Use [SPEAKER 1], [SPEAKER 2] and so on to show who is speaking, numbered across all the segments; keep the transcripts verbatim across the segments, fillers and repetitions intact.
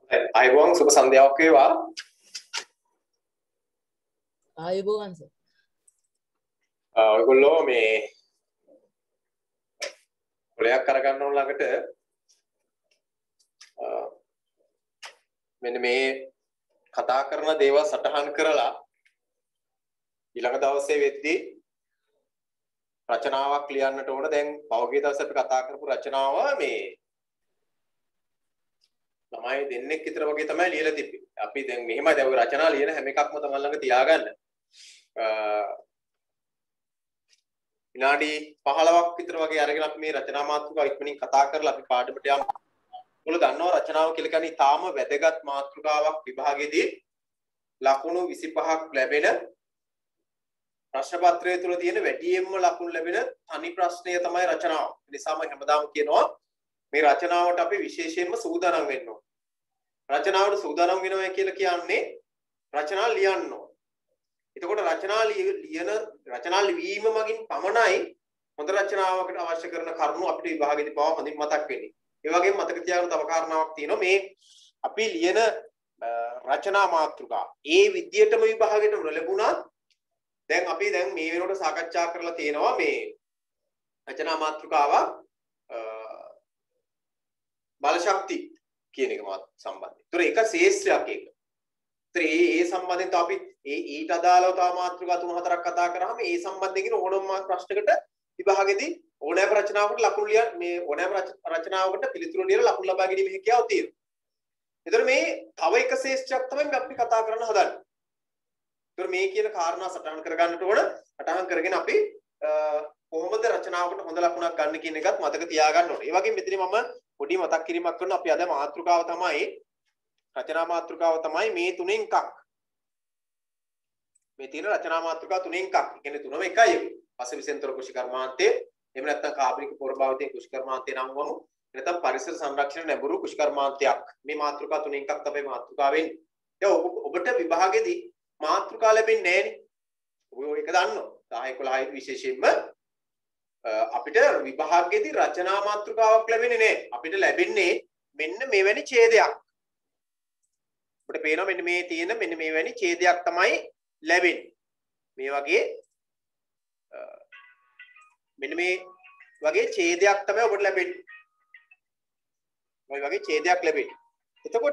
[SPEAKER 1] අයිබෝන් සුබ සන්ධ්‍යාවක් වේවා.
[SPEAKER 2] ආයුබෝවන් සර්.
[SPEAKER 1] ඔයගොල්ලෝ මේ කොලයක් අරගන්න ඕන ළඟට මෙන්න මේ කතා කරන දේවල් සටහන් කරලා ඊළඟ දවසේ වෙද්දී රචනාවක් ලියන්නට ඕන. දැන් පහුගිය දවසේ අපි කතා කරපු රචනාව මේ ළමයි දෙන්නෙක් විතර වගේ තමයි ලියලා තිබ්බේ. අපි දැන් මෙහෙමයි දැන් ඔය රචනා ලියන හැම එකක්ම තමන් ළඟ තියාගන්න. විනාඩි පහළොවක් විතර වගේ අරගෙන අපි මේ රචනා මාතෘකාව ඉක්මනින් කතා කරලා අපි පාඩමට යමු. ඔයගොල්ලෝ දන්නවා රචනාව කියලා කියන්නේ තාම වැදගත් මාතෘකාවක් විභාගයේදී ලකුණු විසිපහක් ලැබෙන ප්‍රශ්න පත්‍රය තුල තියෙන වැඩියෙන්ම ලකුණු ලැබෙන තනි ප්‍රශ්නය තමයි රචනාව. ඒ නිසාම හැමදාම කියනවා මේ රචනාවට අපි විශේෂයෙන්ම සූදානම් වෙන්න ඕන. රචනාවට සූදානම් වෙනවා කියලා කියන්නේ රචනා ලියන්න ඕන. එතකොට රචනා ලියන රචනා ලිවීම මගින් පමණයි හොඳ රචනාවකට අවශ්‍ය කරන කරුණු අපිට විභාගයේදී පවා හොඳින් මතක් වෙන්නේ. ඒ වගේම මතක තියාගන්න තව කාරණාවක් තියෙනවා. මේ අපි ලියන රචනා මාතෘකා ඒ විදියටම විභාගයට ලැබුණත් දැන් අපි දැන් මේ වෙනකොට සාකච්ඡා කරලා තියෙනවා මේ රචනා මාතෘකාව බලශක්ති කියන එක මාත් සම්බන්ධයි. ඒතර ඒක ශේෂ්ත්‍රයක් ඒක. ඒතර ඒ ඒ සම්බන්ධයෙන් අපි ඒ ඊට අදාළව තව මාතෘකා තුන හතරක් කතා කරාම ඒ සම්බන්ධයෙන් කියන ඕනම ප්‍රශ්නකට විභාගෙදී ඕනෑම රචනාවකට ලකුණු ලියන මේ ඕනෑම රචනාවකට පිළිතුරු ලියලා ලකුණු ලබා ගැනීම හැකියාව තියෙනවා. ඒතර මේ තව එක ශේෂ්ත්‍රයක් තමයි අපි කතා කරන්න හදන්නේ. ඒතර මේ කියන කාරණා සටහන් කරගන්නට ඕන. සටහන් කරගෙන අපි කොහොමද රචනාවකට හොඳ ලකුණක් ගන්න කියන එකත් මතක තියාගන්න ඕනේ. ඒ වගේම මෙතන මම පොඩි මතක් කිරීමක් කරනවා. අපි අද මාතෘකාව තමයි රචනා මාතෘකාව තමයි මේ තුනෙන් එකක්. මේ තියෙන රචනා මාතෘකාව තුනෙන් එකක්. ඒ කියන්නේ තුනම එකයි. පසවිසෙන්තර කුෂිකර්මාන්තේ එහෙම නැත්නම් කාබනික පොරභාවිතයේ කුෂිකර්මාන්තේ නම් වමු. නැත්නම් පරිසර සංරක්ෂණ නැඹුරු කුෂිකර්මාන්තයක්. මේ මාතෘකාව තුනෙන් එකක් තමයි මාතෘකාව වෙන්නේ. දැන් ඔබට විභාගෙදී මාතෘකා ලැබෙන්නේ නැහනේ. ඔය එක දන්නවා. දහ එකොළහ විශේෂයෙන්ම අපිට විභාගයේදී රචනා මාතෘකාවක් ලැබෙන්නේ නැහැ. අපිට ලැබෙන්නේ මෙන්න මෙවැනි ඡේදයක්. අපිට පේනවා මෙන්න මේ තියෙන මෙන්න මෙවැනි ඡේදයක් තමයි ලැබෙන්නේ. මේ වගේ මෙන්න මේ වගේ ඡේදයක් තමයි ඔබට ලැබෙන්නේ. මේ වගේ ඡේදයක් ලැබෙන්නේ. එතකොට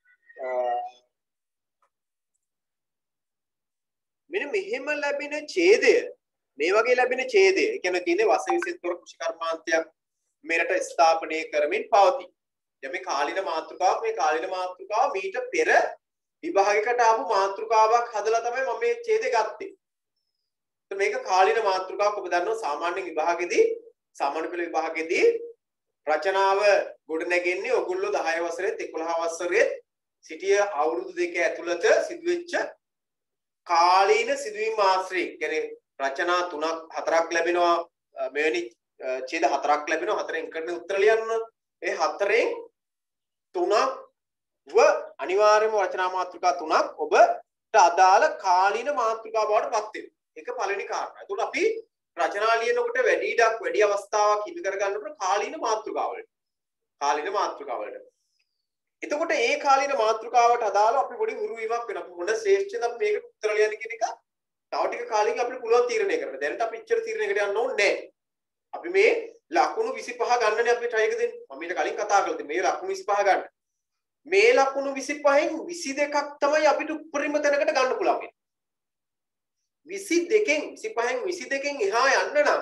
[SPEAKER 1] මෙන්න මෙහෙම ලැබෙන ඡේදය මේ වගේ ලැබෙන ඡේදය ඒ කියන්නේ තියෙන්නේ වසවිසෙන්තර කුෂිකර්මාන්තයක් මෙරට ස්ථාපනය කරමින් පවතී. දැන් මේ කාලින මාතෘකාව මේ කාලින මාතෘකාව මීට පෙර විභාගයකට ආපු මාතෘකාවක් හදලා තමයි මම මේ ඡේදය ගත්තේ. ඒත් මේක කාලින මාතෘකාවක් ඔබ දන්නවා සාමාන්‍ය විභාගෙදී සාමාන්‍ය පෙළ විභාගෙදී රචනාව ගොඩ නැගෙන්නේ ඔයගොල්ලෝ දහය වසරේත් එකොළහ වසරේත් සිටිය අවුරුදු දෙක ඇතුළත සිදුවෙච්ච කාලීන සිදුවීම් ආශ්‍රයෙන් කියන්නේ රචනා තුනක් හතරක් ලැබෙනවා මෙවැනි ඡේද හතරක් ලැබෙනවා හතරෙන් කරන උත්තර ලියන්න ඒ හතරෙන් තුනක් ව අනිවාර්යයෙන්ම රචනා මාතෘකා තුනක් ඔබට අදාළ කාලීන මාතෘකා බවට පත් වෙනවා. ඒක පළවෙනි කාරණා. ඒකට අපි රචනා ලියනකොට වැඩි ඉඩක් වැඩි අවස්ථාවක් හිමි කරගන්නකොට කාලීන මාතෘකාවලට. කාලීන මාතෘකාවලට. එතකොට ඒ කාලීන මාතෘකාවට අදාළව අපි පොඩි උරුවීමක් වෙනවා. මොන ශ්‍රේෂ්ඨද අපි මේකට උත්තර ලියන්න කියන එක තව ටික කාලෙකින් අපිට පුළුවන් තීරණය කරන්න. දැනට අපි ඉච්චර තීරණයකට යන්න ඕනේ නැහැ. අපි මේ ලකුණු විසිපහ ගන්නනේ අපි try එක දෙන්නේ. මම ඊට කලින් කතා කළා මේ ලකුණු විසිපහ ගන්න. මේ ලකුණු විසිපහෙන් විසි දෙකක් තමයි අපිට උපරිම තැනකට ගන්න පුළුවන්. විසි දෙකෙන් විසිපහෙන් විසි දෙකෙන් එහා යන්න නම්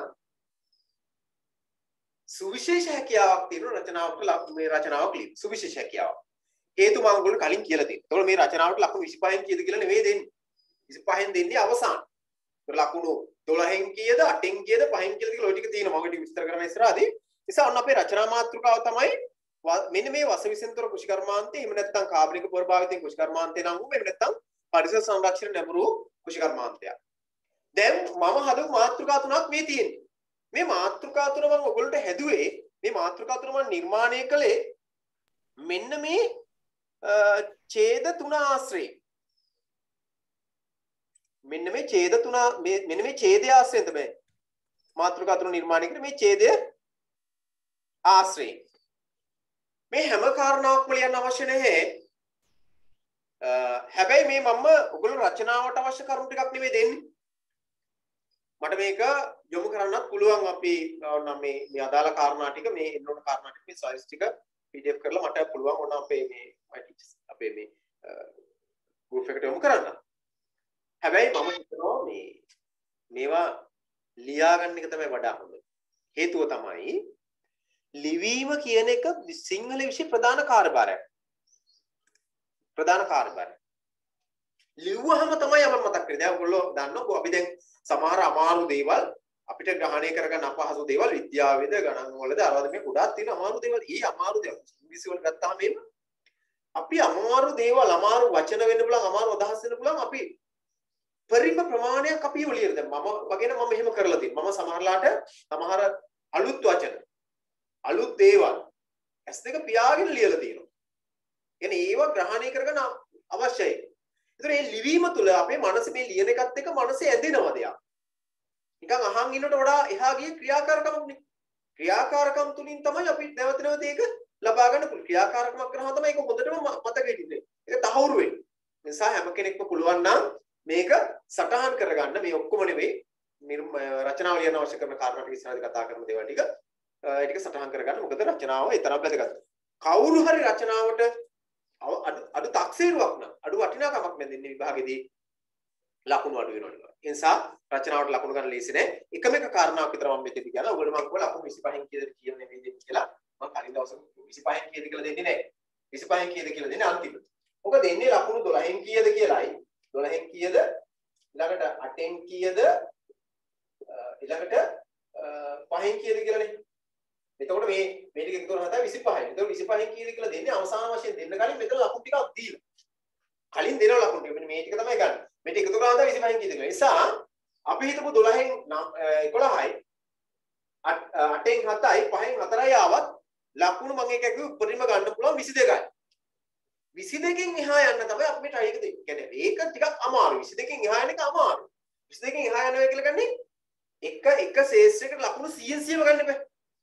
[SPEAKER 1] සුවිශේෂ හැකියාවක් තියෙන රචනාවක මේ රචනාවක් ලියන්න. සුවිශේෂ හැකියාවක්. හේතු මම ඔයගොල්ලෝ කලින් කියලා තියෙනවා. ඒතකොට මේ රචනාවට ලකුණු විසිපහෙන් කීයද කියලා නෙවෙයි දෙන්නේ. විසිපහෙන් දෙන්නේ අවසාන. ඒතර ලකුණු දොළහෙන් කීයද අටෙන් කීයද පහෙන් කීයද කියලා ඔය ටික තියෙනවා. මම ටික විස්තර කරන්න ඉස්සරහදී. නිසා ඔන්න අපේ රචනා මාතෘකාව තමයි මෙන්න මේ වසවිසෙන්තර කුෂිකර්මාන්තේ එහෙම නැත්නම් කාබනික පොරභාවිතයෙන් කුෂිකර්මාන්තේ නම් වූ එහෙම නැත්නම් පරිසර සංරක්ෂණ නැඹුරු කුෂිකර්මාන්තයක්. දැන් මම හදපු මාතෘකා තුනක් මේ තියෙන්නේ. මේ මාතෘකා තුන මම ඔයගොල්ලන්ට හැදුවේ මේ මාතෘකා තුන මම නිර්මාණය කළේ මෙන්න මේ ඡේද තුන ආශ්‍රයෙන්. මෙන්න මේ ඡේද තුන මේ මෙන්න මේ ඡේදය ආශ්‍රයෙන් තමයි මාතෘකා තුන නිර්මාණය කරේ මේ ඡේදය ආශ්‍රයෙන්. මේ හැම කාරණාවක්ම ලියන්න අවශ්‍ය නැහැ. හැබැයි මේ මම ඔයගොල්ලෝ රචනාවට අවශ්‍ය කරුණු ටිකක් නෙමෙයි දෙන්නේ. මට මේක යොමු කරන්නත් පුළුවන් අපි නම් මේ මේ අදාළ කාරණා ටික මේ එන්නෝන කාරණා ටික මේ ස්ලයිඩ්ස් ටික P D F කරලා මට පුළුවන් ඕන අපේ මේ අපේ මේ ගෲප් එකට යොමු කරන්න. හැබැයි මම හිතනවා මේ මේවා ලියා ගන්න එක තමයි වඩා හොඳ. හේතුව තමයි ලිවීම කියන එක සිංහල විෂය ප්‍රධාන කාර්යභාරයක්. ප්‍රධාන කාර්යභාරය. ලිව්වහම තමයි අපිට මතක් වෙන්නේ. දැන් ඔයගොල්ලෝ දන්නවා අපි දැන් සමහර අමාරු දේවල් අපිට ග්‍රහණය කරගන්න අපහසු දේවල් විද්‍යාවේද ගණන් වලද අරවද මේ ගොඩාක් තියෙන අමාරු දේවල්. ඊ අමාරු දේවල් ඉංග්‍රීසි වල ගත්තාම එන්න අපි අමාරු දේවල් අමාරු වචන වෙන්න පුළුවන් අමාරු අදහස් වෙන්න පුළුවන් අපි පරිම ප්‍රමාණයක් අපි ඔලියර දැන් මම වගේ නම් මම එහෙම කරලා තියෙනවා. මම සමහරලාට සමහර අලුත් වචන අලුත් දේවල් ඇස් දෙක පියාගෙන ලියලා තියෙනවා. කියන්නේ ඒව ග්‍රහණය කරගන්න අවශ්‍යයි. ඒතර මේ ලිවීම තුළ අපේ මනස මේ ලියන එකත් එක්ක මනසේ ඇදෙනවා දෙයක්. නිකන් අහන් ඉන්නකොට වඩා එහා ගිය ක්‍රියාකාරකමක් නේ. ක්‍රියාකාරකම් තුලින් තමයි අපි නැවත නැවත ඒක ලබා ගන්න පුළුවන්. ක්‍රියාකාරකමක් කරනවා තමයි ඒක හොඳටම මතකෙ ඉන්නේ. ඒක තහවුරු වෙන්නේ. ඒ නිසා හැම කෙනෙක්ම පුළුවන් නම් මේක සටහන් කරගන්න මේ ඔක්කොම නෙවෙයි රචනාව ලියන අවශ්‍ය කරන කාරණා ටික ඉස්සරහදී කතා කරන දේවල් ටික ඒ ටික සටහන් කරගන්න. මොකද රචනාව ඒ තරම් වැදගත්. කවුරු හරි රචනාවට අඩු අඩු තක්සේරුවක් නම් අඩු වටිනාකමක් නැදින්නේ විභාගෙදී ලකුණු අඩු වෙනවා. ඒ නිසා රචනාවට ලකුණු ගන්න ලේසි නෑ. එකම එක කාරණාවක් විතර මම මෙතනදී කියනවා. ඔයගොල්ලෝ මම කිව්වා ලකුණු විසිපහෙන් කීයද කියලා නෙමෙයි දෙන්නේ කියලා. මම කලින් දවසේ විසිපහෙන් කීයද කියලා දෙන්නේ නෑ. විසිපහෙන් කීයද කියලා දෙන්නේ අන්තිමට. ඔක දෙන්නේ ලකුණු දොළහෙන් කීයද කියලායි. දොළහෙන් කීයද ඊළඟට අටෙන් කීයද ඊළඟට පහෙන් කීයද කියලානේ. එතකොට මේ මේ ටික එකතු කරලා තමයි විසිපහයි. එතකොට විසිපහෙන් කීයද කියලා දෙන්නේ අවසාන වශයෙන් දෙන්න කලින් මෙතන ලකුණු ටිකක් දීලා. කලින් දෙන ලකුණු ටික මෙන්න මේ ටික තමයි ගන්න. මේ ටික එකතු කරලා තමයි විසිපහෙන් කීයද කියලා. ඒ නිසා අපි හිතමු දොළහෙන් එකොළහයි අටෙන් හතයි පහෙන් හතරයි ආවත් ලකුණු මම එක එක උඩරිම ගන්න පුළුවන් විසි දෙකයි. විසි දෙකෙන් එහා යන්න තමයි අපි මේ try එක දෙන්නේ. කියන්නේ ඒක ටිකක් අමාරුයි. විසි දෙකෙන් එහා යන එක අමාරුයි. විසි දෙකෙන් එහා යනවා කියලා කියන්නේ එක එක ශේෂ්ත්‍රයකට ලකුණු සීයෙන් සීයම ගන්න බෑ.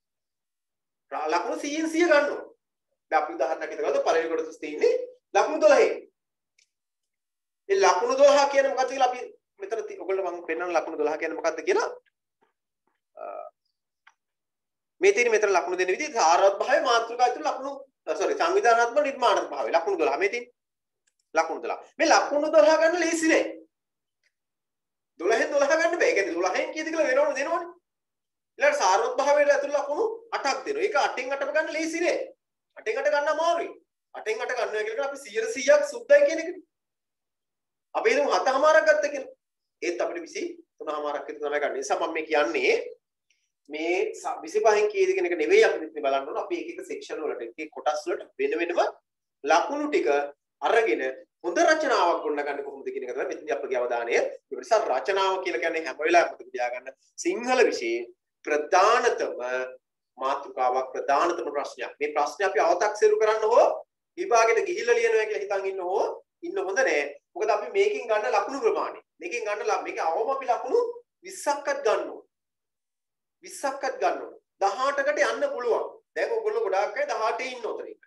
[SPEAKER 1] ලකුණු සීයෙන් සීය ගන්නවා. දැන් අපි උදාහරණයක් හිතගත්තොත් පළවෙනි කොටස තියෙන්නේ ලකුණු දොළහෙන්. ඒ ලකුණු දොළහ කියන්නේ මොකක්ද කියලා අපි මෙතන ඔයගොල්ලෝ මම පෙන්නන ලකුණු දොළහ කියන්නේ මොකක්ද කියලා මේ තියෙන මෙතන ලකුණු දෙන විදිහ සාරවත් භාවය මාතෘකාව ඇතුළේ ලකුණු sorry සංවිධානාත්මක නිර්මාණාත්මක භාවය ලකුණු දොළහ මේ තියෙන ලකුණු දොළහ මේ ලකුණු දොළහ ගන්න ලේසි නෑ දොළහෙන් දොළහ ගන්න බෑ. ඒ කියන්නේ දොළහෙන් කීයද කියලා වෙනවනේ දෙනවනේ. ඊළඟ සාරවත් භාවයට ඇතුළේ ලකුණු අටක් දෙනවා. ඒක අටෙන් අටම ගන්න ලේසි නෑ. අටෙන් අට ගන්න අමාරුයි. අටෙන් අට ගන්නවා කියලා අපි සීයට සීයක් සුද්ධයි කියන එකනේ. අපි හිතමු හතමාරක් ගත්ත කියලා. ඒත් අපිට විසි තුනමාරක් විතර තමයි ගන්න. ඒ නිසා මම මේ කියන්නේ මේ විසිපහෙන් කීයද කියන එක නෙවෙයි අපි මෙතන බලන්න ඕන. අපි එක එක සෙක්ෂන් වලට එක එක කොටස් වලට වෙන වෙනම ලකුණු ටික අරගෙන හොඳ රචනාවක් ගොඩනගන්න කොහොමද කියන එක තමයි මෙතනදී අපගේ අවධානය. ඒ නිසා රචනාව කියලා කියන්නේ හැම වෙලාවෙම මතක තියාගන්න සිංහල විෂයේ ප්‍රධානතම මාතෘකාවක් ප්‍රධානතම ප්‍රශ්නයක්. මේ ප්‍රශ්නේ අපි අව탁සිරු කරන්න හෝ විභාගෙට ගිහිල්ලා ලියනවා කියලා හිතන් ඉන්න හෝ ඉන්න හොඳ නෑ. මොකද අපි මේකෙන් ගන්න ලකුණු ප්‍රමාණය. මේකෙන් ගන්න මේක අවම අපි ලකුණු විස්සක්වත් ගන්න ඕන. විස්සක්වත් ගන්න ඕන. දහඅටකට යන්න පුළුවන්. දැන් ඔයගොල්ලෝ ගොඩාක් අය දහඅටේ ඉන්න උතන එක.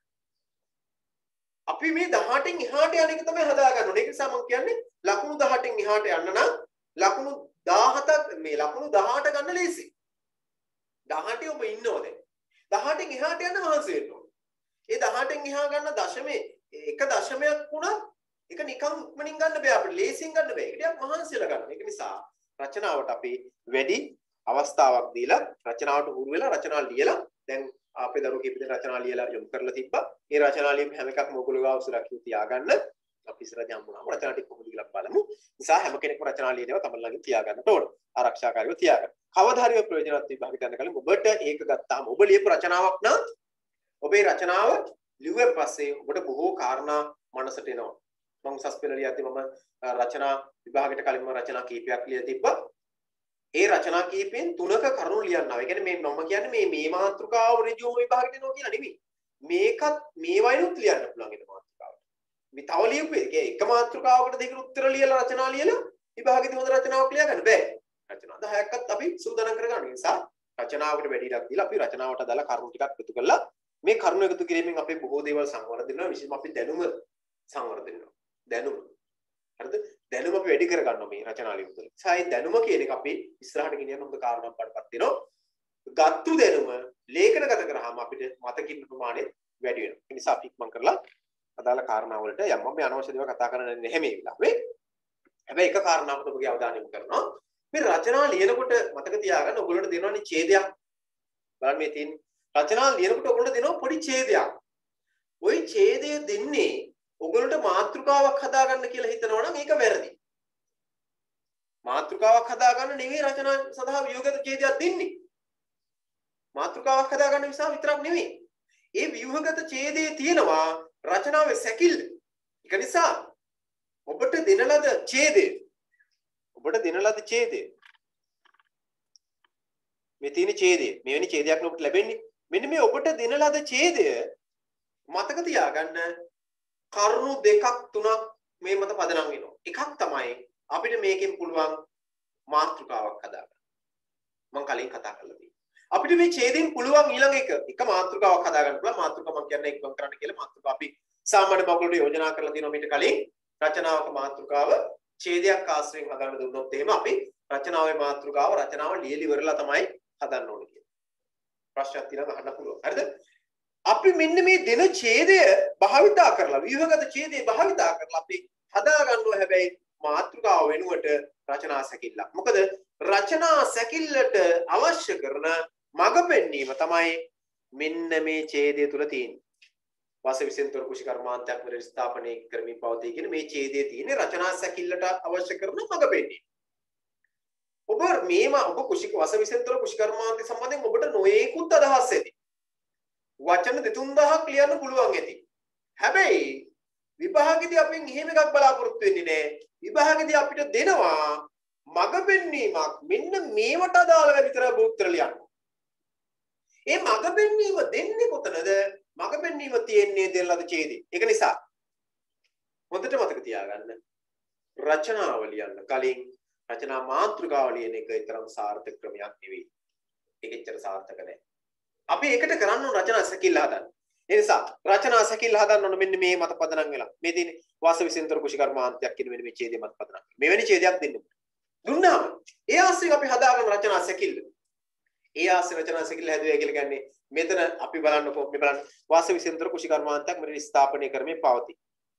[SPEAKER 1] අපි මේ දහඅටෙන් එහාට යන එක තමයි හදා ගන්න ඕනේ. ඒක නිසා මම කියන්නේ ලකුණු දහඅටෙන් එහාට යන්න නම් ලකුණු දහහතක් මේ ලකුණු දහඅට ගන්න ලේසි. දහඅටේ ඔබ ඉන්නව දැන්. දහඅටෙන් එහාට යන්න මහන්සි වෙන්න ඕනේ. ඒ දහඅටෙන් එහා ගන්න දශමේ එක දශමයක් වුණත් ඒක නිකන් ඉක්මනින් ගන්න බෑ අපිට. ලේසියෙන් ගන්න බෑ. ඒක ටිකක් මහන්සියලා ගන්න. ඒක නිසා රචනාවට අපි වැඩි අවස්ථාවක් දීලා රචනාවට හුරු වෙලා රචනා ලියලා දැන් අපේ දරුවෝ කීප දෙනෙක් රචනා ලියලා යොමු කරලා තිබ්බා. ඒ රචනා ලියපු හැම එකක්ම ඔයගොල්ලෝ ගාව සුරක්ෂිතව තියාගන්න. අපි ඉස්සරහදී හම්බුනාම රචනා ටික කොහොමද කියලා බලමු. නිසා හැම කෙනෙක්ම රචනා ලියනවා තමයි ළඟින් තියාගන්න ඕන. ආරක්ෂාකාරීව තියාගන්න. කවදා හරි ප්‍රයෝජනවත් විභාග ගන්න කලින් ඔබට ඒක ගත්තාම ඔබ ලියපු රචනාවක් නම් ඔබේ රචනාව ලිව්වෙන් පස්සේ ඔබට බොහෝ කාරණා මනසට එනවා. මම උසස් පෙළ ලියද්දී මම රචනා විභාගයට කලින්ම රචනා කීපයක් ලියලා තිබ්බා. ඒ රචනා කීපෙන් තුනක කරුණු ලියන්නවා. ඒ කියන්නේ මේ මම කියන්නේ මේ මේ මාතෘකාව ඍජුවම විභාගයට එනවා කියලා නෙමෙයි. මේකත් මේ වයින්ුත් ලියන්න පුළුවන් ඒ මාතෘකාවට. මේ තව ලියපු එක එක මාතෘකාවකට දෙකට උත්තර ලියලා රචනා ලියලා විභාගෙදී හොඳ රචනාවක් ලියා ගන්න බෑ. රචනා දහයක්වත් අපි සූදානම් කරගන්න නිසා රචනාවකට වැඩි ඉඩක් දීලා අපි රචනාවට අදාළ කරුණු ටිකක් එකතු කරලා මේ කරුණු එකතු කිරීමෙන් අපේ බොහෝ දේවල් සංවර්ධනය වෙනවා. විශේෂයෙන්ම අපි දැනුම සංවර්ධනය වෙනවා. දැනුම. හරිද? දැනුම අපි වැඩි කර ගන්නවා මේ රචනා ලියුම තුළ. සායි දැනුම කියන එක අපි ඉස්සරහට ගෙනියන්න හොඳ කාරණාවක් වඩපත් වෙනවා. ගත්තු දැනුම ලේඛනගත කරාම අපිට මතකින් ප්‍රමාණය වැඩි වෙනවා. ඒ නිසා අපි ඉක්මන් කරලා අදාළ කාරණා වලට යම් මම මේ අනවශ්‍ය දේවල් කතා කරන්නේ නැහැ මේ වෙලාවේ. හැබැයි එක කාරණාවකට ඔබගේ අවධානය යොමු කරනවා. මේ රචනා ලියනකොට මතක තියාගන්න ඔයගොල්ලන්ට දෙනවනේ ඡේදයක්. බලන්න මේ තියෙන රචනා ලියනකොට ඔයගොල්ලන්ට දෙනවා පොඩි ඡේදයක්. ওই ඡේදය දෙන්නේ ඔයගොල්ලන්ට මාතෘකාවක් හදාගන්න කියලා හිතනවා නම් ඒක වැරදි. මාතෘකාවක් හදාගන්න නෙවෙයි රචනා සඳහා ව්‍යුහගත ඡේදයක් දෙන්නේ. මාතෘකාවක් හදාගන්න නිසා විතරක් නෙවෙයි. ඒ ව්‍යුහගත ඡේදයේ තියෙනවා රචනාවේ සැකිල්ල. ඒක නිසා ඔබට දෙන ලද ඡේදය ඔබට දෙන ලද ඡේදය මේ තියෙන ඡේදය මෙවැනි ඡේදයක් නේ ඔබට ලැබෙන්නේ. මෙන්න මේ ඔබට දෙන ලද ඡේදය මතක තියාගන්න කරුණු දෙකක් තුනක් මේ මත පදනම් වෙනවා. එකක් තමයි අපිට මේකෙන් පුළුවන් මාතෘකාවක් හදාගන්න. මම කලින් කතා කරලා තියෙනවා. අපිට මේ ඡේදයෙන් පුළුවන් ඊළඟ එක එක මාතෘකාවක් හදාගන්න පුළුවන්. මාතෘකාව මම කියන්නේ එක්වම් කරන්න කියලා මාතෘකාව අපි සාමාන්‍ය බගලට යෝජනා කරලා තියෙනවා මීට කලින්. රචනාවක මාතෘකාව ඡේදයක් ආශ්‍රයෙන් හදන්න දුන්නොත් එහෙම අපි රචනාවේ මාතෘකාව රචනාව ලියලි ඉවරලා තමයි හදන්න ඕනේ කියලා. ප්‍රශ්නයක් තියෙනවා අහන්න පුළුවන්. හරිද? අපි මෙන්න මේ දෙන ඡේදය භාවිතා කරලා ව්‍යුහගත ඡේදය භාවිතා කරලා අපි හදා ගන්නවා හැබැයි මාතෘකාව වෙනුවට රචනා සැකිල්ලක්. මොකද රචනා සැකිල්ලට අවශ්‍ය කරන මඟ පෙන්වීම තමයි මෙන්න මේ ඡේදය තුල තියෙන්නේ. වාස විසෙන්තර කුෂිකර්මාන්තයක් වල ස්ථාපනය කරමින් පවතී කියන මේ ඡේදයේ තියෙන රචනා සැකිල්ලට අවශ්‍ය කරන මඟ පෙන්වීම. ඔබ මේම ඔබ කුෂික වාස විසෙන්තර කුෂිකර්මාන්තය සම්බන්ධයෙන් ඔබට නොයේකුත් අදහස් ඇති. වචන දෙතුන් දහයක් ලියන්න පුළුවන් ඇති. හැබැයි විභාගෙදී අපෙන් එහෙම එකක් බලාපොරොත්තු වෙන්නේ නැහැ. විභාගෙදී අපිට දෙනවා මඟ පෙන්වීමක් මෙන්න මේවට අදාළව විතර උත්තර ලියන්න. ඒ මඟ පෙන්වීම දෙන්නේ කොතනද? මඟ පෙන්වීම තියෙන්නේ දෙල්ලද ඡේදේ. ඒක නිසා හොඳට මතක තියාගන්න රචනාව ලියන්න කලින් රචනා මාතෘකාව ලියන එක තරම් සාර්ථක ක්‍රමයක් නෙවෙයි. ඒක එච්චර සාර්ථක නැහැ. අපි ඒකට කරන්න ඕන රචනා සැකිල්ල හදන්න. ඒ නිසා රචනා සැකිල්ල හදන්න ඕන මෙන්න මේ මත පදනම් වෙලා. මේ තියෙන්නේ වාස විසෙන්තර කුෂිකර්මාන්තයක් කියන මෙන්න මේ ඡේදය මත පදනම්. මෙවැනි ඡේදයක් දෙන්න. දුන්නාම ඒ ආශ්‍රයෙන් අපි හදාගන්න රචනා සැකිල්ල. ඒ ආශ්‍රය රචනා සැකිල්ල හැදුවා කියලා කියන්නේ මෙතන අපි බලන්නකො මේ බලන්න වාස විසෙන්තර කුෂිකර්මාන්තයක් මෙතන ස්ථාපනය කරමින් පවතී.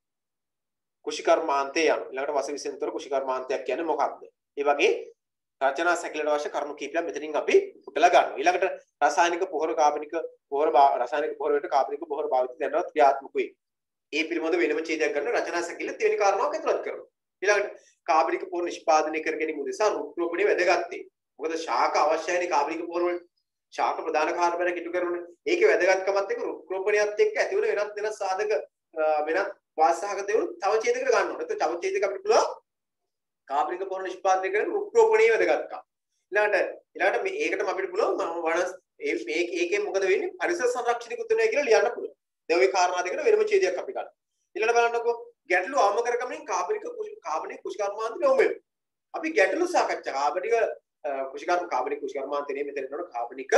[SPEAKER 1] කුෂිකර්මාන්තය යන ඊළඟට වාස විසෙන්තර කුෂිකර්මාන්තයක් කියන්නේ මොකක්ද? ඒ වගේ රචනා සැකිල්ලට අවශ්‍ය කරුණු කීපයක් මෙතනින් අපි පුටලා ගන්නවා. ඊළඟට රසායනික පොහොර කාබනික පොහොර රසායනික පොහොර වලට කාබනික පොහොර භාවිත දැනවත් ක්‍රියාත්මක වේ. ඒ පිළිබඳ වෙනම ඡේදයක් ගන්න රචනා සැකිල්ල දෙවෙනි කාරණාවක් ඇතුළත් කරනවා. ඊළඟට කාබනික පොහොර නිෂ්පාදනය කර ගැනීම උදෙසා රුක්‍රෝපණය වැදගත්යි. මොකද ශාක අවශ්‍යයිනේ කාබනික පොහොර වලට. ශාක ප්‍රධාන කාර්බනයක් ඉටු කරනනේ. ඒකේ වැදගත්කමත් එක්ක රුක්‍රෝපණයත් එක්ක ඇති වෙන වෙනත් වෙනත් සාධක වෙනත් වාසසහගත දේවල් තව ඡේදයකට ගන්න ඕනේ. ඒත් තව ඡේදයක අපිට පුළුවන් කාබනික පොහොර නිෂ්පාදනය කරන රුක්‍රෝපණයේ වැදගත්කම. ඊළඟට ඊළඟට මේ ඒකටම අපිට පුළුවන් වනස් මේ ඒකෙන් මොකද වෙන්නේ පරිසර සංරක්ෂණිකුත් වෙනවා කියලා ලියන්න පුළුවන්. දැන් ওই කාරණා දෙකට වෙනම ඡේදයක් අපි ගන්න. ඊළඟට බලන්නකෝ ගැටලු අවම කරගමින් කාබනික කාබනික කුෂිකර්මාන්ත යොමු වෙනවා. අපි ගැටලු සාකච්ඡා කාබනික කුෂිකර්ම කාබනික කුෂිකර්මාන්ත නේ මෙතන නේද කාබනික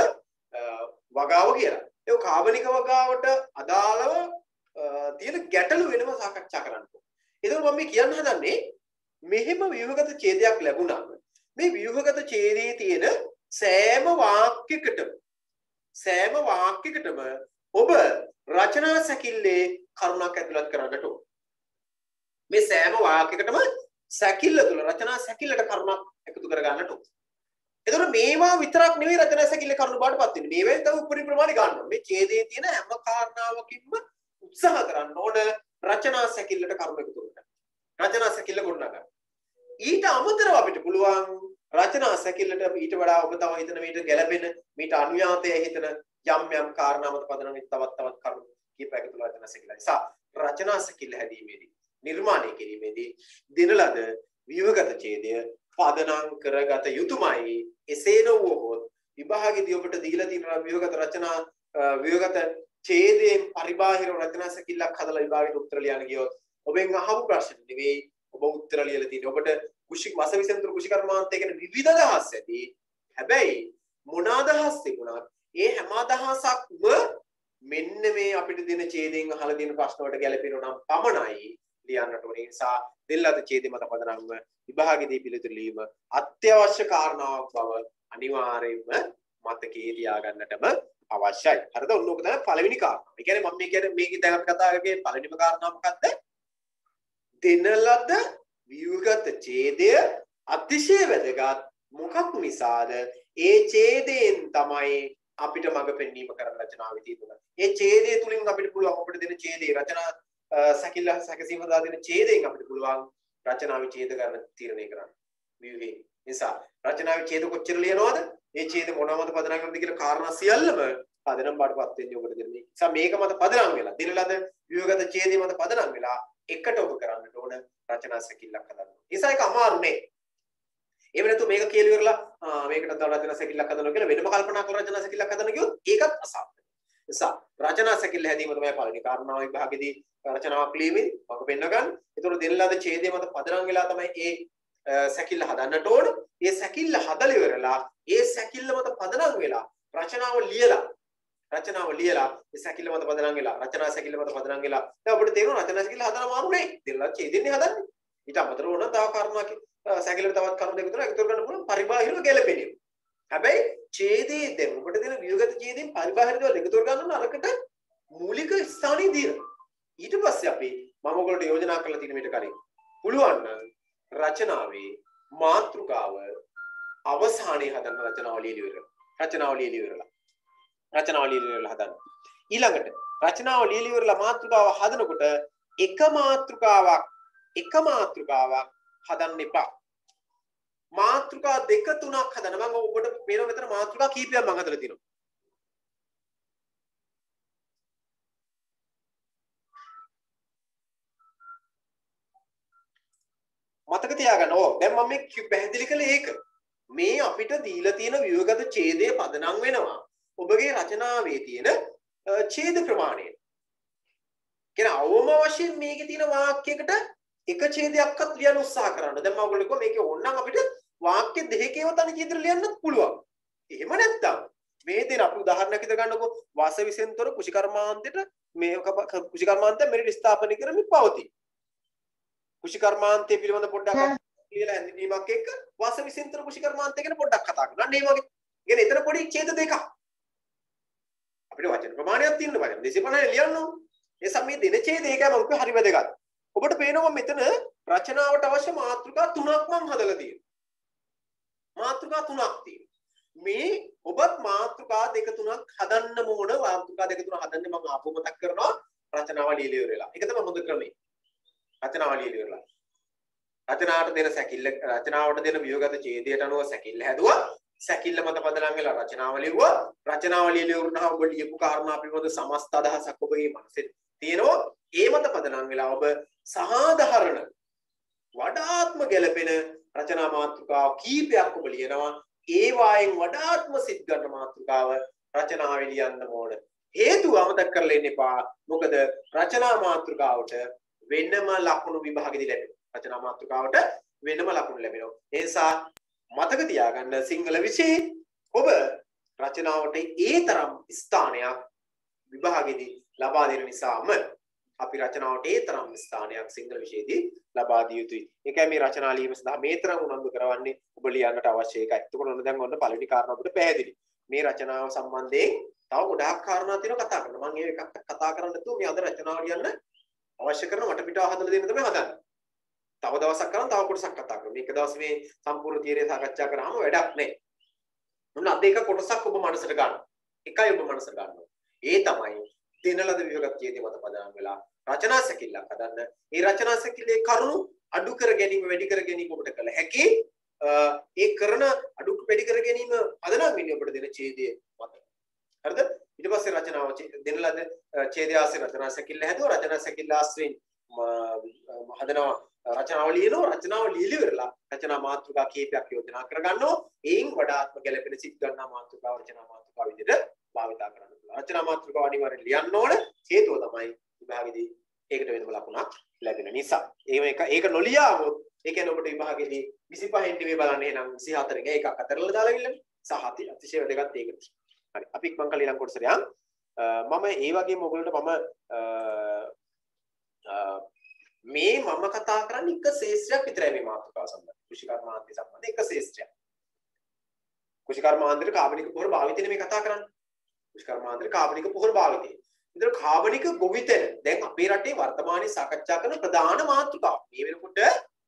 [SPEAKER 1] වගාව කියලා. ඒක කාබනික වගාවට අදාළව තියෙන ගැටලු වෙනම සාකච්ඡා කරන්න ඕනේ. ඒකෝ මම මේ කියන්න හදන්නේ මෙහෙම ව්‍යුහගත ඡේදයක් ලැබුණාම මේ ව්‍යුහගත ඡේදයේ තියෙන සෑම වාක්‍යයකටම සෑම වාක්‍යයකටම ඔබ රචනා සැකිල්ලේ කරුණක් ඇතුළත් කරගන්නට ඕන. මේ සෑම වාක්‍යයකටම සැකිල්ල තුල රචනා සැකිල්ලට කරුණක් එකතු කරගන්නට ඕන. එතකොට මේවා විතරක් නෙවෙයි රචනා සැකිල්ල කරුණු බාටපත් වෙන්නේ. මේවෙන් තව උපරිම ප්‍රමාණය ගන්න ඕන. මේ ඡේදයේ තියෙන හැම කාරණාවකින්ම උත්සාහ කරන්න ඕන රචනා සැකිල්ලට කරුණු එකතු කරගන්න. රචනා සැකිල්ල ගොඩනගන්න. ඊට අමතරව අපිට පුළුවන් රචනා සැකිල්ලට ඊට වඩා ඔබ තව හිතන මේට ගැළපෙන මේට අනුයාතය හිතන යම් යම් කාරණා මත පදනම් තවත් තවත් කරුණු කීපයක් තුල රචනා සැකිල්ල. නිසා රචනා සැකිල්ල හැදීමේදී නිර්මාණය කිරීමේදී දින ලද ව්‍යුහගත ඡේදය පදනම් කරගත යුතුමයි. එසේ නොවුවොත් විභාගයේදී ඔබට දීලා තියෙන ව්‍යුහගත රචනා ව්‍යුහගත ඡේදයෙන් පරිබාහිර රචනා සැකිල්ලක් හදලා විභාගයට උත්තර ලියන්න ගියොත් ඔබෙන් අහපු ප්‍රශ්න නෙවෙයි ඔබ උත්තර ලියලා තියෙන්නේ. ඔබට කුෂි වාස විසෙන්තර කුෂිකර්මාන්තය කියන විවිධ අදහස් ඇති. හැබැයි මොන අදහස් තිබුණත් ඒ හැම අදහසක්ම මෙන්න මේ අපිට දෙන ඡේදයෙන් අහලා දෙන ප්‍රශ්න වලට ගැලපෙනවා නම් පමණයි ලියන්නට ඕනේ. ඒ නිසා දෙන ලද ඡේදය මත පදනම්ව විභාගයේදී පිළිතුරු ලියීම අත්‍යවශ්‍ය කාරණාවක් බව අනිවාර්යයෙන්ම මතකයේ තියාගන්නටම අවශ්‍යයි. හරිද? ඔන්න ඔක තමයි පළවෙනි කාරණාව. ඒ කියන්නේ මම මේ කියන්නේ මේකේ දැන් අපි කතා කරේ පළවෙනිම කාරණාව මොකක්ද? දෙන ලද ව්‍යුහගත ඡේදය අතිශය වැදගත්. මොකක් නිසාද? ඒ ඡේදයෙන් තමයි අපිට මඟ පෙන්වීම කරන රචනාවේ තියෙනවා. ඒ ඡේදය තුලින් අපිට පුළුවන් අපිට දෙන ඡේදේ රචනා සැකිල්ල සැකසීම දා දෙන ඡේදයෙන් අපිට පුළුවන් රචනාවේ ඡේද ගන්න තීරණය කරන්න. ව්‍යුහේ. නිසා රචනාවේ ඡේද කොච්චර ලියනවද? ඒ ඡේද මොනවද පදනම් කරනද කියලා කාරණා සියල්ලම පදනම් බාටපත් වෙන්නේ ඔබට දෙන්නේ. නිසා මේක මත පදනම් වෙලා දින ලද ව්‍යුහගත ඡේදය මත පදනම් වෙලා එකට ඔබ කරන්නට ඕන රචනා සැකිල්ලක් හදන්න. නිසා ඒක අමාරු නේ. ඒ වෙනතු මේක කියලා ඉවරලා මේකට තව රචනා සැකිල්ලක් හදනවා කියලා වෙනම කල්පනා කරලා රචනා සැකිල්ලක් හදන්න කිව්වොත් ඒකත් අසාර්ථකයි. නිසා රචනා සැකිල්ල හැදීම තමයි පළවෙනි කාරණාව විභාගයේදී රචනාවක් ලියමින් මම පෙන්න ගන්න. ඒතකොට දෙන ලද ඡේදය මත පදනම් වෙලා තමයි ඒ සැකිල්ල හදන්නට ඕන. ඒ සැකිල්ල හදලා ඉවරලා ඒ සැකිල්ල මත පදනම් වෙලා රචනාව ලියලා රචනාව ලියලා ඒ සැකිල්ල මත පදනම් වෙලා රචනා සැකිල්ල මත පදනම් වෙලා දැන් අපිට තේරෙනවා රචනා සැකිල්ල හදන්න අමාරු නේ. දෙන ලද ඡේදෙන්නේ හදන්නේ. ඊට අමතරව ඕන තව කාරණාවක් සැකිල්ලට තවත් කරුණු දෙක තුනක් එකතු කරගන්න පුළුවන් පරිබාහිරව ගැලපෙන්නේ. හැබැයි ඡේදයේ දැන් ඔබට දෙන ව්‍යුහගත ඡේදයෙන් පරිබාහිර දේවල් එකතු කරගන්න අරකට මූලික ස්ථානීය දීලා. ඊට පස්සේ අපි මම ඔයගොල්ලන්ට යෝජනා කරලා තියෙන මේට කලින් පුළුවන් නම් රචනාවේ මාතෘකාව අවසානයේ හදන්න රචනාව ලියලා ඉවරලා. රචනාව ලියලා ඉවරලා. රචනාව ලියලා ඉවරලා හදන්න. ඊළඟට රචනාව ලියලා ඉවරලා මාතෘකාව හදනකොට එක මාතෘකාවක් එක මාතෘකාවක් හදන්න එපා. මාතෘකා දෙක තුනක් හදන්න. මම ඔබට පේනවා මෙතන මාතෘකා කීපයක් මම හදලා තියෙනවා. මතක තියාගන්න. ඕ දැන් මම මේ පැහැදිලි කළේ ඒක. මේ අපිට දීලා තියෙන ව්‍යුහගත ඡේදයේ පදනම් වෙනවා. ඔබගේ රචනාවේ තියෙන ඡේද ප්‍රමාණය. කියන අවම වශයෙන් මේකේ තියෙන වාක්‍යයකට එක ඡේදයක්වත් ලියන්න උත්සාහ කරන්න. දැන් මම ඔයගොල්ලෝ කිව්වා මේකේ ඕනනම් අපිට වාක්‍ය දෙකකේව තනි ඡේද ලියන්නත් පුළුවන්. එහෙම නැත්තම් මේ දෙන අපි උදාහරණයක් විතර ගන්නකො වාස විසෙන්තර කුෂිකර්මාන්තයට මේ කුෂිකර්මාන්තය මෙරි ස්ථාපනය කරමින් පවතී. කුෂිකර්මාන්තය පිළිබඳ පොඩ්ඩක් කියලා හැඳින්වීමක් එක්ක වාස විසෙන්තර කුෂිකර්මාන්තය ගැන පොඩ්ඩක් කතා කරනවා. අන්න ඒ වගේ. يعني එතන පොඩි ඡේද දෙකක්. අපිට වචන ප්‍රමාණයක් තියෙනවා. වචන දෙසිය පනහේ ලියන්න ඕන. ඒ සමේ දෙන ඡේද ඒකයි මම කිව්ව හරි වැදගත්. ඔබට පේනවා මෙතන රචනාවට අවශ්‍ය මාතෘකා තුනක් මම හදලා තියෙනවා. මාතෘකා තුනක් තියෙනවා. මේ ඔබත් මාතෘකා දෙක තුනක් හදන්න ඕන. මාතෘකා දෙක තුන හදන්නේ මම ආපහු මතක් කරනවා රචනාව ලියලා ඉවරලා. ඒක තමයි හොඳ ක්‍රමය. රචනාව ලියලා ඉවරලා. රචනාවට දෙන සැකිල්ල රචනාවට දෙන ව්‍යුහගත ඡේදයට අනුව සැකිල්ල හැදුවා. සැකිල්ල මත පදනම් වෙලා රචනාව ලියුවා. රචනාව ලියලා ඉවරනහම ඔබ ලියපු කාරණා පිළිබඳ සමස්ත අදහසක් ඔබගේ මනසේ තියෙනවා. ඒ මත පදනම් වෙලා ඔබ සාධාරණ වඩාත්ම ගැළපෙන රචනා මාතෘකාව කීපයක් ඔබ ලියනවා. ඒ වායෙන් වඩාත්ම සිත් ගන්න මාතෘකාව රචනාවේ ලියන්න ඕන. හේතුව අමතක කරලා ඉන්න එපා. මොකද රචනා මාතෘකාවට වෙනම ලකුණු විභාගෙදී ලැබෙනවා. රචනා මාතෘකාවට වෙනම ලකුණු ලැබෙනවා. ඒ නිසා මතක තියාගන්න සිංහල විෂයේ ඔබ රචනාවට ඒ තරම් ස්ථානයක් විභාගෙදී ලබා දෙන නිසාම අපි රචනාවට ඒ තරම් ස්ථානයක් සිංහල විෂයේදී ලබා දිය යුතුයි. ඒකයි මේ රචනා ලියීම සඳහා මේ තරම් උනන්දු කරවන්නේ ඔබ ලියන්නට අවශ්‍ය එකයි. එතකොට ඔන්න දැන් ඔන්න පළවෙනි කාරණා අපිට පැහැදිලි. මේ රචනාව සම්බන්ධයෙන් තව ගොඩාක් කාරණා තියෙනවා කතා කරන්න. මම ඒක එකක් කතා කරන්න නැතුව මේ අද රචනාව ලියන්න අවශ්‍ය කරන වටපිටාව හදලා දෙන්න තමයි හදන්නේ. තව දවසක් කරන් තව කොටසක් කතා කරමු. මේක දවස් මේ සම්පූර්ණ තියරේ සාකච්ඡා කරාම වැඩක් නැහැ. මොන අද එක කොටසක් ඔබ මනසට ගන්න. එකයි ඔබ මනසට ගන්න. ඒ තමයි දෙන ලද ව්‍යුහගත ඡේදය මත පදනම් වෙලා රචනා සැකිල්ලක් හදන්න. ඒ රචනා සැකිල්ලේ කරුණු අඩු කර ගැනීම වැඩි කර ගැනීම ඔබට කළ හැකි. ඒ කරන අඩු වැඩි කර ගැනීම පදනම් වෙන්නේ ඔබට දෙන ඡේදය මත. හරිද? ඊට පස්සේ රචනාව දෙන ලද ඡේදය ආශ්‍රයෙන් රචනා සැකිල්ල හැදුවා. රචනා සැකිල්ල ආශ්‍රයෙන් හදනවා රචනාව ලියනවා. රචනාව ලියලා ඉවරලා රචනා මාතෘකා කීපයක් යෝජනා කරගන්නවා. එයින් වඩාත්ම ගැළපෙන සිත් ගන්නා මාතෘකාව රචනා මාතෘකාව විදිහට භාවිතා කරන්න පුළුවන්. රචනා මාතෘකාව අනිවාර්යෙන් ලියන්න ඕන. හේතුව තමයි විභාගෙදී ඒකට වෙනම ලකුණක් ලැබෙන නිසා. ඒක ඒක නොලියාවොත් ඒ කියන්නේ ඔබට විභාගෙදී විසිපහෙන් නෙමෙයි බලන්නේ නම් විසිහතර එක එකක් අතරලා දාලා ඉල්ලන්නේ. සහති අතිශය වැදගත් ඒකට. හරි. අපි ඉක්මන් කළ ඊළඟ කොටසට යමු. මම ඒ වගේම ඔයගොල්ලන්ට මම මේ මම කතා කරන්නේ එක ශේෂ්ත්‍රයක් විතරයි මේ මාතෘකාව සම්බන්ධ. කෘෂිකර්මාන්තය සම්බන්ධ එක ශේෂ්ත්‍රයක්. කෘෂිකර්මාන්තයේ කාබනික පොහොර භාවිතනේ මේ කතා කරන්නේ. කෘෂිකර්මාන්තයේ කාබනික පොහොර භාවිතය. ඉතින් කාබනික ගොවිතැන දැන් අපේ රටේ වර්තමානයේ සාකච්ඡා කරන ප්‍රධාන මාතෘකාව. මේ වෙනකොට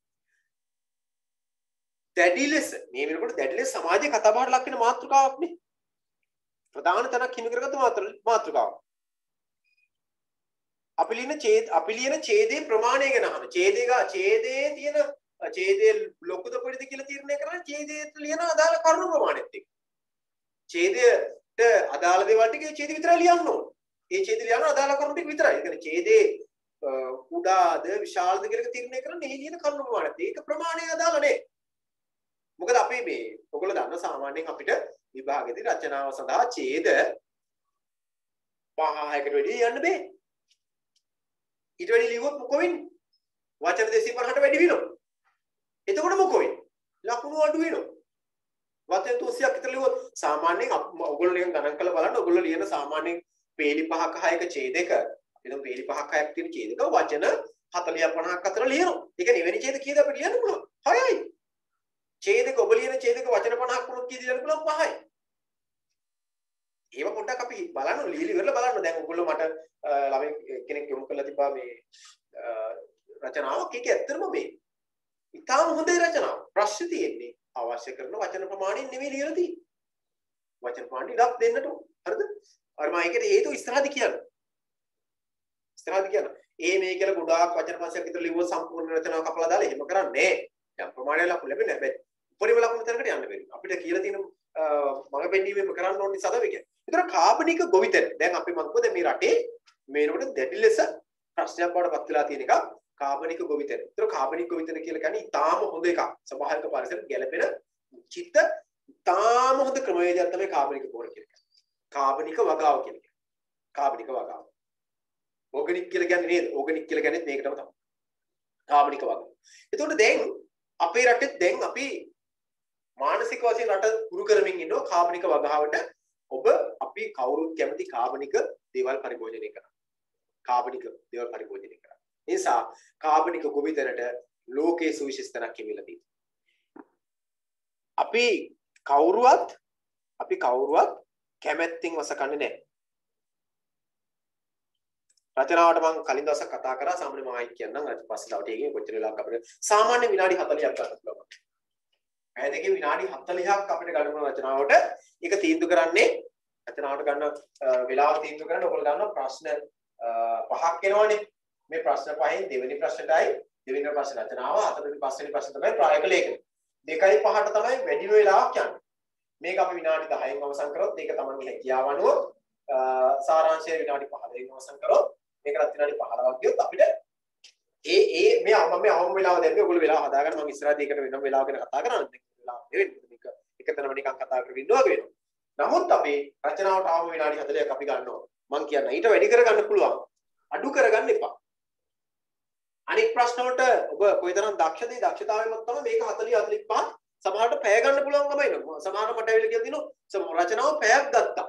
[SPEAKER 1] දැඩි ලෙස මේ වෙනකොට දැඩි ලෙස සමාජයේ කතා බහට ලක් වෙන මාතෘකාවක් නේ. ප්‍රධාන තැනක් හිමි කරගත්ත මාතෘකාවක්. අපි ලියන ඡේද අපි ලියන ඡේදයේ ප්‍රමාණය ගැන අහන. ඡේදයේ ඡේදයේ තියෙන ඡේදයේ ලොකුද පොඩිද කියලා තීරණය කරන්නේ ඡේදයේ ලියන අදාළ කරුණු ප්‍රමාණයත් එක්ක. ඡේදයට අදාළ දේවල් ටික ඒ ඡේදෙ විතරයි ලියන්න ඕන. ඒ ඡේදෙ ලියන අදාළ කරුණු ටික විතරයි. ඒ කියන්නේ ඡේදයේ කුඩාද විශාලද කියලා තීරණය කරන්නේ එහි ලියන කරුණු ප්‍රමාණයත්. ඒක ප්‍රමාණය අදාළ නේ. මොකද අපි මේ ඔයගොල්ලෝ දන්න සාමාන්‍යයෙන් අපිට විභාගෙදී රචනාව සඳහා ඡේද පහකට වැඩි යන්න බෑ. ඊට වැඩි ලියුවොත් මොකෝ වෙන්නේ? වචන දෙසිය පනහට වැඩි වෙනවා. එතකොට මොකෝ වෙන්නේ? ලකුණු අඩු වෙනවා. වචන තුන්සියක් විතර ලියුවොත් සාමාන්‍යයෙන් ඔයගොල්ලෝ නිකන් ගණන් කරලා බලන්න ඔයගොල්ලෝ ලියන සාමාන්‍යයෙන් පේලි පහක හයක ඡේදයක එතන පේලි පහක හයක් තියෙන ඡේදක වචන හතලියක් පනහක් අතර ලියනවා. ඒ කියන්නේ එවැනි ඡේද කීයද අපිට ලියන්න පුළුවන්? හයයි. ඡේදක ඔබ ලියන ඡේදක වචන පනහක් වුණොත් කීයද ලියන්න පුළුවන්? පහයි. ඒව පොඩ්ඩක් අපි බලන්න ලියලි ඉවරලා බලන්න. දැන් ඔයගොල්ලෝ මට ළමයි කෙනෙක් යොමු කරලා තිබ්බා මේ රචනාවක්. ඒක ඇත්තටම මේ ඉතාම හොඳයි රචනාව. ප්‍රශ්න තියෙන්නේ අවශ්‍ය කරන වචන ප්‍රමාණය නෙමෙයි ලියලා තියෙන්නේ. වචන ප්‍රමාණය ඉඩක් දෙන්නට ඕන. හරිද? අර මම ඒකට හේතුව ඉස්සරහදී කියන්න. ඉස්සරහදී කියන්න. ඒ මේ කියලා ගොඩාක් වචන පන්සයක් විතර ලියුවොත් සම්පූර්ණ රචනාව කපලා දාලා එහෙම කරන්නේ නැහැ. යම් ප්‍රමාණයක් ලකුණු ලැබෙන්නේ නැහැ. උපරිම ලකුණු තැනකට යන්න බැරි. අපිට කියලා තියෙන මම පෙන්නීමේම කරන්න ඕනේ සදා වෙක. ඒතර කාබනික ගොවිතැන. දැන් අපි මම කිව්වා දැන් මේ රටේ මේනකොට දැඩි ලෙස ප්‍රශ්නයක් බවට පත් වෙලා තියෙන එක කාබනික ගොවිතැන. ඒතර කාබනික ගොවිතැන කියලා කියන්නේ ඊටාම හොඳ එකක්. සභාවික පරිසරයට ගැලපෙන චිත්ත ඊටාම හොඳ ක්‍රමවේදයක් තමයි කාබනික පොහොර කියන්නේ. කාබනික වගාව කියන්නේ. කාබනික වගාව. ඕගනික් කියලා කියන්නේ නේද? ඕගනික් කියලා කියන්නේ මේකටම තමයි. කාබනික වගාව. ඒතකොට දැන් අපේ රටේ දැන් අපි මානසික වශයෙන් රට පුරු කරමින් ඉන්නවා කාබනික වගාවට. ඔබ අපි කවුරුත් කැමති කාබනික දේවල් පරිභෝජනය කරන්න. කාබනික දේවල් පරිභෝජනය කරන්න. ඒ නිසා කාබනික ගොවිතැනට ලෝකයේ සුවිශේෂ තැනක් හිමිලා තියෙනවා. අපි කවුරුවත් අපි කවුරුවත් කැමැත්තෙන් වසකන්නේ නැහැ. රචනාවට මම කලින් දවසක් කතා කරා සාමාන්‍ය මම ආයි කියන්නම් ඊට පස්සේ තව ටිකකින් කොච්චර වෙලාවක් අපිට සාමාන්‍ය විනාඩි හතලියක් ගන්න පුළුවන්. පැය දෙකේ විනාඩි හතලිහක් අපිට ගන්න පුළුවන් රචනාවට. ඒක තීන්දුව කරන්නේ රචනාවට ගන්න වෙලාව තීන්දුව කරන්න ඔයගොල්ලෝ ගන්න ප්‍රශ්න පහක් එනවනේ. මේ ප්‍රශ්න පහෙන් දෙවෙනි ප්‍රශ්නටයි දෙවෙනි ප්‍රශ්න රචනාව හතරවෙනි පස්වෙනි ප්‍රශ්න තමයි ප්‍රායෝගික ලේඛන. දෙකයි පහට තමයි වැඩිම වෙලාවක් යන්නේ. මේක අපි විනාඩි දහයෙන් අවසන් කරොත් ඒක තමන්ගේ හැකියාව අනුව සාරාංශය විනාඩි පහළොවින් අවසන් කරොත් මේකත් විනාඩි පහළොවක් ගියොත් අපිට ඒ ඒ මේ මම මේ අවම වෙලාව දැම්මේ ඔයගොල්ලෝ වෙලාව හදාගන්න මම ඉස්සරහදී එකට වෙනම වෙලාව ගැන කතා කරන්නේ. වෙලාව නෙවෙයි මේක එකතැනම නිකන් කතා කරගෙන ඉන්නවා වගේ වෙනවා. නමුත් අපි රචනාවට ආවම විනාඩි හතලිහක් අපි ගන්නවා. මම කියන්නේ ඊට වැඩි කරගන්න පුළුවන්. අඩු කරගන්න එපා. අනෙක් ප්‍රශ්න වලට ඔබ කොයිතරම් දක්ෂද? ඒ දක්ෂතාවයම තමයි මේක හතලිය හතලිස් පහ සමහරට පැය ගන්න පුළුවන් ගමයි නෝ. සමහරට මට ඇවිල්ලා කියලා දිනු රචනාව පැයක් ගත්තා.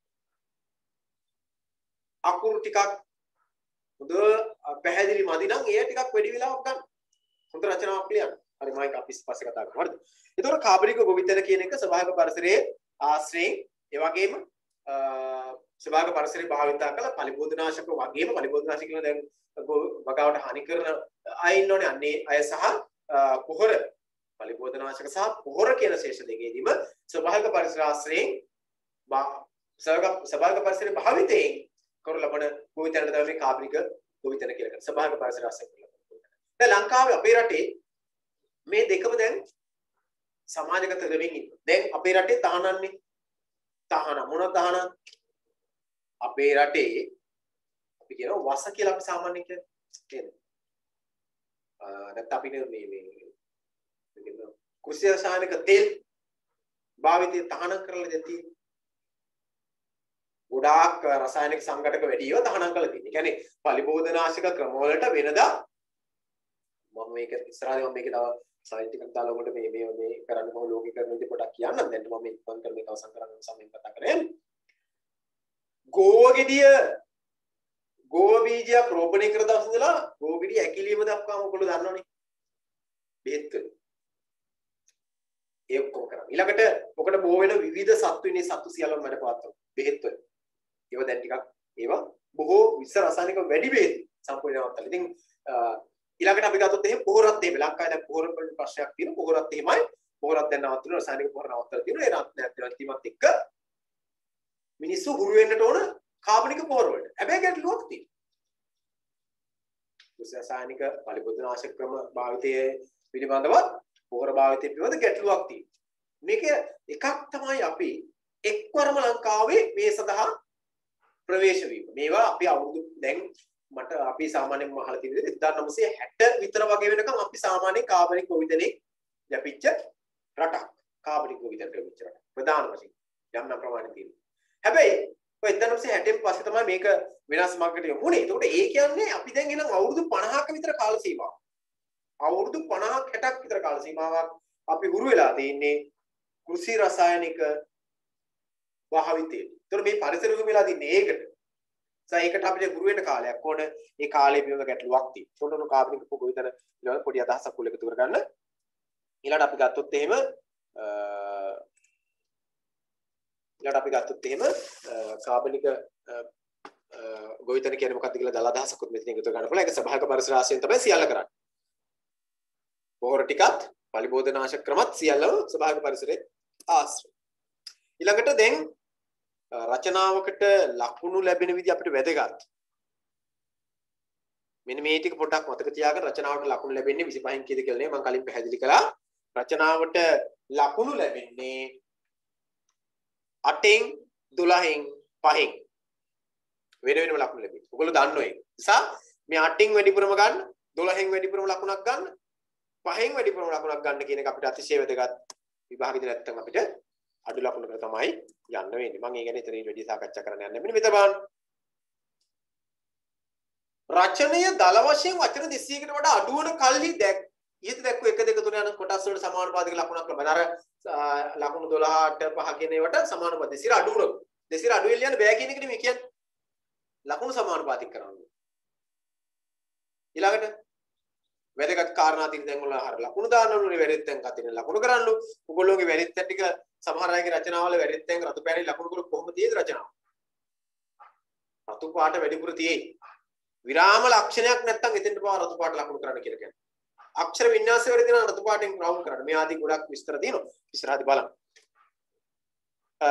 [SPEAKER 1] අකුරු ටිකක් හොඳ පැහැදිලි මදි නම් ඒ ටිකක් වැඩි වෙලාවක් ගන්න. හොඳ රචනාවක් ලියන්න. හරි මම ඒක අපි පස්සේ කතා කරමු. හරිද? ඒතකොට කාබනික ගොවිතැන කියන එක ස්වභාවික පරිසරයේ ආශ්‍රයෙන් ඒ වගේම ස්වභාවික පරිසරය භාවිතා කළ පලිබෝධනාශක වගේම පලිබෝධනාශක කියන දැන් වගාවට හානි කරන අය ඉන්නෝනේ. අන්නේ අය සහ පොහොර පලිබෝධනාශක සහ පොහොර කියන ශේෂ දෙකේදීම ස්වභාවික පරිසර ආශ්‍රයෙන් ස්වභාවික පරිසරයේ භාවිතයෙන් කරු ලබන ගොවිතැනට තමයි මේ කාබනික ගොවිතැන කියලා කියන්නේ. ස්වභාවික පරිසර ආශ්‍රයෙන් කරන ගොවිතැන. දැන් ලංකාවේ අපේ රටේ මේ දෙකම දැන් සමාජගත වෙමින් ඉන්නවා. දැන් අපේ රටේ තහනන්නේ තහන මොන තහන? අපේ රටේ අපි කියනවා වස කියලා අපි සාමාන්‍යයෙන් කියන්නේ. නැත්නම් අපි මේ මේ කෘෂි රසායනික තෙල් භාවිතය තහනම් කරලා දැන් තියෙන්නේ. ගොඩාක් රසායනික සංඝටක වැඩිව තහනම් කරලා තියෙනවා. ඒ කියන්නේ පලිබෝධනාශක ක්‍රම වලට වෙනදා මම මේක ඉස්සරහදී මම මේකේ තව සයිට් එකක් දාලා ඔකට මේ මේ මේ කරන්න කොහොම ලෝකීකරණ විදිහ පොඩක් කියන්නම්. දැන් මම මේ ඉක්මන් කර මේක අවසන් කරන්න සමයෙන් කතා කරේ. ගෝව ගෙඩිය ගෝව බීජයක් රෝපණය කර දවස් ඉඳලා ගෝවිඩි ඇකිලිම දක්වාම ඔයගොල්ලෝ දන්නවනේ. බෙහෙත් වල. ඒ ඔක්කොම කරා. ඊළඟට ඔකට බෝ වෙන විවිධ සත්තු ඉන්නේ සත්තු සියල්ලම වැඩ පවත්වන බෙහෙත් වල. ඒවා දැන් ටිකක් ඒවා බොහෝ විස රසායනික වැඩි බෙහෙත් සම්පූර්ණ නවත්තලා. ඉතින් ඊළඟට අපි ගත්තොත් එහෙම පොහොරත් එහෙම ලංකාවේ දැන් පොහොර වල ප්‍රශ්නයක් තියෙනවා. පොහොරත් එහෙමයි. පොහොරත් දැන් නවත්තන රසායනික පොහොර නවත්තලා තියෙනවා. ඒ නැත්නම් එක්ක මිනිස්සු හුරු වෙන්නට ඕන කාබනික පොහොර වලට. හැබැයි ගැටලුවක් තියෙනවා. රසායනික පලිබෝධනාශක ක්‍රම භාවිතයේ පිළිබඳව පොහොර භාවිතයේ පිළිබඳ ගැටලුවක් තියෙනවා. මේක එකක් තමයි අපි එක්වරම ලංකාවේ මේ සඳහා ප්‍රවේශ වීම. මේවා අපි අවුරුදු දැන් මට අපි සාමාන්‍යයෙන් අහලා තියෙන විදිහට එක්දාස් නවසිය හැට විතර වගේ වෙනකම් අපි සාමාන්‍ය කාබනික ගොවිතැනේ යපිච්ච රටක්. කාබනික ගොවිතැන යපිච්ච රටක්. ප්‍රධාන වශයෙන් යම් නම් ප්‍රමාණයක් තියෙනවා. හැබැයි ඔය එක්දාස් නවසිය හැටෙන් පස්සේ තමයි මේක වෙනස් මාර්ගකට යමුනේ. ඒකට ඒ කියන්නේ අපි දැන් එනම් අවුරුදු පනහක විතර කාල සීමාවක්. අවුරුදු පනහක් හැටක් විතර කාල සීමාවක් අපි හුරු වෙලා තියෙන්නේ කෘෂි රසායනික භාවිතේ. ඒතර මේ පරිසර යොමු වෙලා තින්නේ ඒකට. සෑ ඒකට අපිට ගුරු වෙන කාලයක් ඕන. ඒ කාලේ පිළිබඳ ගැටලුවක් තියෙනවා. චොන්නු කාබනික පොගොවිතර ඊළඟ පොඩි අදහසක් උල් එකතු කරගන්න. ඊළඟට අපි ගත්තොත් එහෙම ඊළඟට අපි ගත්තොත් එහෙම කාබනික ගොවිතැන කියන්නේ මොකක්ද කියලා දල අදහසකුත් මෙතන එකතු කරගන්න පුළුවන්. ඒක සභාවක පරිසර ආශ්‍රයෙන් තමයි සියල්ල කරන්නේ. පොහොර ටිකත් පලිබෝධනාශක ක්‍රමත් සියල්ලම සභාවක පරිසරයේ ආශ්‍රය. ඊළඟට දැන් රචනාවකට ලකුණු ලැබෙන විදිහ අපිට වැදගත්. මෙන්න මේ ටික පොඩ්ඩක් මතක තියාගන්න. රචනාවට ලකුණු ලැබෙන්නේ විසිපහෙන් කීයද කියලා නේ මම කලින් පැහැදිලි කළා. රචනාවට ලකුණු ලැබෙන්නේ අටෙන් දොළහෙන් පහෙන් වෙන වෙනම ලකුණු ලැබෙන්නේ. ඔයගොල්ලෝ දන්නෝ ඒක. නිසා මේ අටෙන් වැඩිපුරම ගන්න, දොළහෙන් වැඩිපුරම ලකුණක් ගන්න, පහෙන් වැඩිපුරම ලකුණක් ගන්න කියන එක අපිට අතිශය වැදගත්. විභාගෙදී නැත්තම් අපිට අඩු ලකුණකට තමයි යන්න වෙන්නේ. මම ඒ ගැන ඉතින් වැඩි සාකච්ඡා කරන්න යන්නේ. මෙන්න මෙතන බලන්න. රචනය දල වශයෙන් වචන දෙසීයකට වඩා අඩු වන කල්හි දැක් ඊට දැක්ව එක දෙක තුන යන කොටස් වලට සමානුපාතික ලකුණක් ලබන. අර ලකුණු දොළහට පහ කියන ඒවාට සමානුපාතික දෙසිර අඩු වුණොත් දෙසිර අඩු වෙලා යන බෑ කියන එක නෙමෙයි කියන්නේ. ලකුණු සමානුපාතික කරන්න. ඊළඟට වැදගත් කාරණා තියෙන දැන් වල අර ලකුණු දාන්න ඕනේ වැඩිත් දැන් කතින ලකුණු කරන්න. ඔයගොල්ලෝගේ වැඩිත් ටික සමහර අයගේ රචනාවල වැඩිත් දැන් රතු පැණි ලකුණු කරලා කොහොමද තියෙද රචනාව? රතු පාට වැඩිපුර තියෙයි. විරාම ලක්ෂණයක් නැත්තම් එතෙන්ට පාව රතු පාට ලකුණු කරන්න කියලා කියන්නේ. අක්ෂර වින්‍යාසය වල තියෙන රතු පාටෙන් රවුන්ඩ් කරන්න. මේ ආදී ගොඩක් විස්තර තියෙනවා. ඉස්සරහදී බලන්න. අ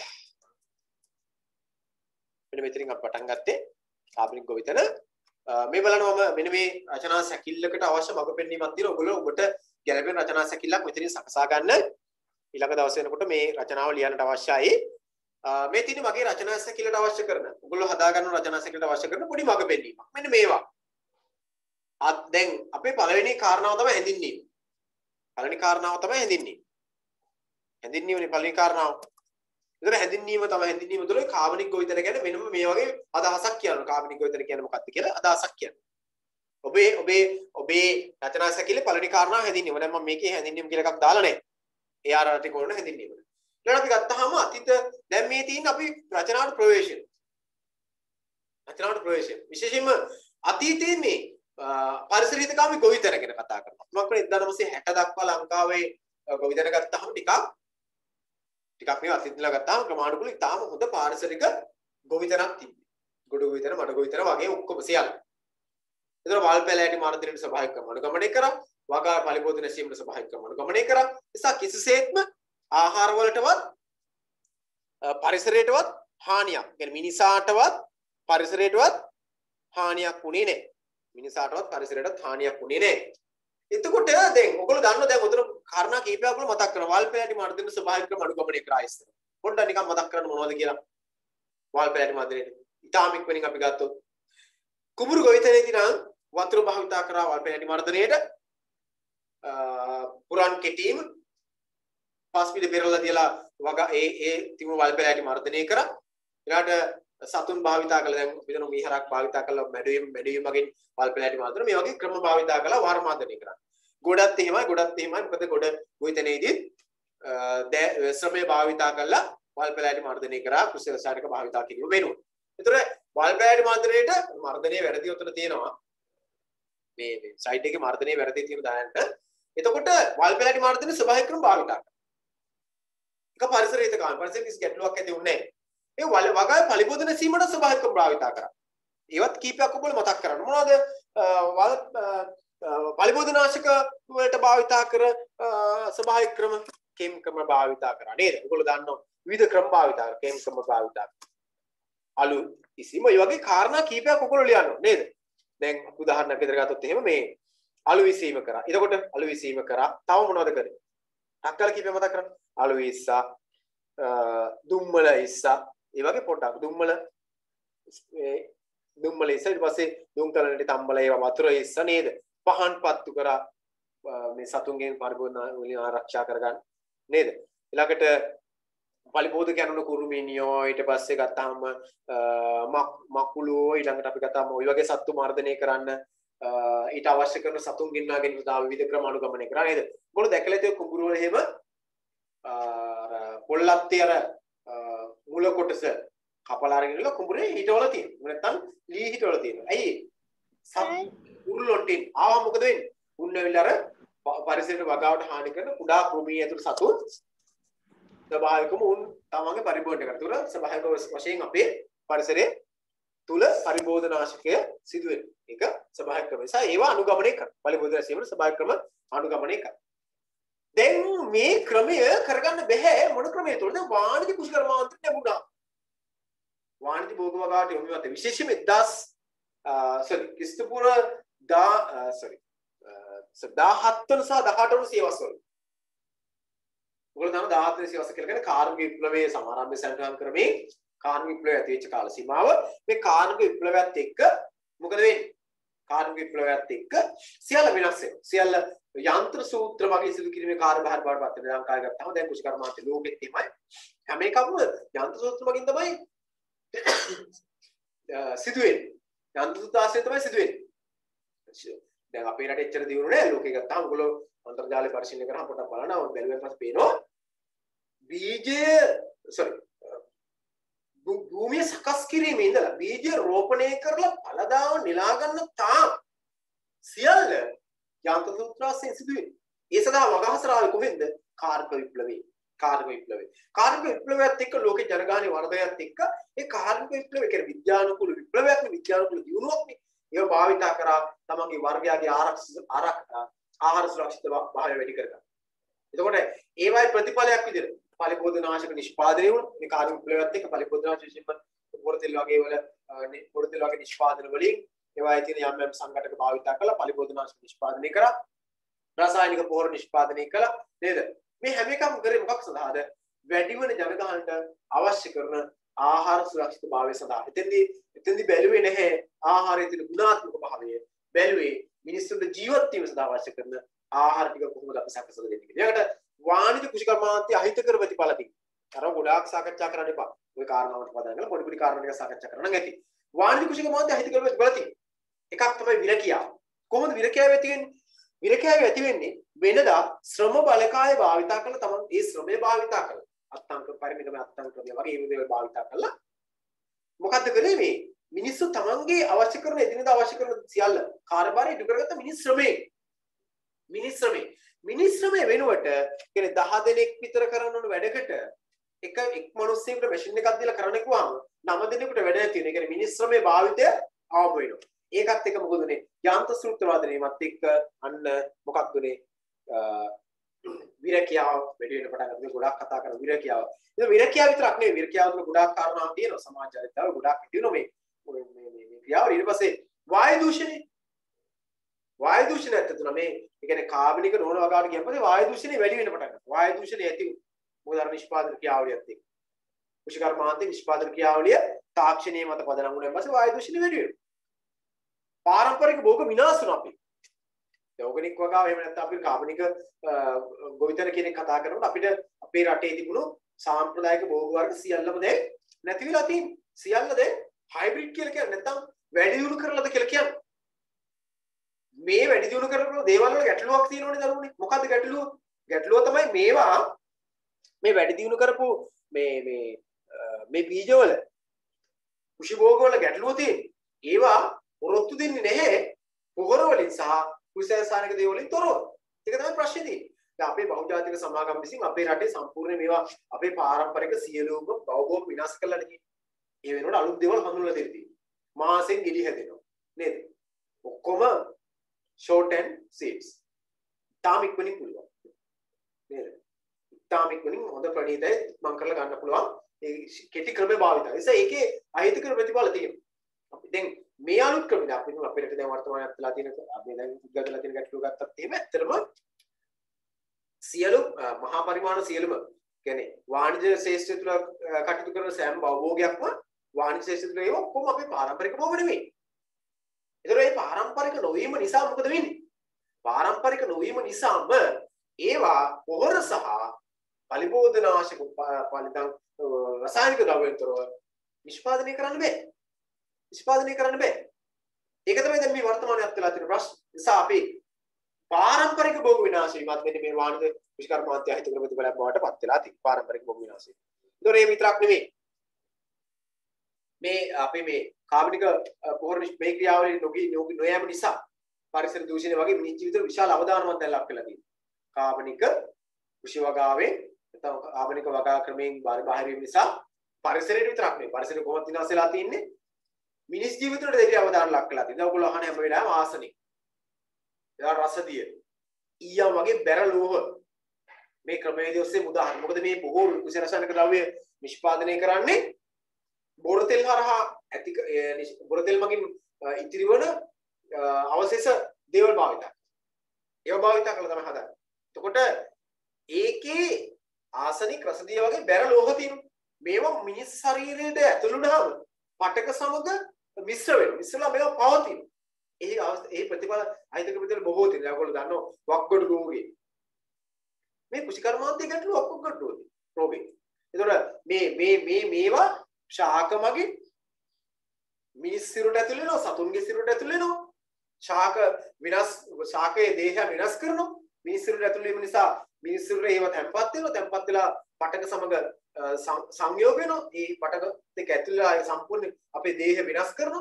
[SPEAKER 1] මෙන්න මෙතනින් අපි පටන් ගත්තේ කාබනික ගොවිතැන. මේ බලනවම මෙන්න මේ රචනා සැකිල්ලකට අවශ්‍ය මඟ පෙන්වීමක් තියෙනවා. ඔයගොල්ලෝ ඔබට ගැළපෙන රචනා සැකිල්ලක් මෙතනින් සකසා ගන්න. ඊළඟ දවසේ වෙනකොට මේ රචනාව ලියන්නට අවශ්‍යයි. මේ තියෙන්නේ මගේ රචනා සැකිල්ලට අවශ්‍ය කරන. ඔයගොල්ලෝ හදා ගන්න රචනා සැකිල්ලට අවශ්‍ය කරන පොඩි මඟ පෙන්වීමක්. මෙන්න මේවා. අත් දැන් අපේ පළවෙනි කාරණාව තමයි හැඳින්වීම. පළවෙනි කාරණාව තමයි හැඳින්වීම. හැඳින්වීමනේ පළවෙනි කාරණාව. ඒතර හැඳින්වීම තමයි හැඳින්වීම තුළ කාබනික ගොවිතැන ගැන වෙනම මේ වගේ අදහසක් කියනවා. කාබනික ගොවිතැන කියන්නේ මොකක්ද කියලා අදහසක් කියනවා. ඔබේ ඔබේ ඔබේ රචනා සැකිල්ලේ පළවෙනි කාරණාව හැඳින්වීම. දැන් මම මේකේ හැඳින්වීම කියලා එකක් දාලා නැහැ. ඒ ආර රටේ කොරන හැඳින්වීම. ඊළඟට අපි ගත්තාම අතීත දැන් මේ තියෙන අපි රචනාවට ප්‍රවේශය. රචනාවට ප්‍රවේශය. විශේෂයෙන්ම අතීතයේ මේ පරිසරහිතකාමී ගොවිතැන ගැන කතා කරනවා. මම කියන්නේ එක්දාස් නවසිය හැට දක්වා ලංකාවේ ගොවිතැන ගත්තාම ටිකක් ටිකක් මේ අතීතලා ගත්තාම ක්‍රමානුකූලව ඉතාම හොඳ පාරිසරික ගොවිතැනක් තිබ්බේ. ගොඩ ගොවිතැන, මඩ ගොවිතැන වගේ ඔක්කොම සියල්ල. ඒතර වල් පැලෑටි මාර්ගයෙන් සභාවික ක්‍රම අනුගමනය කරා. වගා පලිබෝධ නැසීමට සභාවික ක්‍රම අනුගමනය කරා. නිසා කිසිසේත්ම ආහාර වලටවත් පරිසරයටවත් හානියක්, يعني මිනිසාටවත් පරිසරයටවත් හානියක් වුණේ නැහැ. මිනිසාටවත් පරිසරයටවත් හානියක් වුණේ නැහැ. එතකොට දැන් ඔයගොල්ලෝ දන්නවා දැන් උතන කාරණා කීපයක් ඔයගොල්ලෝ මතක් කරනවා. වල් පැලෑටි මාර්ගයෙන් සභාවික ක්‍රම අනුගමනය කරා ඉස්සර. පොඩ්ඩක් නිකන් මතක් කරන්න මොනවද කියලා. වල් පැලෑටි මාර්ගයෙන් ඉතාම ඉක්මනින් අපි ගත්තොත් කුඹුරු ගොවිතැනේදී නම් වතුර භාවිතා කරා වල් පැලෑටි මාර්ගණයට පුරන් කෙටීම පාස්පිට පෙරලා තියලා වගා ඒ ඒ තිබුණු වල් පැලෑටි මර්ධනය කරා. ඊළඟට සතුන් භාවිතා කළා. දැන් අපි දන්නවා මීහරක් භාවිතා කළා මැඩවීම මැඩවීම වගේ වල් පැලෑටි මර්ධන මේ වගේ ක්‍රම භාවිතා කළා වර්මාදනය කරා. ගොඩත් එහෙමයි ගොඩත් එහෙමයි. මොකද ගොඩ ගොවිතැනේදී ශ්‍රමය භාවිතා කළා වල් පැලෑටි මර්ධනය කරා කෘෂි රසායනික භාවිතා කිරීම වෙනුවට. ඒතර වල් පැලෑටි මර්ධනයේට මර්ධනයේ වැරදි උතන තියෙනවා. මේ මේ සයිඩ් එකේ මර්ධනයේ වැරදි තියෙන දායන්ට. එතකොට වල් පැලෑටි මර්ධනයේ ස්වභාවික ක්‍රම භාවිත කරනවා. එක පරිසරයක කාම පරිසරයේ කිසි ගැටලුවක් ඇති වුණේ නැහැ. ඒ වල වගාවේ පරිබෝධන සීමට ස්වභාවික ක්‍රම භාවිත කරා. ඒවත් කීපයක් ඔබලා මතක් කරගන්න. මොනවද? වල පරිබෝධනාශක වලට භාවිත කර ස්වභාවික ක්‍රම කේම් ක්‍රම භාවිත කරා නේද? ඔයගොල්ලෝ දන්නවා විවිධ ක්‍රම භාවිත කරා කේම් ක්‍රම භාවිත කරා. අලු ඉසීම මේ වගේ කාරණා කීපයක් ඔයගොල්ලෝ ලියන්න නේද? දැන් උදාහරණයක් විතර ගත්තොත් එහෙම මේ අලු විසීම කරා. එතකොට අලු විසීම කරා. තව මොනවද කරේ? අක්කල කීපයක් මතක් කරන්න. අලු ඉස්සා දුම්මල ඉස්සා ඒ වගේ පොඩ්ඩක් දුම්මල මේ දුම්මල ඉස්සා ඊට පස්සේ දුම්කලනට තම්බල ඒවා වතුර ඉස්සා නේද? පහන් පත්තු කරා මේ සතුන්ගෙන් පරිබෝධන වලින් ආරක්ෂා කරගන්න නේද? ඊළඟට පරිබෝධ කැනුණු කුරුමිනියෝ ඊට පස්සේ ගත්තාම මකුලෝ ඊළඟට අපි ගත්තාම ওই වගේ සත්තු මර්ධනය කරන්න ඊට අවශ්‍ය කරන සතුන් ගෙන්නා ගැනීම සඳහා විවිධ ක්‍රම අනුගමනය කරා නේද? මොකද දැකලා තියෙන කුඹුරු වල එහෙම අර පොල්ලත්තේ අර මුල කොටස කපලා අරගෙන ඉල කුඹුරේ හිටවල තියෙනවා. නැත්තම් ලී හිටවල තියෙනවා. ඇයි? සත් උරුලොටින් ආව මොකද වෙන්නේ? උන්නවිල අර පරිසරයට වගාවට හානි කරන කුඩා කෘමී ඇතුළු සතුන් ස්වභාවිකවම උන් තමන්ගේ පරිබෝධනය කරන. ඒතර ස්වභාවික වශයෙන් අපේ පරිසරයේ තුල පරිබෝධනාශකය සිදු වෙනවා. ඒක ස්වභාවික ක්‍රම. නිසා ඒවා අනුගමනය කරනවා. පරිබෝධන සීමන ස්වභාවික ක්‍රම අනුගමනය කරනවා. දැන් මේ ක්‍රමය කරගන්න බෑ මොන ක්‍රමයේ තුලද? වාණිජ කුෂිකර්මාන්තයට ලැබුණා. වාණිජ භෝග වගාවට යොමු වෙත විශේෂයෙන්ම දස් සෝරි ක්‍රිස්තුපුර දා සෝරි දහහත් වන සහ දහඅට වන සියවස් වල. ඔයගොල්ලෝ දන්නවා දහහත් වන සියවස් කියලා කියන්නේ කාර්මික විප්ලවයේ සමාරම්භය සටහන් කරමින් කාර්මික විප්ලවය ඇති වෙච්ච කාල සීමාව. මේ කාර්මික විප්ලවයත් එක්ක මොකද වෙන්නේ? කාර්මික විප්ලවයත් එක්ක සියල්ල වෙනස් වෙනවා. සියල්ල යන්ත්‍ර සූත්‍ර වගේ සිදු කිරීමේ කාර්යභාර බවට පත් වෙනවා. ලංකාවේ ගත්තාම දැන් කුෂිකර්මාන්ත ලෝකෙත් එහෙමයි. හැම එකම යන්ත්‍ර සූත්‍ර වලින් තමයි සිදු වෙන්නේ. යන්ත්‍ර සූත්‍රාශ්‍රයෙන් තමයි සිදු වෙන්නේ. දැන් අපේ රටේ එච්චර දියුණු නෑ. ලෝකෙ ගත්තාම ඔයගොල්ලෝ අන්තර්ජාලය පරිශීලනය කරලා පොඩ්ඩක් බලනවා. බැලුවෙන් පස්සේ පේනවා බීජය සෝරි භූමිය සකස් කිරීමේ ඉඳලා බීජ රෝපණය කරලා පළදාව නෙලා ගන්න තාක් සියල්ල යන්ත්‍ර සූත්‍රාශ්‍රයෙන් සිදු වෙන්නේ. ඒ සඳහා වගහසරාවේ කොහෙන්ද? කාර්ක විප්ලවයේ. කාර්ක විප්ලවයේ. කාර්ක විප්ලවයත් එක්ක ලෝකේ ජනගහනයේ වර්ධනයත් එක්ක ඒ කාර්ක විප්ලවය කියන්නේ විද්‍යානුකූල විප්ලවයක් නේ, විද්‍යානුකූල දියුණුවක් නේ. ඒව භාවිතා කරා තමන්ගේ වර්ගයාගේ ආරක්ෂ ආරක් ආහාර සුරක්ෂිත භාවය වැඩි කරගන්න. එතකොට ඒවයි ප්‍රතිඵලයක් විදිහට පරිබෝධනාශක නිෂ්පාදනය වුණා. මේ කාර්ක විප්ලවයත් එක්ක පරිබෝධනාශක විශේෂයෙන්ම පොරතෙල් වගේ වල පොරතෙල් වගේ නිෂ්පාදන වලින් ඒවායේ තියෙන යම් යම් සංඝටක භාවිතා කරලා පරිබෝධනාශක නිෂ්පාදනය කරා. රසායනික පොහොර නිෂ්පාදනය කළා නේද? මේ හැම එකම කරේ මොකක් සඳහාද? වැඩි වෙන ජනගහනට අවශ්‍ය කරන ආහාර සුරක්ෂිතභාවය සඳහා. එතෙන්දී එතෙන්දී බැලුවේ නැහැ ආහාරයේ තියෙන ගුණාත්මක භාවය. බැලුවේ මිනිස්සුන්ට ජීවත් වීම සඳහා අවශ්‍ය කරන ආහාර ටික කොහොමද අපි සකසලා දෙන්නේ කියලා. ඒකට වාණිජ කුෂිකර්මාන්තය අහිතකර ප්‍රතිඵල තියෙනවා. අර ගොඩාක් සාකච්ඡා කරන්න එපා. ওই කාරණාවට පදන්න පොඩි පොඩි කාරණා ටික සාකච්ඡා කරන්න නම් ඇති. වාණිජ කුෂිකර්මාන්තය අහිතකර ප්‍රතිඵල තියෙනවා. එකක් තමයි විරකියාව. කොහොමද විරකියාව ඇති වෙන්නේ? විරකියාව ඇති වෙන්නේ වෙනදා ශ්‍රම බලකාය භාවිතා කරලා තමයි ඒ ශ්‍රමය භාවිතා කරලා අත්තංක පරිමිතම අත්තංක වගේ මේ දේවල් භාවිතා කරලා මොකද්ද කරේ මේ මිනිස්සු තමන්ගේ අවශ්‍ය කරන එදිනෙදා අවශ්‍ය කරන සියල්ල කාර්යභාරය ඉටු කරගත්ත මිනිස් ශ්‍රමයේ මිනිස් ශ්‍රමයේ මිනිස් ශ්‍රමයේ වෙනුවට කියන්නේ දහ දෙනෙක් විතර කරන ඕන වැඩකට එක එක් මිනිස්සෙකුට මැෂින් එකක් දීලා කරන්න කිව්වම නව දෙනෙකුට වැඩ නැති වෙන. ඒ කියන්නේ මිනිස් ශ්‍රමයේ භාවිතය ආවම වෙනවා. ඒකත් එක මොකද උනේ? යන්ත්‍ර සූත්‍ර වාදනයේමත් එක්ක අන්න මොකක්ද උනේ? විරකියාව වැඩි වෙන පටන් ගන්න ගොඩාක් කතා කරන විරකියාව. ඒක විරකියාව විතරක් නෙවෙයි විරකියාව තුළ ගොඩාක් කාරණා තියෙනවා. සමාජ චරිතාව ගොඩාක් තියෙනවා මේ මේ මේ ක්‍රියාව. ඊට පස්සේ වායු දූෂණය. වායු දූෂණය ඇතුළත මේ ඒ කියන්නේ කාබනික නෝන වගාවට කියන පස්සේ වායු දූෂණය වැඩි වෙන පටන් ගන්නවා. වායු දූෂණය ඇති මොකද අර නිෂ්පාදන ක්‍රියාවලියත් එක්ක. කුෂිකර්මාන්තේ නිෂ්පාදන ක්‍රියාවලිය තාක්ෂණයේ මත පදනම් වුණාන් පස්සේ වායු දූෂණය වැඩි වෙනවා. පාරම්පරික භෝග විනාශ වෙනවා අපි. ඕගනික් වගාව එහෙම නැත්නම් අපි කාබනික ගොවිතැන කියන එක කතා කරනකොට අපිට අපේ රටේ තිබුණු සාම්ප්‍රදායික භෝග වර්ග සියල්ලම දැන් නැති වෙලා තියෙනවා. සියල්ල දැන් හයිබ්‍රිඩ් කියලා කියන්නේ නැත්නම් වැඩි දියුණු කරලාද කියලා කියන්නේ. මේ වැඩි දියුණු කරන දේවල් වල ගැටලුවක් තියෙනවනේ දරුවනේ. මොකද්ද ගැටලුව? ගැටලුව තමයි මේවා මේ වැඩි දියුණු කරපු මේ මේ මේ බීජවල කුෂි භෝග වල ගැටලුව තියෙන්නේ. ඒවා ඔරොත්තු දෙන්නේ නැහැ පොහොර වලින් සහ කුසලසානික දේ වලින් තොරව. ඒක තමයි ප්‍රශ්නේ තියෙන්නේ. දැන් අපේ බහුජාතික සමාගම් විසින් අපේ රටේ සම්පූර්ණ මේවා අපේ පාරම්පරික සියලුම බවබෝග විනාශ කරලා නෙමෙයි. ඒ වෙනකොට අලුත් දේවල් හඳුන්වලා දෙන්න තියෙනවා. මාසෙන් ගෙඩි හැදෙනවා. නේද? ඔක්කොම short and seeds. තාම ඉක්මනින් පුළුවන්. නේද? තාම ඉක්මනින් හොඳ ප්‍රණීතයි මම කරලා ගන්න පුළුවන්. ඒ කෙටි ක්‍රමේ භාවිතයි. ඒ නිසා ඒකේ අහිතකර ප්‍රතිඵල තියෙනවා. අපි දැන් මේ අලුත් ක්‍රමෙද අපි අපිට දැන් වර්තමානයේ අත්ලා තියෙන අපි දැන් උද්ගතලා තියෙන ගැටලුව ගත්තත් එහෙම ඇත්තටම සියලු මහා පරිමාණ සියලුම කියන්නේ වාණිජ්‍ය ශාස්ත්‍රය තුළ කටයුතු කරන සෑම භවෝගයක්ම වාණිජ්‍ය ශාස්ත්‍රය තුළ ඒවා ඔක්කොම අපේ පාරම්පරික භෝග නෙමෙයි. ඒතර මේ පාරම්පරික නොවීම නිසා මොකද වෙන්නේ? පාරම්පරික නොවීම නිසාම ඒවා පොහොර සහ පලිබෝධනාශක පලිතං රසායනික ද්‍රව්‍යතරව නිෂ්පාදනය කරන්න බෑ. නිෂ්පාදනය කරන්න බෑ. ඒක තමයි දැන් මේ වර්තමානයේ අත්දලා තියෙන ප්‍රශ්න. නිසා අපි පාරම්පරික භෝග විනාශය විමත් මෙන්න මේ වාණිජ විෂකර්මාන්තය හිතකර ප්‍රතිඵලයක් බවට පත් වෙලා තියෙන පාරම්පරික භෝග විනාශය. ඒතොර මේ විතරක් නෙමෙයි. මේ අපි මේ කාබනික පොහොර මේ ක්‍රියාවලින් නොගී නොයෑම නිසා පරිසර දූෂණය වගේ මිනිස් ජීවිතවල විශාල අවදානමක් දැන් ලක් වෙලා තියෙනවා. කාබනික කෘෂි වගාවෙන් නැත්නම් කාබනික වගා ක්‍රමයෙන් බාහිර වීම නිසා පරිසරයට විතරක් නෙමෙයි පරිසරය කොහොමද විනාශ වෙලා තියෙන්නේ? මිනිස් ජීවිතවලට දෙවියන් අවදාන ලක් වෙලා තියෙනවා. ඔයගොල්ලෝ අහන හැම වෙලාවෙම ආසනික. ඒවා රසදිය. ඊයා වගේ බැරලෝහ මේ ක්‍රමවේදය ඔස්සේ උදාහරණ. මොකද මේ බොහෝ කුසල රසායනික ද්‍රව්‍ය නිෂ්පාදනය කරන්නේ බොර තෙල් හරහා ඇති බොර තෙල් මගින් ඉතිරි වන අවශේෂ දේවල් භාවිතයි. ඒවා භාවිත කරලා තමයි හදන්නේ. එතකොට ඒකේ ආසනික රසදිය වගේ බැරලෝහ තියෙනවා. මේවා මිනිස් ශරීරයට ඇතුළු වුණාම පටක සමග මිශ්‍ර වෙනවා. මිශ්‍රලා මේවා පවතිනවා. ඒ ඒ ප්‍රතිඵල අහිතක ප්‍රතිඵල බොහෝ තියෙනවා. ඔයගොල්ලෝ දන්නවා වක්ගොඩ රෝගේ. මේ කුෂිකර්මාන්තයේ ගැටලුව වක්ගොඩ රෝගේ. ඒතකොට මේ මේ මේ මේවා ශාක මගින් මිනිස් සිරුරට ඇතුල් වෙනවා, සතුන්ගේ සිරුරට ඇතුල් වෙනවා. ශාක විනාශ ශාකයේ දේහය විනාශ කරනවා. මිනිස් සිරුරට ඇතුල් වීම නිසා මිනිස් සිරුරේ ඒවා තැම්පත් වෙනවා. තැම්පත් වෙලා පටක සමග සංයෝග වෙනවා. ඒ පටක දෙක ඇතුල් වෙලා සම්පූර්ණ අපේ දේහය විනාශ කරනවා.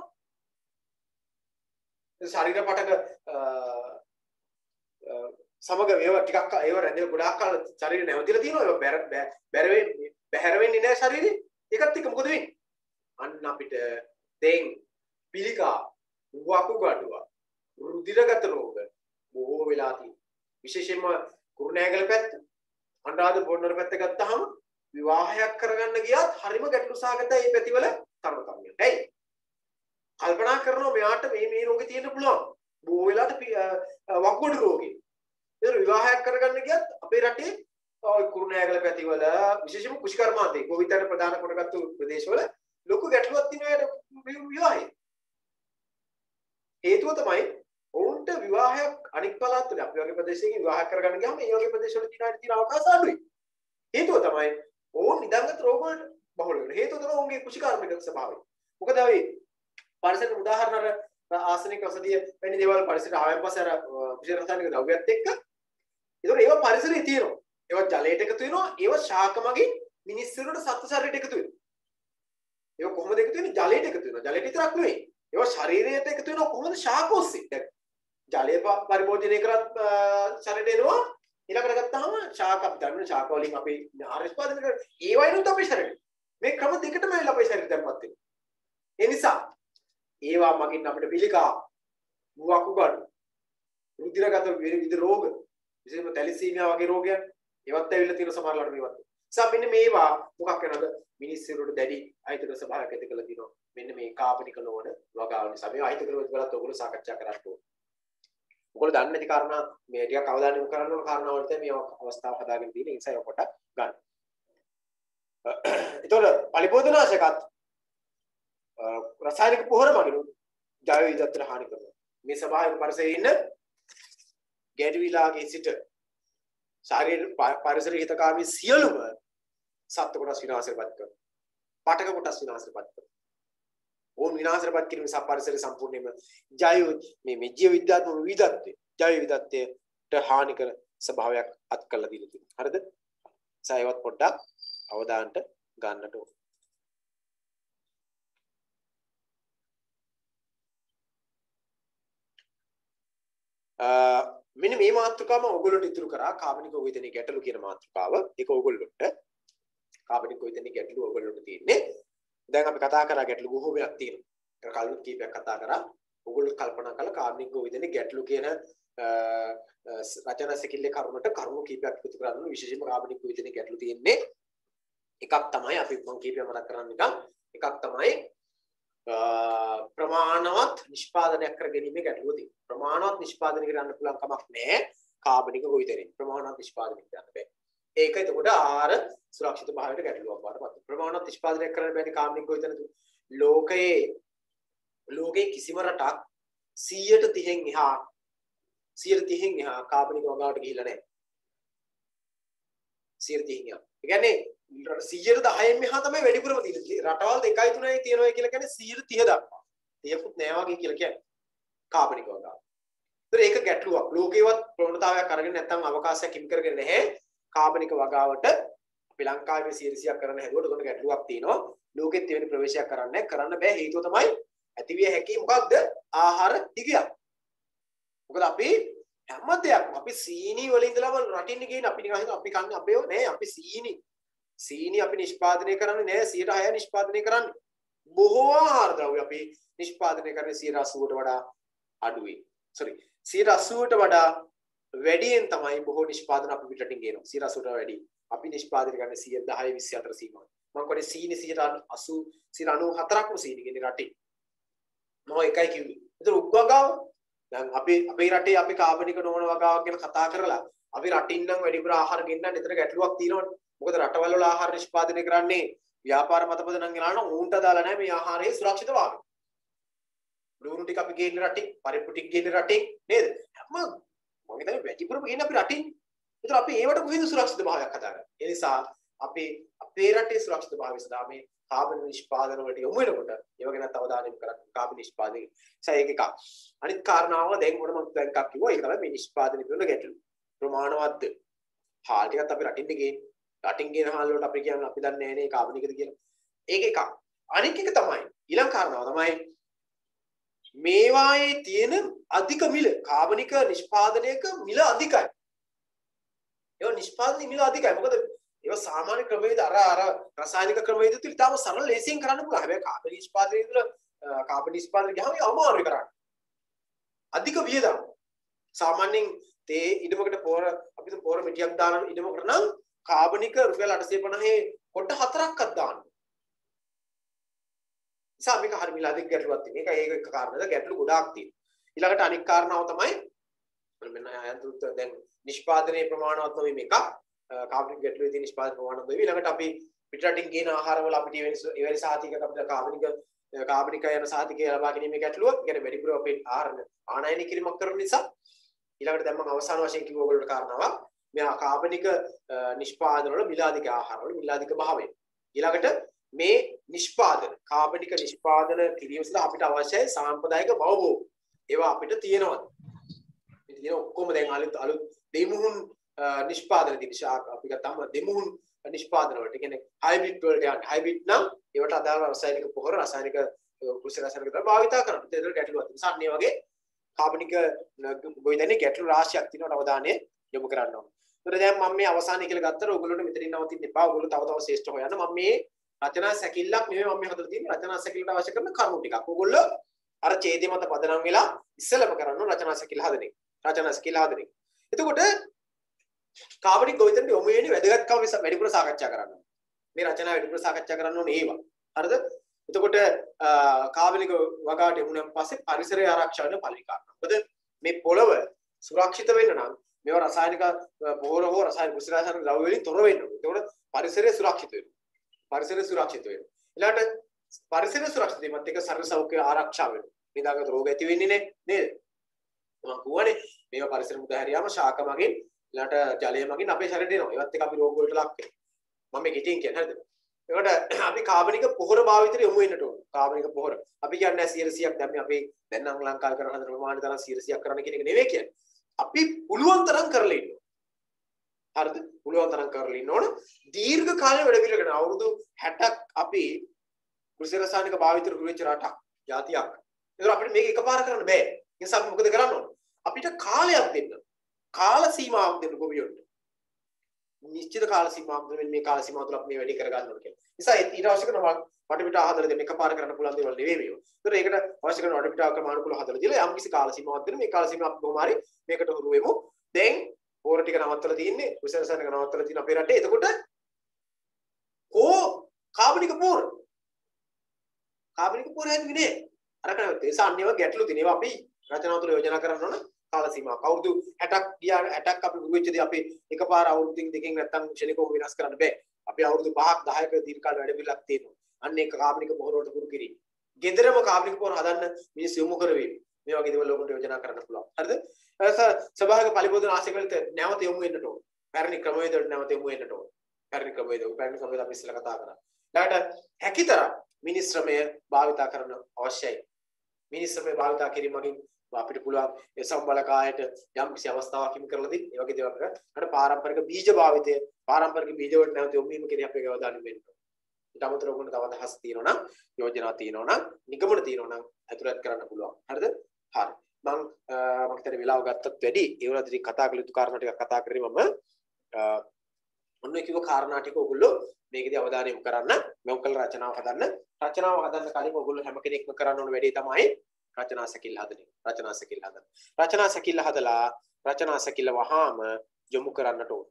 [SPEAKER 1] ශරීර පටක සමග ඒවා ටිකක් ඒවා රැඳෙලා ගොඩාක් කාල ශරීරය නැවතිලා තියෙනවා. ඒවා බැර බැර වෙන්නේ බැහැර වෙන්නේ නැහැ ශරීරේ. ඒකත් එක්ක මොකද වෙන්නේ? අන්න අපිට දැන් පිළිකා වකුගඩුව රුධිරගත රෝග බොහෝ වෙලා තියෙනවා. විශේෂයෙන්ම කුරුණෑගල පැත්ත අනුරාධපුර පොළොන්නරු පැත්ත ගත්තාම විවාහයක් කරගන්න ගියත් හරිම ගැටලු සහගතයි මේ පැතිවල තරමතමියට. ඇයි? කල්පනා කරනවා මෙයාට මේ මේ රෝගේ තියෙන්න පුළුවන්. බොහෝ වෙලාවට වකුගඩු රෝගේ. ඒක විවාහයක් කරගන්න ගියත් අපේ රටේ ඔය කුරුණෑගල පැතිවල විශේෂයෙන්ම කුෂිකර්මාන්තේ ගෝවිතර ප්‍රධාන කොටගත්තු ප්‍රදේශවල ලොකු ගැටලුවක් තියෙනවා විවාහයේ. හේතුව තමයි ඔවුන්ට විවාහයක් අනික් පළාත්වල අපි වගේ ප්‍රදේශයකින් විවාහ කරගන්න ගියාම මේ වගේ ප්‍රදේශවල තියෙන තියෙන අවකාශ අඩුයි. හේතුව තමයි ඔවුන් නිදන්ගත රෝග වලට බහුල වෙනවා. හේතුව තමයි ඔවුන්ගේ කුෂිකාර්මික ස්වභාවය. මොකද අපි පරිසර උදාහරණ අර ආසනික රසදිය වැනි දේවල් පරිසරයට ආවෙන් පස්සේ අර කුෂි රසායනික ද්‍රව්‍යත් එක්ක ඒතකොට ඒවා පරිසරයේ තියෙනවා. ඒවා ජලයට එකතු වෙනවා. ඒවා ශාක මගින් මිනිස් සිරුරට සත්ත්ව ශරීරයට එකතු වෙනවා. ඒවා කොහොමද එකතු වෙන්නේ? ජලයට එකතු වෙනවා. ජලයට විතරක් නෙවෙයි. ඒවා ශරීරයට එකතු වෙනවා කොහොමද? ශාක ඔස්සේ. ජලය පරිභෝජනය කරත් ශරීරයට එනවා. ඊළඟට ගත්තාම ශාක අපි ගන්න ශාක වලින් අපි ආහාර නිෂ්පාදනය කරන ඒවා එනුත් අපේ ශරීරයට. මේ ක්‍රම දෙකටම වෙලා අපේ ශරීරයට දැම්මත් වෙනවා. ඒ නිසා ඒවා මගින් අපිට පිළිකා වකුගඩු රුධිරගත විවිධ රෝග විශේෂයෙන්ම තැලිසීමියා වගේ රෝගයන් ඒවත් ඇවිල්ලා තියෙන සමහරවල්ලාට මේවත්. නිසා මෙන්න මේවා මොකක් වෙනවද? මිනිස් සිරුරට දැඩි අහිතකර ස්වභාවයක් ඇති කරලා තියෙනවා. මෙන්න මේ කාබනික නොවන වගාව නිසා මේ අහිතකර වලත් ඔයගොල්ලෝ සාකච්ඡා කරන්න ඕනේ. ඔයගොල්ලෝ දන්නේ නැති කාරණා මේ ටිකක් අවධානය යොමු කරන්න ඕන කාරණා වලට මේ අවස්ථාව හදාගෙන තියෙන නිසා ඒක කොට ගන්න. ඒතකොට පලිබෝධනාශකත් රසායනික පොහොර මගින් ජෛව විවිධත්වයට හානි කරනවා. මේ ස්වභාවික පරිසරයේ ඉන්න ගැඩවිලාගේ සිට ශාරීර පරිසර හිතකාමී සියලුම සත්ත්ව කොටස් විනාශයටපත් කරනවා. පාඨක කොටස් විනාශයටපත් කරනවා. ඕන් විනාශයටපත් කිරීම නිසා පරිසරය සම්පූර්ණයෙන්ම ජෛව මේ මේ ජීව විද්‍යාත්මක විවිධත්වය ජෛව විවිධත්වයට හානි කර ස්වභාවයක් අත් කළා දීලා තියෙනවා. හරිද? සායවත් පොඩ්ඩක් අවධානයට ගන්නට ඕන. මෙන්න මේ මාතෘකාවම ඔයගොල්ලන්ට ඉතුරු කරා කාබනික උයතනේ ගැටලු කියන මාතෘකාව. ඒක ඔයගොල්ලන්ට කාබනික උයතනේ ගැටලු ඔයගොල්ලන්ට තියෙන්නේ. දැන් අපි කතා කරා ගැටලු බොහෝමයක් තියෙනවා. කලින් කීපයක් කතා කරා. ඔයගොල්ලෝ කල්පනා කළා කාබනික උයතනේ ගැටලු කියන රචනා සැකිල්ලේ කරුණට කරුණු කීපයක් එකතු කරන්න විශේෂයෙන්ම කාබනික උයතනේ ගැටලු තියෙන්නේ. එකක් තමයි අපි මම කීපයක් මතක් කරන්න නිකන්. එකක් තමයි ප්‍රමාණවත් නිෂ්පාදනයක් කර ගැනීම ගැටලුව තියෙනවා. ප්‍රමාණවත් නිෂ්පාදනය කරන්න පුළුවන් කමක් නැහැ කාබනික උයතනේ. ප්‍රමාණවත් නිෂ්පාදනය කරන්න බෑ. ඒක එතකොට ආහාර සුරක්ෂිත භාවයට ගැටලුවක් වඩපත්. ප්‍රමාණවත් නිෂ්පාදනය කරන්න බැරි කාබනික උයතන ලෝකයේ ලෝකයේ කිසිම රටක් සියයට තිහෙන් එහා සියයට තිහෙන් එහා කාබනික වගාවට ගිහිල්ලා නැහැ. සියයට තිහෙන් එහා. ඒ කියන්නේ සියයට දහයෙන් මෙහා තමයි වැඩිපුරම තියෙන්නේ. රටවල් දෙකයි තුනයි තියෙනවා කියලා කියන්නේ සියයට තිහ දක්වා. තිහකුත් නෑ වගේ කියලා කියන්නේ කාබනික වගාව. ඒතර ඒක ගැටලුවක්. ලෝකේවත් ප්‍රවණතාවයක් අරගෙන නැත්නම් අවකාශයක් හිමි කරගෙන නැහැ. කාබනික වගාවට අපි ලංකාවේ සියයට තිහක් කරන්න හැදුවට උඩ ගැටලුවක් තියෙනවා. ලෝකෙත් එවැනි ප්‍රවේශයක් කරන්න කරන්න බෑ. හේතුව තමයි ඇතිවිය හැකි මොකක්ද? ආහාර හිගයක්. මොකද අපි හැම දෙයක්ම අපි සීනි වලින් ඉඳලාම රටින් ගිහින් අපි නිකන් හිතුවා අපි කන්නේ අපේව නෑ. අපි සීනි සීනි අපි නිෂ්පාදනය කරන්නේ නෑ. සියයට හය නිෂ්පාදනය කරන්නේ. බොහෝ ආහාර ද්‍රව්‍ය අපි නිෂ්පාදනය කරන්නේ සියයට අසූවට වඩා අඩුයි. sorry සියයට අසූවට වඩා වැඩියෙන් තමයි බොහෝ නිෂ්පාදන අපි පිටරටින් ගේනවා. සියයට අසූවට වැඩි. අපි නිෂ්පාදනය කරන්නේ සියයට දහය විසි හතර සීමාව. මම කියන්නේ සීනි සියයට අසූ සියයට අනූ හතරක්ම සීනි ගන්නේ රටින්. මම එකයි කිව්වේ. ඒතර උක්වගාව දැන් අපි අපේ රටේ අපි කාබනික නොවන වගාවක් ගැන කතා කරලා අපි රටින් නම් වැඩිපුර ආහාර ගෙන්නන්න එතන ගැටලුවක් තියෙනවනේ. මොකද රටවල් වල ආහාර නිෂ්පාදනය කරන්නේ ව්‍යාපාර මතපද නම් ගලන උන්ට දාලා නැහැ මේ ආහාරයේ සුරක්ෂිතභාවය. ලුණු ටික අපි ගේන්නේ රටින්, පරිප්පු ටික ගේන්නේ රටින් නේද? හැම මම හිතන්නේ වැඩිපුරම ගේන්නේ අපි රටින්. ඒතර අපි ඒවට කොහෙද සුරක්ෂිතභාවයක් හදාගන්නේ? ඒ නිසා අපි අපේ රටේ සුරක්ෂිතභාවය සඳහා මේ කාබන් නිෂ්පාදන වලට යොමු වෙනකොට ඒව ගැන අවධානය යොමු කරන්න කාබන් නිෂ්පාදනය. ඒ ඒක එකක්. අනිත් කාරණාව දැන් මොන මම දැන් එකක් කිව්වා ඒක තමයි මේ නිෂ්පාදනය පිළිබඳ ගැටලු. ප්‍රමාණවත්ද? හාල් ටිකත් අපි රටින් ගේන්නේ. රටින් ගේන හාල් වලට අපි කියන්නේ අපි දන්නේ නැහැ නේ කාබනිකද කියලා. ඒක එකක්. අනිත් එක තමයි ඊළඟ කාරණාව තමයි මේවායේ තියෙන අධික මිල. කාබනික නිෂ්පාදනයක මිල අධිකයි. ඒක නිෂ්පාදනයේ මිල අධිකයි. මොකද ඒක සාමාන්‍ය ක්‍රමවේද අර අර රසායනික ක්‍රමවේද තුල ඉතාලම සරල ලේසියෙන් කරන්න පුළුවන්. හැබැයි කාබන් නිෂ්පාදනයේ තුල කාබන් නිෂ්පාදනය ගියාම අමාරුයි කරන්න. අධික වියදම්. සාමාන්‍යයෙන් තේ ඉඩමකට පොර අපි පොර මිටියක් දාන ඉඩමකට නම් කාබනික රුපියල් අටසිය පනහේ කොට හතරක්වත් දාන්න. නිසා මේක හරි මිල අධික ගැටලුවක් තියෙන. ඒක ඒක එක කාරණාවක්. ගැටලු ගොඩාක් තියෙනවා. ඊළඟට අනික් කාරණාව තමයි මෙන්න අයන්තුත් දැන් නිෂ්පාදනයේ ප්‍රමාණවත් නොවීම එකක්. කාබනික ගැටලුවේ තියෙන නිෂ්පාදන ප්‍රමාණවත් නොවීම. ඊළඟට අපි පිටරටින් ගේන ආහාරවල අපිට එවැනි සාහිතිකයක් අපිට කාබනික කාබනික යන සාහිතිකය ලබා ගැනීමේ ගැටලුවක්. කියන්නේ වැඩිපුර අපේ ආහාර ආනයනය කිරීමක් කරන නිසා. ඊළඟට දැන් මම අවසාන වශයෙන් කිව්ව ඔයගොල්ලෝට කාරණාවක්. මේ කාබනික නිෂ්පාදන වල මිලාදික ආහාර වල මිලාදික භාවය. ඊළඟට මේ නිෂ්පාදන කාබනික නිෂ්පාදන කිරීම සඳහා අපිට අවශ්‍යයි සාම්ප්‍රදායික බවබෝ. ඒවා අපිට තියෙනවා. මේ තියෙන ඔක්කොම දැන් අලුත් අලුත් දෙමුහුන් නිෂ්පාදන දිශා අපි ගත්තාම දෙමුහුන් නිෂ්පාදන වලට කියන්නේ හයිබ්‍රිඩ් වලට යන හයිබ්‍රිඩ් නම් ඒවට අදාළ රසායනික පොහොර රසායනික කෘෂි රසායනික ද්‍රව්‍ය භාවිත කරනවා. ඒතර ගැටලුවක් තියෙනවා. අන්න ඒ වගේ කාබනික ගොවිතැනේ ගැටලු රාශියක් තියෙනවට අවධානය යොමු කරන්න ඕනේ. ඒතර දැන් මම මේ අවසානයේ කියලා ගත්තට ඔයගොල්ලෝට මෙතනින් නවතින්න එපා. ඔයගොල්ලෝ තව තව ශ්‍රේෂ්ඨ හොයන්න. මම මේ රචනා සැකිල්ලක් නෙමෙයි මම මේ හදලා තියෙන්නේ. රචනා සැකිල්ලට අවශ්‍ය කරන කරුණු ටිකක්. ඔයගොල්ලෝ අර ඡේදය මත පදනම් වෙලා ඉස්සෙල්ලම කරන්න රචනා සැකිල්ල හදන එක. රචනා සැකිල්ල හදන එක. එතකොට කාබනික ගොවිතැනට යොමු වෙන්නේ වැදගත්කම නිසා වැඩිපුර සාකච්ඡා කරන්න. මේ රචනා වැඩිපුර සාකච්ඡා කරන්න ඕනේ ඒවා. හරිද? එතකොට කාබනික වගාවට යමුණන් පස්සේ පරිසරය ආරක්ෂා වෙන පළවෙනි කාරණා. මොකද මේ පොළව සුරක්ෂිත වෙන්න නම් මේවා රසායනික පොහොර හෝ රසායනික කෘෂි රසායනික ද්‍රව්‍ය වලින් තොර වෙන්න ඕනේ. එතකොට පරිසරය සුරක්ෂිත වෙනවා. පරිසරය සුරක්ෂිත වෙනවා. ඊළඟට පරිසරය සුරක්ෂිත වීමත් එක්ක ශරීර සෞඛ්‍ය ආරක්ෂා වෙනවා. නිදාගත් රෝග ඇති වෙන්නේ නැහැ නේද? මම කියවනේ මේවා පරිසර මුද හැරියාම ශාක මගින් ඊළඟට ජලය මගින් අපේ ශරීරයට එනවා. ඒවත් එක්ක අපි රෝග වලට ලක් වෙනවා. මම මේ කිටින් කියන්නේ හරිද? ඒකට අපි කාබනික පොහොර භාවිතයට යොමු වෙන්නට ඕන. කාබනික පොහොර. අපි කියන්නේ සියයට තිහක් දැන් මේ අපි දැන් නම් ලංකාවේ කරන හදන ප්‍රමාණය තරම් සියයට තිහක් කරන්න කියන එක නෙවෙයි කියන්නේ. අපි පුළුවන් තරම් කරලා ඉන්නවා. හරිද? පුළුවන් තරම් කරලා ඉන්න ඕන. දීර්ඝ කාලයක් වැඩ පිළිවෙල කරන අවුරුදු හැටක් අපි කෘෂි රසායනික භාවිතයට ගුරුවෙච්ච රටක්, ජාතියක්. ඒතර අපිට මේක එකපාර කරන්න බෑ. ඒ නිසා අපි මොකද කරන්න ඕන? අපිට කාලයක් දෙන්න. කාල සීමාවක් දෙන්න ගොවියොන්ට. නිශ්චිත කාල සීමාවක් දෙන්න මේ කාල සීමාව තුළ අපි මේ වැඩි කර ගන්න ඕනේ කියලා. නිසා ඊට අවශ්‍ය කරන වටපිටාව හදලා දෙන්න එකපාර කරන්න පුළුවන් දේවල් නෙවෙයි මේවා. ඒතර ඒකට අවශ්‍ය කරන වටපිටාව ක්‍රමානුකූලව හදලා දීලා යම් කිසි කාල සීමාවක් දෙන්න මේ කාල සීමාව කොහොම හරි මේකට හුරු වෙමු. දැන් පෝර ටික නවත්තලා තියෙන්නේ කුසලසන එක නවත්තලා තියෙන අපේ රටේ. එතකොට කෝ කාබනික පෝර කාබනික පෝර හැදුවේ නේ. අර කරන්නේ ඒ සාන්නේව ගැටලු තියෙනවා අපි රචනාව තුළ යෝජනා කරන්න ඕන කාල සීමාවක්. අවුරුදු හැටක් ගියා හැටක් අපි ගුරු වෙච්චදී අපි එකපාර අවුරුද්දකින් දෙකකින් නැත්තම් ක්ෂණිකව වෙනස් කරන්න බෑ. අපි අවුරුදු පහක් දහයක දීර්ඝ කාල වැඩ පිළිලක් තියෙනවා. අන්න ඒක කාබනික පොහොර වලට පුරු කිරීම. ගෙදරම කාබනික පොහොර හදන්න මිනිස්සු යොමු කරවීම. මේ වගේ දේවල් ලෝකෙට යෝජනා කරන්න පුළුවන්. හරිද? ඊට සභාවක පරිබෝධන ආශිර්වාද නැවත යොමු වෙන්නට ඕන. පැරණි ක්‍රමවේදවලට නැවත යොමු වෙන්නට ඕන. පැරණි ක්‍රමවේද, පැරණි ක්‍රමවේද අපි ඉස්සෙල්ලා කතා කරා. ඊළඟට හැකිතරම් මිනිස් ශ්‍රමය භාවිතා කරන්න අවශ්‍යයි. මිනිස් ශ්‍රමය භාවිතා කිරීමකින් අපිට පුළුවන් ඒ සම්බලකායට යම් කිසි අවස්ථාවක් හිමි කරලා දෙන්න. ඒ වගේ දේවල් කරලා අර පාරම්පරික බීජ භාවිතය, පාරම්පරික බීජ වලට නැවත යොමු වීම කියන අපේ අවධානය වෙන්න ඕන. ඊට අමතරව ඔයගොල්ලෝ තව අදහස් තියෙනවා නම්, යෝජනා තියෙනවා නම්, නිගමන තියෙනවා නම් ඇතුළත් කරන්න පුළුවන්. හරිද? හරි. මම මම හිතන්නේ වෙලාව ගත්තත් වැඩි ඒ වල ටික කතා කළ යුතු කාරණා ටිකක් කතා කරේ මම. ඔන්න කිව්ව කාරණා ටික ඔයගොල්ලෝ මේකදී අවධානය යොමු කරන්න. මම කළ රචනාව හදන්න. රචනාව හදන්න කලින් ඔයගොල්ලෝ හැම කෙනෙක්ම කරන්න ඕන වැඩේ තමයි රචනා සැකිල්ල හදන එක. රචනා සැකිල්ල හදන්න. රචනා සැකිල්ල හදලා රචනා සැකිල්ල වහාම යොමු කරන්නට ඕන.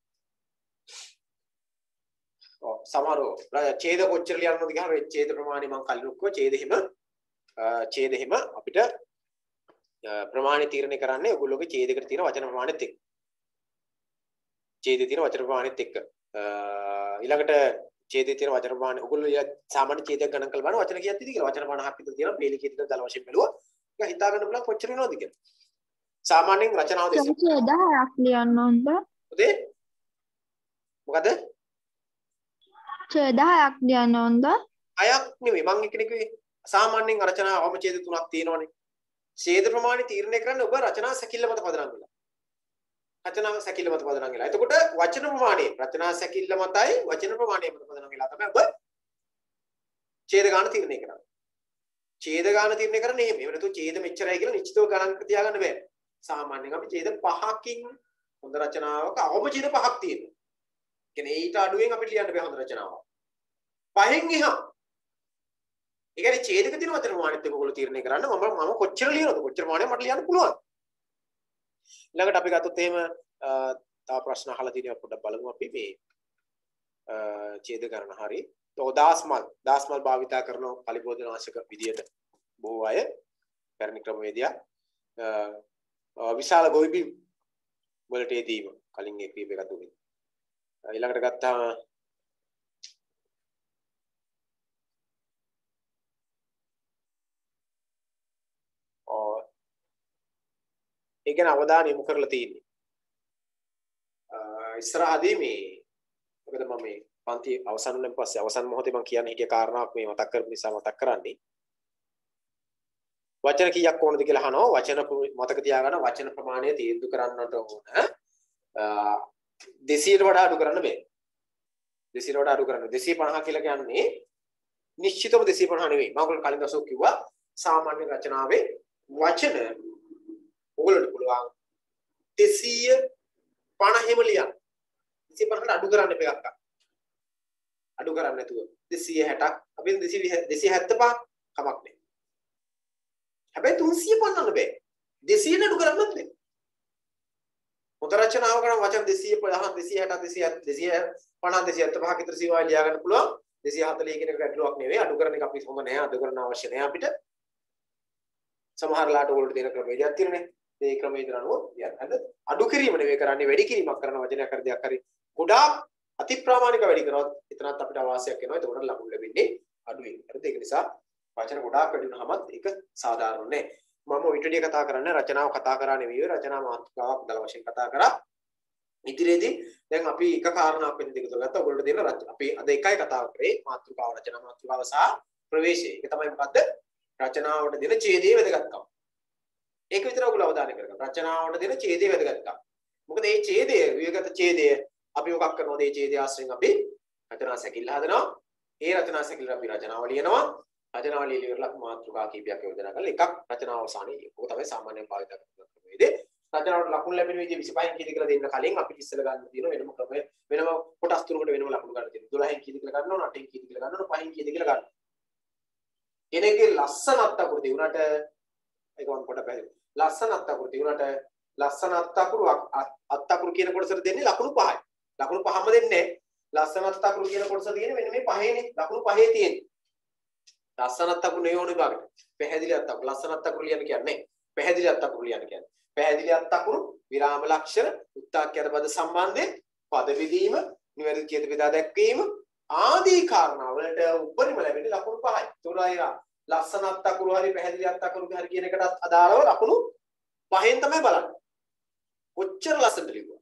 [SPEAKER 1] ඔව් සමහරව ඡේද කොච්චර ලියන්නද ගහම ඡේද ප්‍රමාණය මම කලින් ඔක්කො ඡේද හිම ඡේද හිම අපිට ප්‍රමාණය තීරණය කරන්නේ ඔයගොල්ලෝගේ ඡේදයකට තියෙන වචන ප්‍රමාණයත් එක්ක. ඡේදයේ තියෙන වචන ප්‍රමාණයත් එක්ක. ඊළඟට ඡේදයේ තියෙන වචන ප්‍රමාණය ඔයගොල්ලෝ සාමාන්‍ය ඡේදයක් ගණන් කරලා බලන වචන කීයක් තියෙද කියලා. වචන පනහක් විතර තියෙනවා. පේලි කීයද දල වශයෙන් බැලුවා. ඒක හිතා ගන්න පුළුවන් කොච්චර වෙනවද කියලා. සාමාන්‍යයෙන් රචනාව දෙස
[SPEAKER 3] ඡේද හයක් ලියන්න ඕනද?
[SPEAKER 1] උදේ මොකද?
[SPEAKER 3] ඡේද හයක් ලියන්න ඕනද?
[SPEAKER 1] හයක් නෙමෙයි මම එක කිව්වේ. සාමාන්‍යයෙන් රචනාවම ඡේද තුනක් තියෙනවනේ. ඡේද ප්‍රමාණය තීරණය කරන්න ඔබ රචනා සැකිල්ල මත පදනම් වෙලා. රචනා සැකිල්ල මත පදනම් වෙලා. එතකොට වචන ප්‍රමාණය රචනා සැකිල්ල මතයි වචන ප්‍රමාණය මත පදනම් වෙලා තමයි ඔබ ඡේද ගාන තීරණය කරන්නේ. ඡේද ගාන තීරණය කරන්නේ එහෙම. එහෙම නැතුව ඡේද මෙච්චරයි කියලා නිශ්චිතව ගණන් තියාගන්න බෑ. සාමාන්‍යයෙන් අපි ඡේද පහකින් හොඳ රචනාවක අවම ඡේද පහක් තියෙනවා. කියන්නේ ඊට අඩුවෙන් අපිට ලියන්න බෑ හොඳ රචනාවක්. පහෙන් එහා. ඒ කියන්නේ ඡේදක තියෙන වචන ප්‍රමාණයත් එක්ක ඔයගොල්ලෝ තීරණය කරන්න මම මම කොච්චර ලියනවද කොච්චර ප්‍රමාණයක් මට ලියන්න පුළුවන්. ඊළඟට අපි ගත්තොත් එහෙම තව ප්‍රශ්න අහලා තියෙනවා පොඩ්ඩක් බලමු අපි මේ ඡේද ගණන හරි. તો දාස්මල් දාස්මල් භාවිතා කරන පරිබෝධනාශක විදියට බොහෝ අය පැරණි ක්‍රමවේදය විශාල ගොවිබිම් වලට යෙදීම කලින් ඒ කීප එකක් දුන්නේ. ඊළඟට ගත්තාම ඒ ගැන අවධානය යොමු කරලා තියෙන්නේ. ඉස්සරහදී මේ මොකද මම මේ පන්ති අවසන් වුණාන් පස්සේ අවසන් මොහොතේ මම කියන්න හිටිය කාරණාවක් මේ මතක් කරපු නිසා මතක් කරන්නේ. වචන කීයක් ඕනද කියලා අහනවා. වචන මතක තියාගන්න වචන ප්‍රමාණය තීන්දුව කරන්නට ඕන. දෙසීයට වඩා අඩු කරන්න බෑ. දෙසීයට වඩා අඩු කරන්න. දෙසීය පනහ කියලා කියන්නේ නිශ්චිතව දෙසීය පනහ නෙවෙයි. මම ඔයගොල්ලෝ කලින් දවසක් කිව්වා සාමාන්‍ය රචනාවේ වචන ඔයගොල්ලන්ට පුළුවන් දෙසීය පනහම ලියන්න. දෙසීය පනහට අඩු කරන්න එකක්. අඩු කරන්නේ නැතුව දෙසීය හැටක් අපි දෙසීය හැත්තෑ පහ කමක් නැහැ. හැබැයි තුන්සිය පන්නන්න බෑ. දෙසීයට අඩු කරන්නත් බෑ. හොඳ රචනාව කරන වචන දෙසීය පහ දෙසීය හැට දෙසීය දෙසීය පනහ දෙසීය හැත්තෑ පහ විතර සීමාවෙන් ලියා ගන්න පුළුවන්. දෙසීය හතළිහ කියන එක ගැටලුවක් නෙවෙයි. අඩු කරන එක අපි හොඳ නෑ. අඩු කරන්න අවශ්‍ය නෑ අපිට. සමහරලාට ඔයගොල්ලෝ දෙන ක්‍රමවේදයක් තියෙනනේ. ඒ ක්‍රමවේද අනුව යන්න. හරිද? අඩු කිරීම නෙවෙයි කරන්නේ වැඩි කිරීමක් කරන වචනයක් කර දෙයක් හරි. ගොඩාක් අති ප්‍රාමාණික වැඩි කරනවත් එතනත් අපිට අවාසියක් වෙනවා. එතකොට ලකුණු ලැබෙන්නේ අඩුයි. හරිද? ඒක නිසා වචන ගොඩාක් වැඩි වුණාමත් ඒක සාධාරණ නෑ. මම ඔය විදිහට කතා කරන්නේ රචනාව කතා කරා නෙවෙයි. රචනා මාතෘකාවක් දල වශයෙන් කතා කරා. ඉදිරියේදී දැන් අපි එක කාරණාවක් වෙන දෙක තුන ගත්තා. ඔයගොල්ලෝ දෙන්න අපි අද එකයි කතාව කරේ මාතෘකාව රචනා මාතෘකාව සහ ප්‍රවේශය. ඒක තමයි මොකද්ද? රචනාවට දෙන ඡේදයේ වැදගත්කම. ඒක විතර ඔයගොල්ලෝ අවධානය කරගන්න. රචනාවට දෙන ඡේදයේ වැදගත්කම. මොකද මේ ඡේදය විවගත ඡේදය අපි මොකක් කරනවද? මේ ඡේදය ආශ්‍රයෙන් අපි රචනා සැකිල්ල හදනවා. ඒ රචනා සැකිල්ල අපි රචනාව ලියනවා. රචනාව ලියලා ඉවරලා මාතෘකා කීපයක් යොදනා කරලා එකක් රචනාව අවසානයේ ලියනවා. ඒක තමයි සාමාන්‍යයෙන් භාවිත කරන ක්‍රමවේදය. රචනාවට ලකුණු ලැබෙන විදිහ විසිපහෙන් කීයද කියලා දෙන්න කලින් අපි ඉස්සෙල්ලා ගන්න තියෙන වෙනම ක්‍රමය වෙනම කොටස් තුනකට වෙනම ලකුණු ගන්න තියෙනවා. දොළහෙන් කීයද කියලා ගන්න ඕන, අටෙන් කීයද කියලා ගන්න ඕන, පහෙන් කීයද කියලා ගන්න. කෙනෙක්ගේ ලස්සන අත්තකුරු තිබුණාට ඒක මම කොට පැහැදිලි. ලස්සන අත්තකුරු තිබුණාට ලස්සන අත්තකුරු අත්තකුරු කියන කොටසට දෙන්නේ ලකුණු පහයි. ලකුණු පහම දෙන්නේ ලස්සන අත්තකුරු කියන කොටස තියෙන්නේ මෙන්න මේ පහේනේ. ලකුණු පහේ තියෙන්නේ. ලස්සන අත්තකුරු නෙවෙයි ඕනේ විභාගෙට. පැහැදිලි අත්තකුරු. ලස්සන අත්තකුරු ලියන්න කියන්නේ. පැහැදිලි අත්තකුරු ලියන්න කියන්නේ. පැහැදිලි අත්තකුරු විරාම ලක්ෂණ, උත්තාක්‍යත පද සම්බන්ධය, පද විදීම, නිවැරදි ඡේද බෙදා දැක්වීම ආදී කාරණා වලට උපරිම ලැබෙන්නේ ලකුණු පහයි. ඒතොරයි ලස්සන අත්තකුරු හරි පැහැදිලි අත්තකුරු හරි කියන එකටත් අදාළව ලකුණු පහෙන් තමයි බලන්නේ. කොච්චර ලස්සනට ලිව්වා.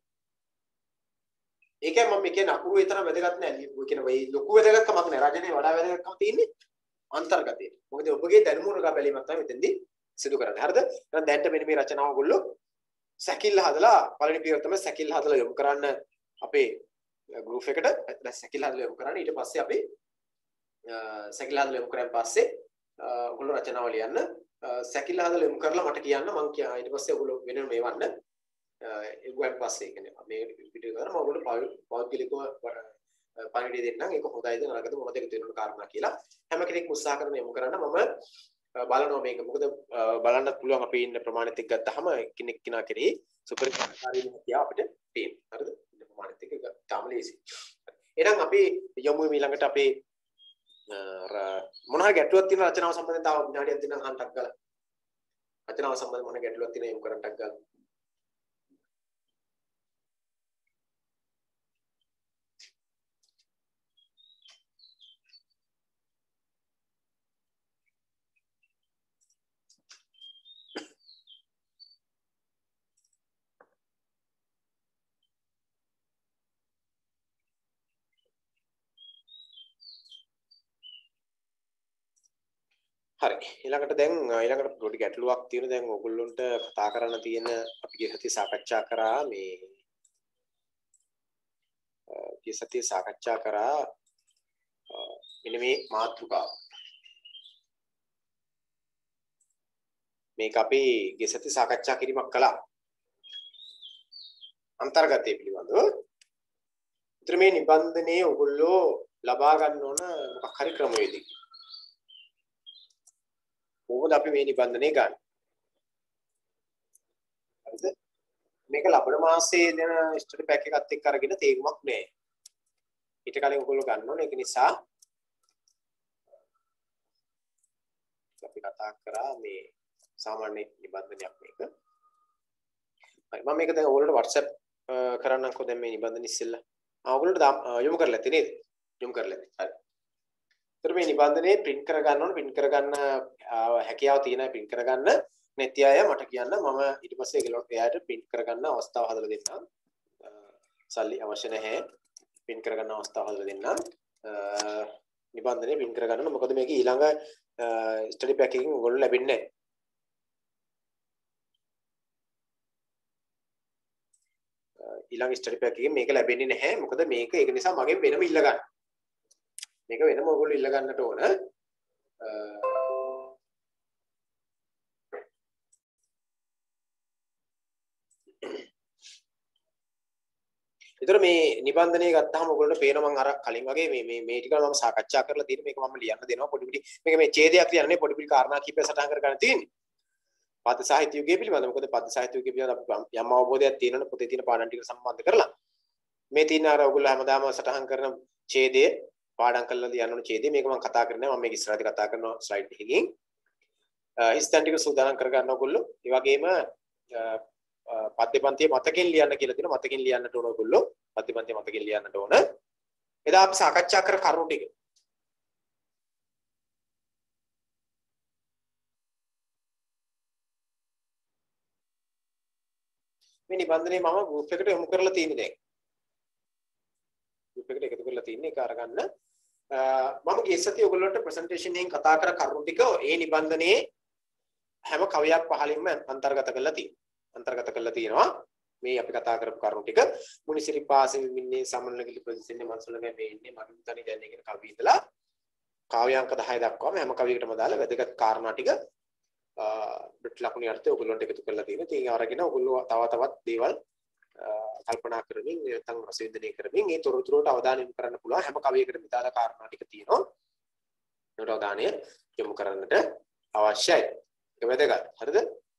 [SPEAKER 1] ඒකයි මම කියන්නේ අකුරු විතර වැදගත් නෑ. ලියපු කියන මේ ලොකු වැදගත්කමක් නෑ. රජනේ වඩා වැදගත්කම තියෙන්නේ අන්තර්ගතයේ. මොකද ඔබගේ දැනුම උරගා බැලීමක් තමයි මෙතෙන්දී සිදු කරන්නේ. හරිද? එහෙනම් දැන්ට මෙන්න මේ රචනාව ඔයගොල්ලෝ සැකිල්ල හදලා පළවෙනි පියවර තමයි සැකිල්ල හදලා යොමු කරන්න අපේ ගෲප් එකට. දැන් සැකිල්ල හදලා යොමු කරන්න. ඊට පස්සේ අපි සැකිල්ල හදලා යොමු කරන් පස්සේ ඔයගොල්ලෝ රචනාව ලියන්න. සැකිල්ල හදලා යොමු කරලා මට කියන්න මම කියා ඊට පස්සේ ඔයගොල්ලෝ වෙනම මේවන්න. ඒගොල්ලන් පස්සේ කියන්නේ මේ වීඩියෝ කරා මම ඔයගොල්ලෝ පෞද්ගලිකව පණිවිඩය දෙන්නම්. ඒක හොඳයිද නරකද මොනවද ඒක තේරුම් කාරණා කියලා. හැම කෙනෙක්ම උත්සාහ කරන යොමු කරන්න. මම බලනවා මේක. මොකද බලන්නත් පුළුවන් අපි ඉන්න ප්‍රමාණෙත් එක්ක ගත්තාම කෙනෙක් කෙනා කෙරෙහි සුපරිකාරී හැකියාව අපිට තියෙනවා. හරිද? ඉන්න ප්‍රමාණෙත් එක්ක තාම ලේසි. එහෙනම් අපි යමු ඊළඟට අපේ මොන හරි ගැටලුවක් තියෙන රචනාව සම්බන්ධයෙන් තව විනාඩියක් දෙන්නම් අහන්නක් ගාලා. රචනාව සම්බන්ධ මොන ගැටලුවක් තියෙන යොමු කරන්නක් ගාලා. හරි ඊළඟට දැන් ඊළඟට පොඩි ගැටලුවක් තියෙන දැන් ඔයගොල්ලන්ට කතා කරන්න තියෙන අපි ගිය සතියේ සාකච්ඡා කරා මේ ගිය සතියේ සාකච්ඡා කරා මෙන්න මේ මාතෘකාව මේක අපි ගිය සතියේ සාකච්ඡා කිරීමක් කළා අන්තර්ගතය පිළිබඳව. ඒතර මේ නිබන්ධනයේ ඔයගොල්ලෝ ලබා ගන්න ඕන මොකක් හරි ක්‍රමවේදයක්. කොහොමද අපි මේ නිබන්ධනය ගන්න? හරිද? මේක ලබන මාසයේ දෙන ස්ටඩි පැක් එකත් එක්ක අරගෙන තේරුමක් නෑ. ඊට කලින් ඔයගොල්ලෝ ගන්න ඕනේ. ඒක නිසා අපි කතා කරා මේ සාමාන්‍ය නිබන්ධනයක් මේක. හරි මම මේක දැන් ඔයගොල්ලන්ට WhatsApp කරන්නම්කෝ දැන් මේ නිබන්ධන ඉස්සෙල්ලා. ආ ඔයගොල්ලන්ට යොමු කරලා ඇති නේද? යොමු කරලා ඇති. හරි. ඒතර මේ නිබන්ධනේ print කර ගන්න ඕන print කර ගන්න හැකියාව තියෙන print කර ගන්න නැති අය මට කියන්න මම ඊට පස්සේ ඒගොල්ලන්ට එයාට print කර ගන්න අවස්ථාව හදලා දෙන්නම්. සල්ලි අවශ්‍ය නැහැ. print කර ගන්න අවස්ථාව හදලා දෙන්නම්. නිබන්ධනේ print කර ගන්න මොකද මේක ඊළඟ study pack එකකින් ඔයගොල්ලෝ ලැබෙන්නේ නැහැ. ඊළඟ ස්ටඩි පැක් එකකින් මේක ලැබෙන්නේ නැහැ. මොකද මේක ඒක නිසා මගෙන් වෙනම ඉල්ල ගන්න. මේක වෙනම ඔයගොල්ලෝ ඉල්ල ගන්නට ඕන. ඒතර මේ නිබන්ධනය ගත්තාම ඔයගොල්ලන්ට පේනවා මම අර කලින් වගේ මේ මේ මේ ටික මම සාකච්ඡා කරලා තියෙන මේක මම ලියන්න දෙනවා පොඩි පොඩි මේක මේ ඡේදයක් ලියන්නේ පොඩි පොඩි කාරණා කිහිපයක් සටහන් කර ගන්න තියෙන්නේ. පද සාහිත්‍ය යුගය පිළිබඳව මොකද පද සාහිත්‍ය යුගය පිළිබඳව අපි යම් අවබෝධයක් තියෙනවනේ පොතේ තියෙන පාඩම් ටික සම්බන්ධ කරලා මේ තියෙන අර ඔයගොල්ලෝ හැමදාම සටහන් කරන ඡේදය පාඩම් කරලා ලියන්න ඕන ඡේදය මේක මම කතා කරන්නේ මම මේක ඉස්සරහදී කතා කරනවා ස්ලයිඩ් එකකින් හිස්තැන් ටික සූදානම් කර ගන්න ඔයගොල්ලෝ ඒ වගේම පද්‍ය පන්තිය මතකෙන් ලියන්න කියලා තියෙනවා මතකෙන් ලියන්නට ඕන ඔයගොල්ලෝ පද්‍ය පන්තිය මතකෙන් ලියන්නට ඕන එදා අපි සාකච්ඡා කර කරුණු ටික මේ නිබන්ධනේ මම ගෲප් එකට යොමු කරලා තියෙන්නේ දැන්. ගෲප් එකට එකතු කරලා තියෙන්නේ ඒක අරගන්න. මම ගිය සතියේ ඔයගොල්ලන්ට ප්‍රසන්ටේෂන් එකෙන් කතා කර කරුණු ටික ඒ නිබන්ධනේ හැම කවියක් පහලින්ම අන්තර්ගත කරලා තියෙනවා. අන්තර්ගත කරලා තියෙනවා. මේ අපි කතා කරපු කරුණු ටික මුනිසිරි පාසෙ වින්නේ සමනලගිලි ප්‍රතිසින්නේ මන්සලගේ මේ ඉන්නේ මගින් තනි දැන් කියන කවිය ඉඳලා කාව්‍යාංක දහය දක්වාම හැම කවියකටම දාලා වැදගත් කාරණා ටික ඩොට් ලකුණේ අර්ථය ඔයගොල්ලන්ට එකතු කරලා තියෙනවා. ඉතින් ඒ අරගෙන ඔයගොල්ලෝ තව තවත් දේවල් කල්පනා කරමින් නැත්නම් රසවින්දනය කරමින් මේ තොරතුරු වලට අවධානය යොමු කරන්න පුළුවන්. හැම කවියකටම විදාල කාරණා ටික තියෙනවා. ඒකට අවධානය යොමු කරන්නට අවශ්‍යයි. ඒක වැදගත්. හරිද?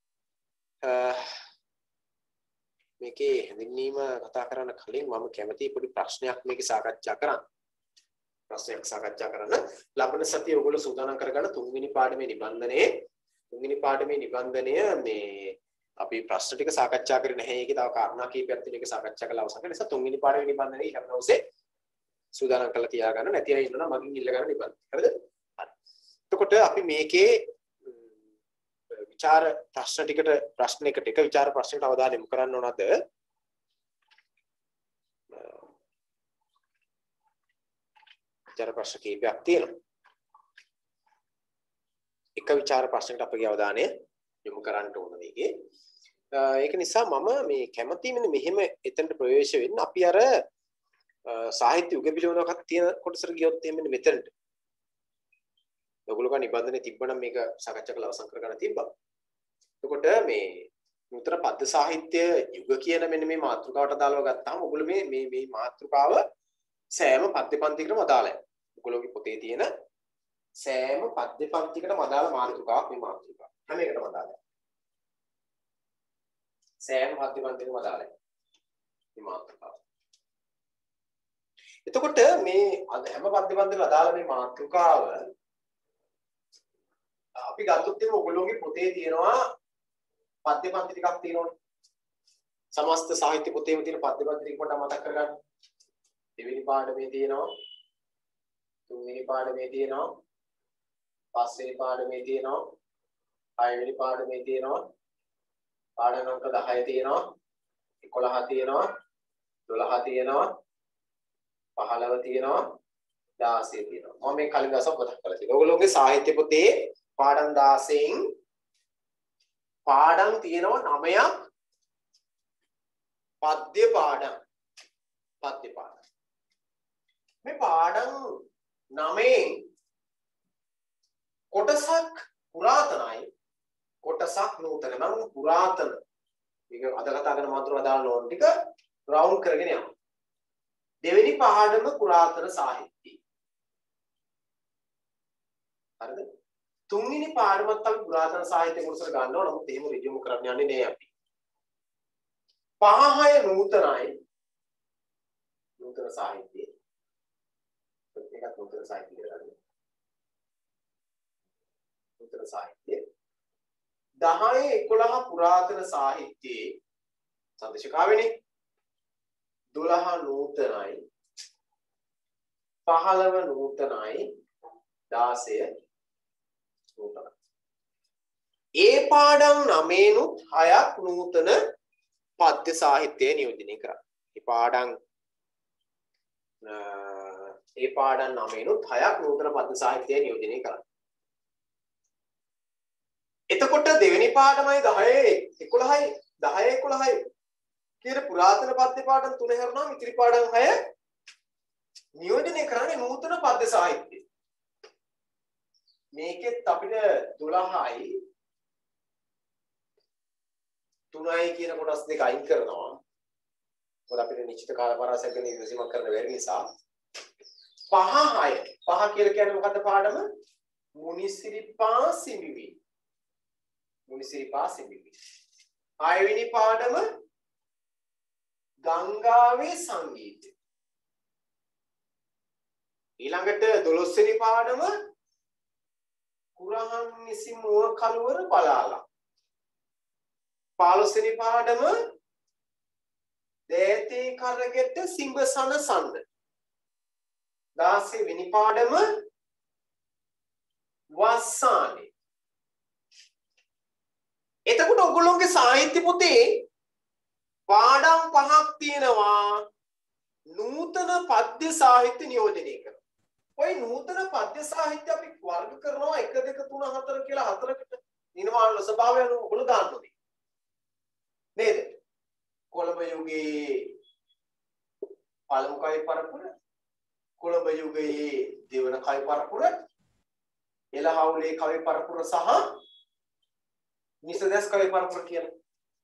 [SPEAKER 1] මේකේ හැඳින්වීම කතා කරන්න කලින් මම කැමතියි පොඩි ප්‍රශ්නයක් මේකේ සාකච්ඡා කරන්න. ප්‍රශ්නයක් සාකච්ඡා කරන්න. ලබන සතියේ ඔයගොල්ලෝ සූදානම් කරගන්න තුන්වෙනි පාඩමේ නිබන්ධනයේ තුන්වෙනි පාඩමේ නිබන්ධනය මේ අපි ප්‍රශ්න ටික සාකච්ඡා කරේ නැහැ. ඒකේ තව කාරණා කීපයක් තියෙන එක සාකච්ඡා කළා අවසන්. ඒ නිසා තුන්වෙනි පාඩමේ නිබන්ධනයේ හැම දවසේ සූදානම් කරලා තියාගන්න. නැති අය ඉන්නවා මගින් ඉල්ල ගන්න නිබන්ධන. හරිද? හරි. එතකොට අපි මේකේ විචාර ප්‍රශ්න ටිකට ප්‍රශ්නයකට එක විචාර ප්‍රශ්නයකට අවධානය යොමු කරන්න ඕනද? විචාර ප්‍රශ්න කීපයක් තියෙනවා. එක විචාර ප්‍රශ්නයකට අපගේ අවධානය යොමු කරන්න ඕන මේකේ. ඒක නිසා මම මේ කැමති මෙන්න මෙහෙම එතනට ප්‍රවේශ වෙන්න අපි අර සාහිත්‍ය උග පිළිවෙලක් තියෙන කොටසට ගියොත් එහෙම මෙතනට. ඔයගොල්ලෝ නිබන්ධනේ තිබ්බනම් මේක සාකච්ඡා කරලා අවසන් කරගන්න තිබ්බා. එතකොට මේ නූතන පද්‍ය සාහිත්‍ය යුග කියන මෙන්න මේ මාතෘකාවට අදාළව ගත්තාම ඔයගොල්ලෝ මේ මේ මේ මාතෘකාව සෑම පද්‍ය පන්තිකටම අදාළයි. ඔයගොල්ලෝගේ පොතේ තියෙන සෑම පද්‍ය පන්තිකටම අදාළ මාතෘකාවක් මේ මාතෘකාව. හැම එකටම අදාළයි. සෑම පද්‍ය පන්තිකටම අදාළයි මේ මාතෘකාව. එතකොට මේ හැම පද්‍ය පන්තිකටම අදාළ මේ මාතෘකාව අපි ගත්තොත් එහෙනම් ඔයගොල්ලෝගේ පොතේ තියෙනවා පද්‍ය පන්ති ටිකක් තියෙනවනේ. සමස්ත සාහිත්‍ය පොතේම තියෙන පද්‍ය පන්ති ටික පොඩ්ඩක් මතක් කරගන්න. දෙවෙනි පාඩමේ තියෙනවා. තුන්වෙනි පාඩමේ තියෙනවා. පස්වෙනි පාඩමේ තියෙනවා. හයවෙනි පාඩමේ තියෙනවා. පාඩම අංක දහය තියෙනවා. එකොළහ තියෙනවා. දොළහ තියෙනවා. පහළව තියෙනවා. දාසය තියෙනවා. මම මේ කලින් දවසක් මතක් කරලා තියෙනවා. ඔයගොල්ලෝගේ සාහිත්‍ය පොතේ පාඩම් දාසයෙන් පාඩම් තියෙනවා නවයක් පද්‍ය පාඩම් පද්‍ය පාඩම් මේ පාඩම් නවයෙන් කොටසක් පුරාතනයි කොටසක් නූතන නම් පුරාතන මේක අද කතා කරන මාතෘකාව දාන්න ඕන ටික රවුන්ඩ් කරගෙන යනවා දෙවෙනි පාඩම පුරාතන සාහිත්‍ය හරිද තුන්වෙනි පාඩමත් අපි පුරාතන සාහිත්‍ය කොටසට ගන්නවා නමුත් එහෙම රිජියුම් කරන්න යන්නේ නෑ අපි. පහ හය නූතනයි නූතන සාහිත්‍යය. ඒකත් නූතන සාහිත්‍යය කියලා ගන්න. නූතන සාහිත්‍යය. දහය එකොළහ පුරාතන සාහිත්‍යයේ සන්දේශකාවෙනේ. දොළහ නූතනයි. පහළව නූතනයි. දාසය ඒ පාඩම් නවයනුත් හයක් නූතන පද්‍ය සාහිත්‍යය නියෝජනය කරා. ඒ පාඩම් ඒ පාඩම් නවයනුත් හයක් නූතන පද්‍ය සාහිත්‍යය නියෝජනය කරා. එතකොට දෙවෙනි පාඩමයි දහය එකොළහයි දහය එකොළහයි කියන පුරාතන පද්‍ය පාඩම් තුන හැරුණාම ඉතිරි පාඩම් හය නියෝජනය කරන්නේ නූතන පද්‍ය සාහිත්‍යය. මේකෙත් අපිට දොළහයි තුනයි කියන කොටස් දෙක අයින් කරනවා. මොකද අපිට නිශ්චිත කාල පරාසයක් ගැන ඉවසීමක් කරන්න බැරි නිසා. පහ හය පහ කියලා කියන්නේ මොකද්ද පාඩම? මුනිසිරිපා සිඹිවි. මුනිසිරිපා සිඹිවි. හයවෙනි පාඩම ගංගාවේ සංගීතය. ඊළඟට දොළොස් වෙනි පාඩම කුරහන් නිසි මුව කලවර බලාලා. පහළොස් වෙනි පාඩම දේතේ කරගෙට සිඹසන සඳ. දාසය වෙනි පාඩම වස්සානේ. එතකොට ඔයගොල්ලෝගේ සාහිත්‍ය පොතේ පාඩම් පහක් තියෙනවා නූතන පද්‍ය සාහිත්‍ය නියෝජනය කරන. ඔය නූතන පද්‍ය සාහිත්‍ය අපි වර්ග කරනවා එක දෙක තුන හතර කියලා හතරකට නිර්මාණ ස්වභාවය අනුව ඔයගොල්ලෝ දාන්න ඕනේ. නේද? කොළඹ යුගයේ පළමු කවි පරපුර, කොළඹ යුගයේ දෙවන කවි පරපුර, එළහවුලේ කවි පරපුර සහ නිසදස් කවි පරපුර කියලා.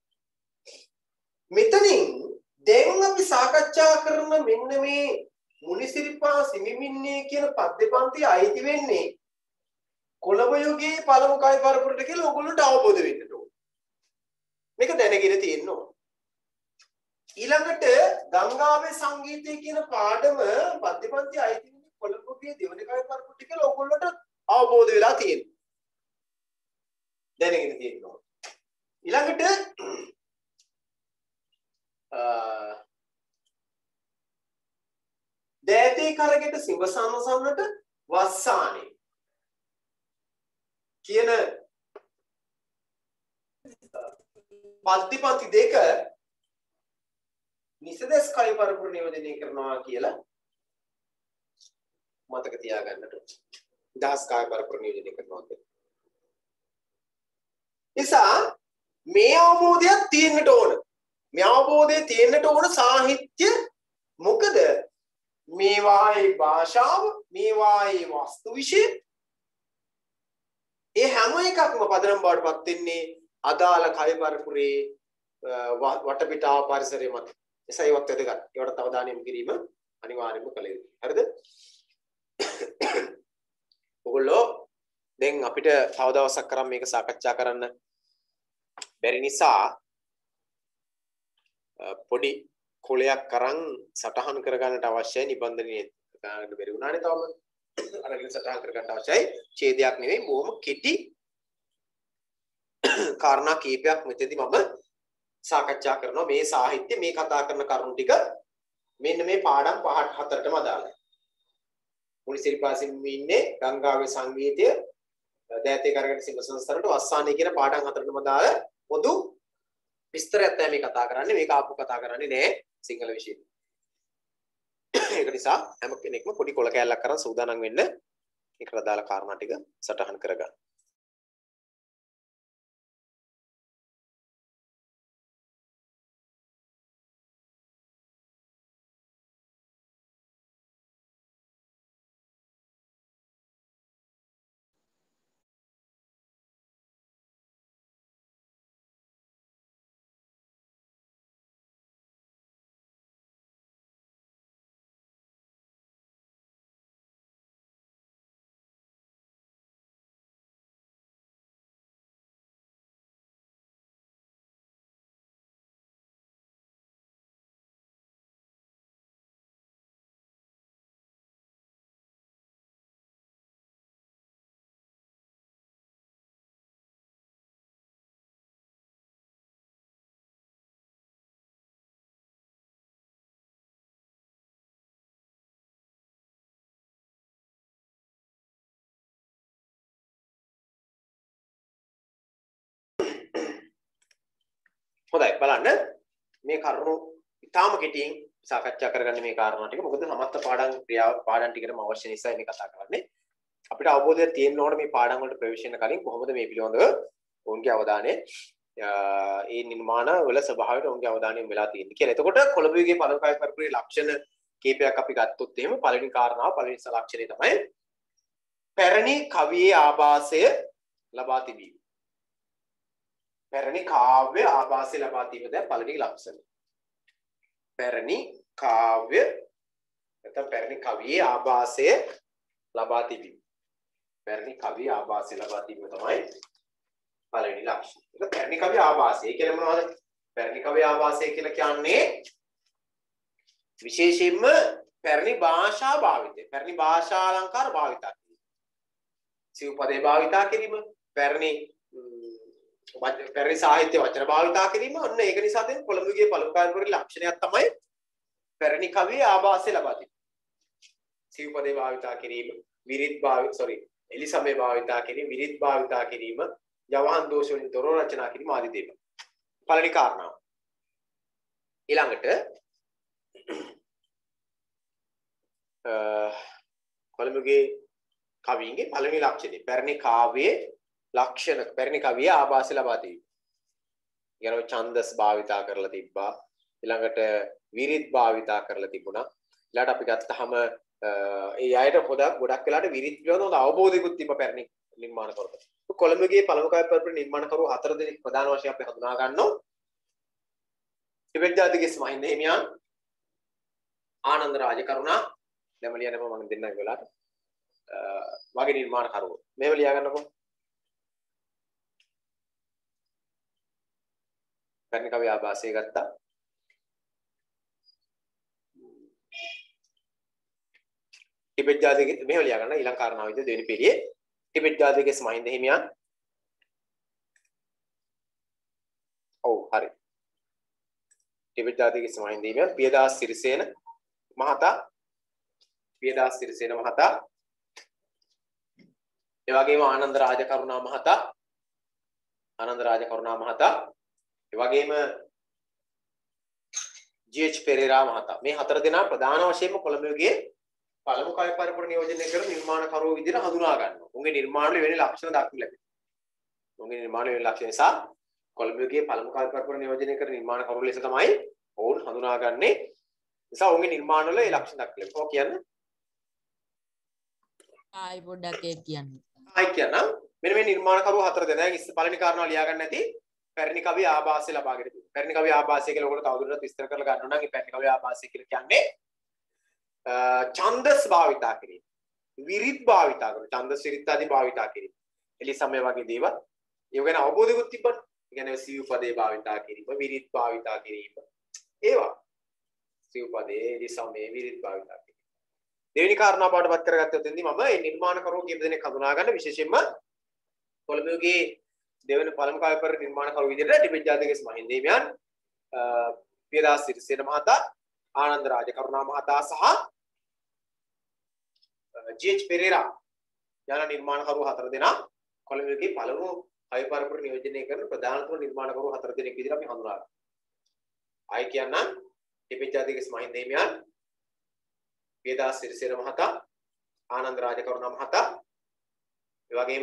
[SPEAKER 1] මෙතනින් දැන් අපි සාකච්ඡා කරන මෙන්න මේ මුනිසිරිපා සිමිමින්නේ කියන පද්‍ය පන්ති අයිති වෙන්නේ කොළඹ යුගයේ පළමු කවි පරපුරට කියලා ඔයගොල්ලන්ට අවබෝධ වෙන්න ඕන. මේක දැනගෙන තියෙන්න ඕන. ඊළඟට ගංගාවේ සංගීතය කියන පාඩම පද්‍ය පන්ති අයිති වෙන්නේ කොළඹ යුගයේ දෙවන කවි පරපුරට කියලා ඔයගොල්ලන්ට අවබෝධ වෙලා තියෙනවා. දැනගෙන තියෙන්න ඕන. ඊළඟට දෑතේ කරගෙට සිඹසන්නසන්නට වස්සානේ කියන පද්‍යපන්ති දෙක නිසදස් කවි පරපුර නියෝජනය කරනවා කියලා මතක තියාගන්නට ඕන. දහස් කවි පරපුර නියෝජනය කරනවා කියන්නේ. නිසා මේ අවබෝධයක් තියෙන්නට ඕන. මේ අවබෝධය තියෙන්නට ඕන සාහිත්‍ය මොකද මේවායේ භාෂාව මේවායේ වස්තු විශේෂ ඒ හැම එකක්ම පදනම් බවට පත් වෙන්නේ අදාළ කවි පරපුරේ වටපිටාව පරිසරය මත. එසයි වත් වැදගත්. ඒවට අවධානය යොමු කිරීම අනිවාර්යයෙන්ම කළ යුතුයි. හරිද? ඔයගොල්ලෝ දැන් අපිට තව දවසක් කරන් මේක සාකච්ඡා කරන්න බැරි නිසා පොඩි කොලයක් කරන් සටහන් කරගන්නට අවශ්‍යයි නිබන්ධනයේ ගන්න බැරි වුණානේ තවම අරගෙන සටහන් කරගන්න අවශ්‍යයි ඡේදයක් නෙවෙයි බොහොම කෙටි කාරණා කීපයක් මෙතෙන්දී මම සාකච්ඡා කරනවා මේ සාහිත්‍ය මේ කතා කරන කරුණු ටික මෙන්න මේ පාඩම් පහට හතරටම අදාළයි. මුනිසිරිපාසින් ඉන්නේ ගංගාවේ සංගීතය දෑතේ කරගෙන සිඹසන්සරට වස්සානේ කියන පාඩම් හතරටම අදාළ පොදු විස්තරයක් තමයි මේ කතා කරන්නේ. මේක ආපු කතා කරන්නේ නෑ සිංහල විෂයෙ. ඒක නිසා හැම කෙනෙක්ම පොඩි කොල කෑල්ලක් කරන් සූදානම් වෙන්න ඒකට අදාළ කාරණා ටික සටහන් කරගන්න. හොඳයි බලන්න මේ කරුණු ඉතාම කෙටියෙන් සාකච්ඡා කරගන්න මේ කාරණා ටික මොකද සමස්ත පාඩම් ක්‍රියාව පාඩම් ටිකටම අවශ්‍ය නිසා මේ කතා කරන්නේ අපිට අවබෝධයක් තියෙන්න ඕන මේ පාඩම් වලට ප්‍රවේශ වෙන කලින් කොහොමද මේ පිළිබඳව ඔවුන්ගේ අවධානය ඒ නිර්මාණ වල ස්වභාවයට ඔවුන්ගේ අවධානය යොමු වෙලා තියෙන්නේ කියලා. එතකොට කොළඹ යුගයේ පළමු කවි පරපුරේ ලක්ෂණ කීපයක් අපි ගත්තොත් එහෙම පළවෙනි කාරණාව පළවෙනි ලක්ෂණය තමයි පැරණි කවියේ ආభాසය ලබා තිබීම. පැරණි කාව්‍ය ආభాසය ලබා තිබීම දැන් පළවෙනි ලක්ෂණය. පැරණි කාව්‍ය නැත්නම් පැරණි කවියේ ආభాසය ලබා තිබීම. පැරණි කවියේ ආభాසය ලබා තිබීම තමයි පළවෙනි ලක්ෂණය. ඒක පැරණි කවියේ ආభాසය. ඒ කියන්නේ මොනවද? පැරණි කවියේ ආభాසය කියලා කියන්නේ විශේෂයෙන්ම පැරණි භාෂා භාවිතය. පැරණි භාෂා අලංකාර භාවිතය. සිව්පදේ භාවිතා කිරීම, පැරණි පැරණි සාහිත්‍ය වචන භාවිතා කිරීම. ඔන්න ඒක නිසා දැන් කොළඹ යුගයේ පළමු කවි පරපුරේ ලක්ෂණයක් තමයි පැරණි කවියේ ආభాසය ලබා තිබීම. සිව්පදේ භාවිතා කිරීම, විරිත් භාවිත sorry එලිසමේ භාවිතා කිරීම, විරිත් භාවිතා කිරීම, යවහන් දෝෂ වලින් තොරව රචනා කිරීම ආදී දේවල්. පළවෙනි කාරණාව. ඊළඟට අ කොළඹ යුගයේ කවීන්ගේ පළවෙනි ලක්ෂණය පැරණි කාව්‍යයේ ලක්ෂණ පැරණි කවියේ ආభాසය ලබා තිබීම. ඊළඟ ඡන්දස් භාවිතා කරලා තිබ්බා. ඊළඟට විරිත් භාවිතා කරලා තිබුණා. ඊළඟට අපි ගත්තාම ඒ අයට පොඩක් ගොඩක් වෙලාට විරිත් පිළිබඳව අවබෝධයකුත් තිබ්බ පැරණි නිර්මාණ කරපු. කොළඹගේ පළමු කාව්‍ය පරපුර නිර්මාණකරු හතර දෙනෙක් ප්‍රධාන වශයෙන් අපි හඳුනා ගන්නවා. ටිබෙට් ජාතිකයේ ස්මහින්ද හිමියන්, ආනන්ද රාජකරුණා, දැන් ලියන්නම මම දෙන්නම් ඒ වෙලාවට. වගේ නිර්මාණකරුවෝ. මේව ලියා ගන්නකො. පැරණි කවි ආభాසය ගත්තා. ටිබෙට් ජාතිකයේ මේව ලියා ගන්න ඊළඟ කාරණාව විදිහට දෙවෙනි පිළියේ ටිබෙට් ජාතිකයේ ස්මහින්ද හිමියන්. ඔව් හරි. ටිබෙට් ජාතිකයේ ස්මහින්ද හිමියන් පියදාස් සිරිසේන මහතා, පියදාස් සිරිසේන මහතා, ඒ වගේම ආනන්ද රාජකරුණා මහතා, ආනන්ද රාජකරුණා මහතා, ඒ වගේම ජී.එච්. පෙරේරා මහතා. මේ හතර දෙනා ප්‍රධාන වශයෙන්ම කොළඹගේ පළමු කාව්‍ය පරපුර නියෝජනය කර නිර්මාණකරුවෝ විදිහට හඳුනා ගන්නවා. උන්ගේ නිර්මාණ වල වෙන ලක්ෂණ දක්වන්න ලැබෙනවා. උන්ගේ නිර්මාණ වල වෙන ලක්ෂණ නිසා කොළඹගේ පළමු කාව්‍ය පරපුර නියෝජනය කර නිර්මාණකරුවෝ ලෙස තමයි ඔවුන් හඳුනාගන්නේ. නිසා ඔවුන්ගේ නිර්මාණ වල ඒ ලක්ෂණ දක්වන්න ලැබෙනවා. ඔව් කියන්නේ.
[SPEAKER 2] ආයි පොඩ්ඩක් ඒක කියන්න.
[SPEAKER 1] ආයි කියන්න. මෙන්න මේ නිර්මාණකරුවෝ හතර දෙනා ඉස්ස පළවෙනි කාරණාව ලියා ගන්න නැති පැරණි කවි ආభాසය ලබාගෙන තියෙනවා. පැරණි කවි ආభాසය කියලා ඔයගොල්ලෝ තවදුරටත් විස්තර කරලා ගන්න ඕන නම් මේ පැරණි කවි ආభాසය කියලා කියන්නේ ඡන්දස් භාවිතා කිරීම, විරිත් භාවිතා කරන, ඡන්දස් විරිත් ආදී භාවිතා කිරීම. එලි සමය වගේ දේවල්. ඒ ගැන අවබෝධයකුත් තිබ්බනේ. ඒ කියන්නේ සිව් පදේ භාවිතා කිරීම, විරිත් භාවිතා කිරීම. ඒවා. සිව් පදේ, එලි සමය, විරිත් භාවිතා කිරීම. දෙවෙනි කාරණාව බාටපත් කරගත්තොත් එන්නේ මම මේ නිර්මාණකරුවෝ කීප දෙනෙක් හඳුනා ගන්න විශේෂයෙන්ම කොළඹගේ දෙවන පළමු කාව්‍ය පරපුර නිර්මාණකරුවෝ විදිහට ටිබෙට් ජාතිකයේ ස්මහින්ද හිමියන්, පියදාස් සිරිසේන මහතා, ආනන්ද රාජකරුණා මහතා සහ ජී.එච්. පෙරේරා යන නිර්මාණකරුවෝ හතර දෙනා කොළඹගේ පළමු කාව්‍ය පරපුර නියෝජනය කරන ප්‍රධානතම නිර්මාණකරුවෝ හතර දෙනෙක් විදිහට අපි හඳුනා ගන්නවා. ආයි කියන්නම් ටිබෙට් ජාතිකයේ ස්මහින්ද හිමියන්, පියදාස් සිරිසේන මහතා, ආනන්ද රාජකරුණා මහතා, ඒ වගේම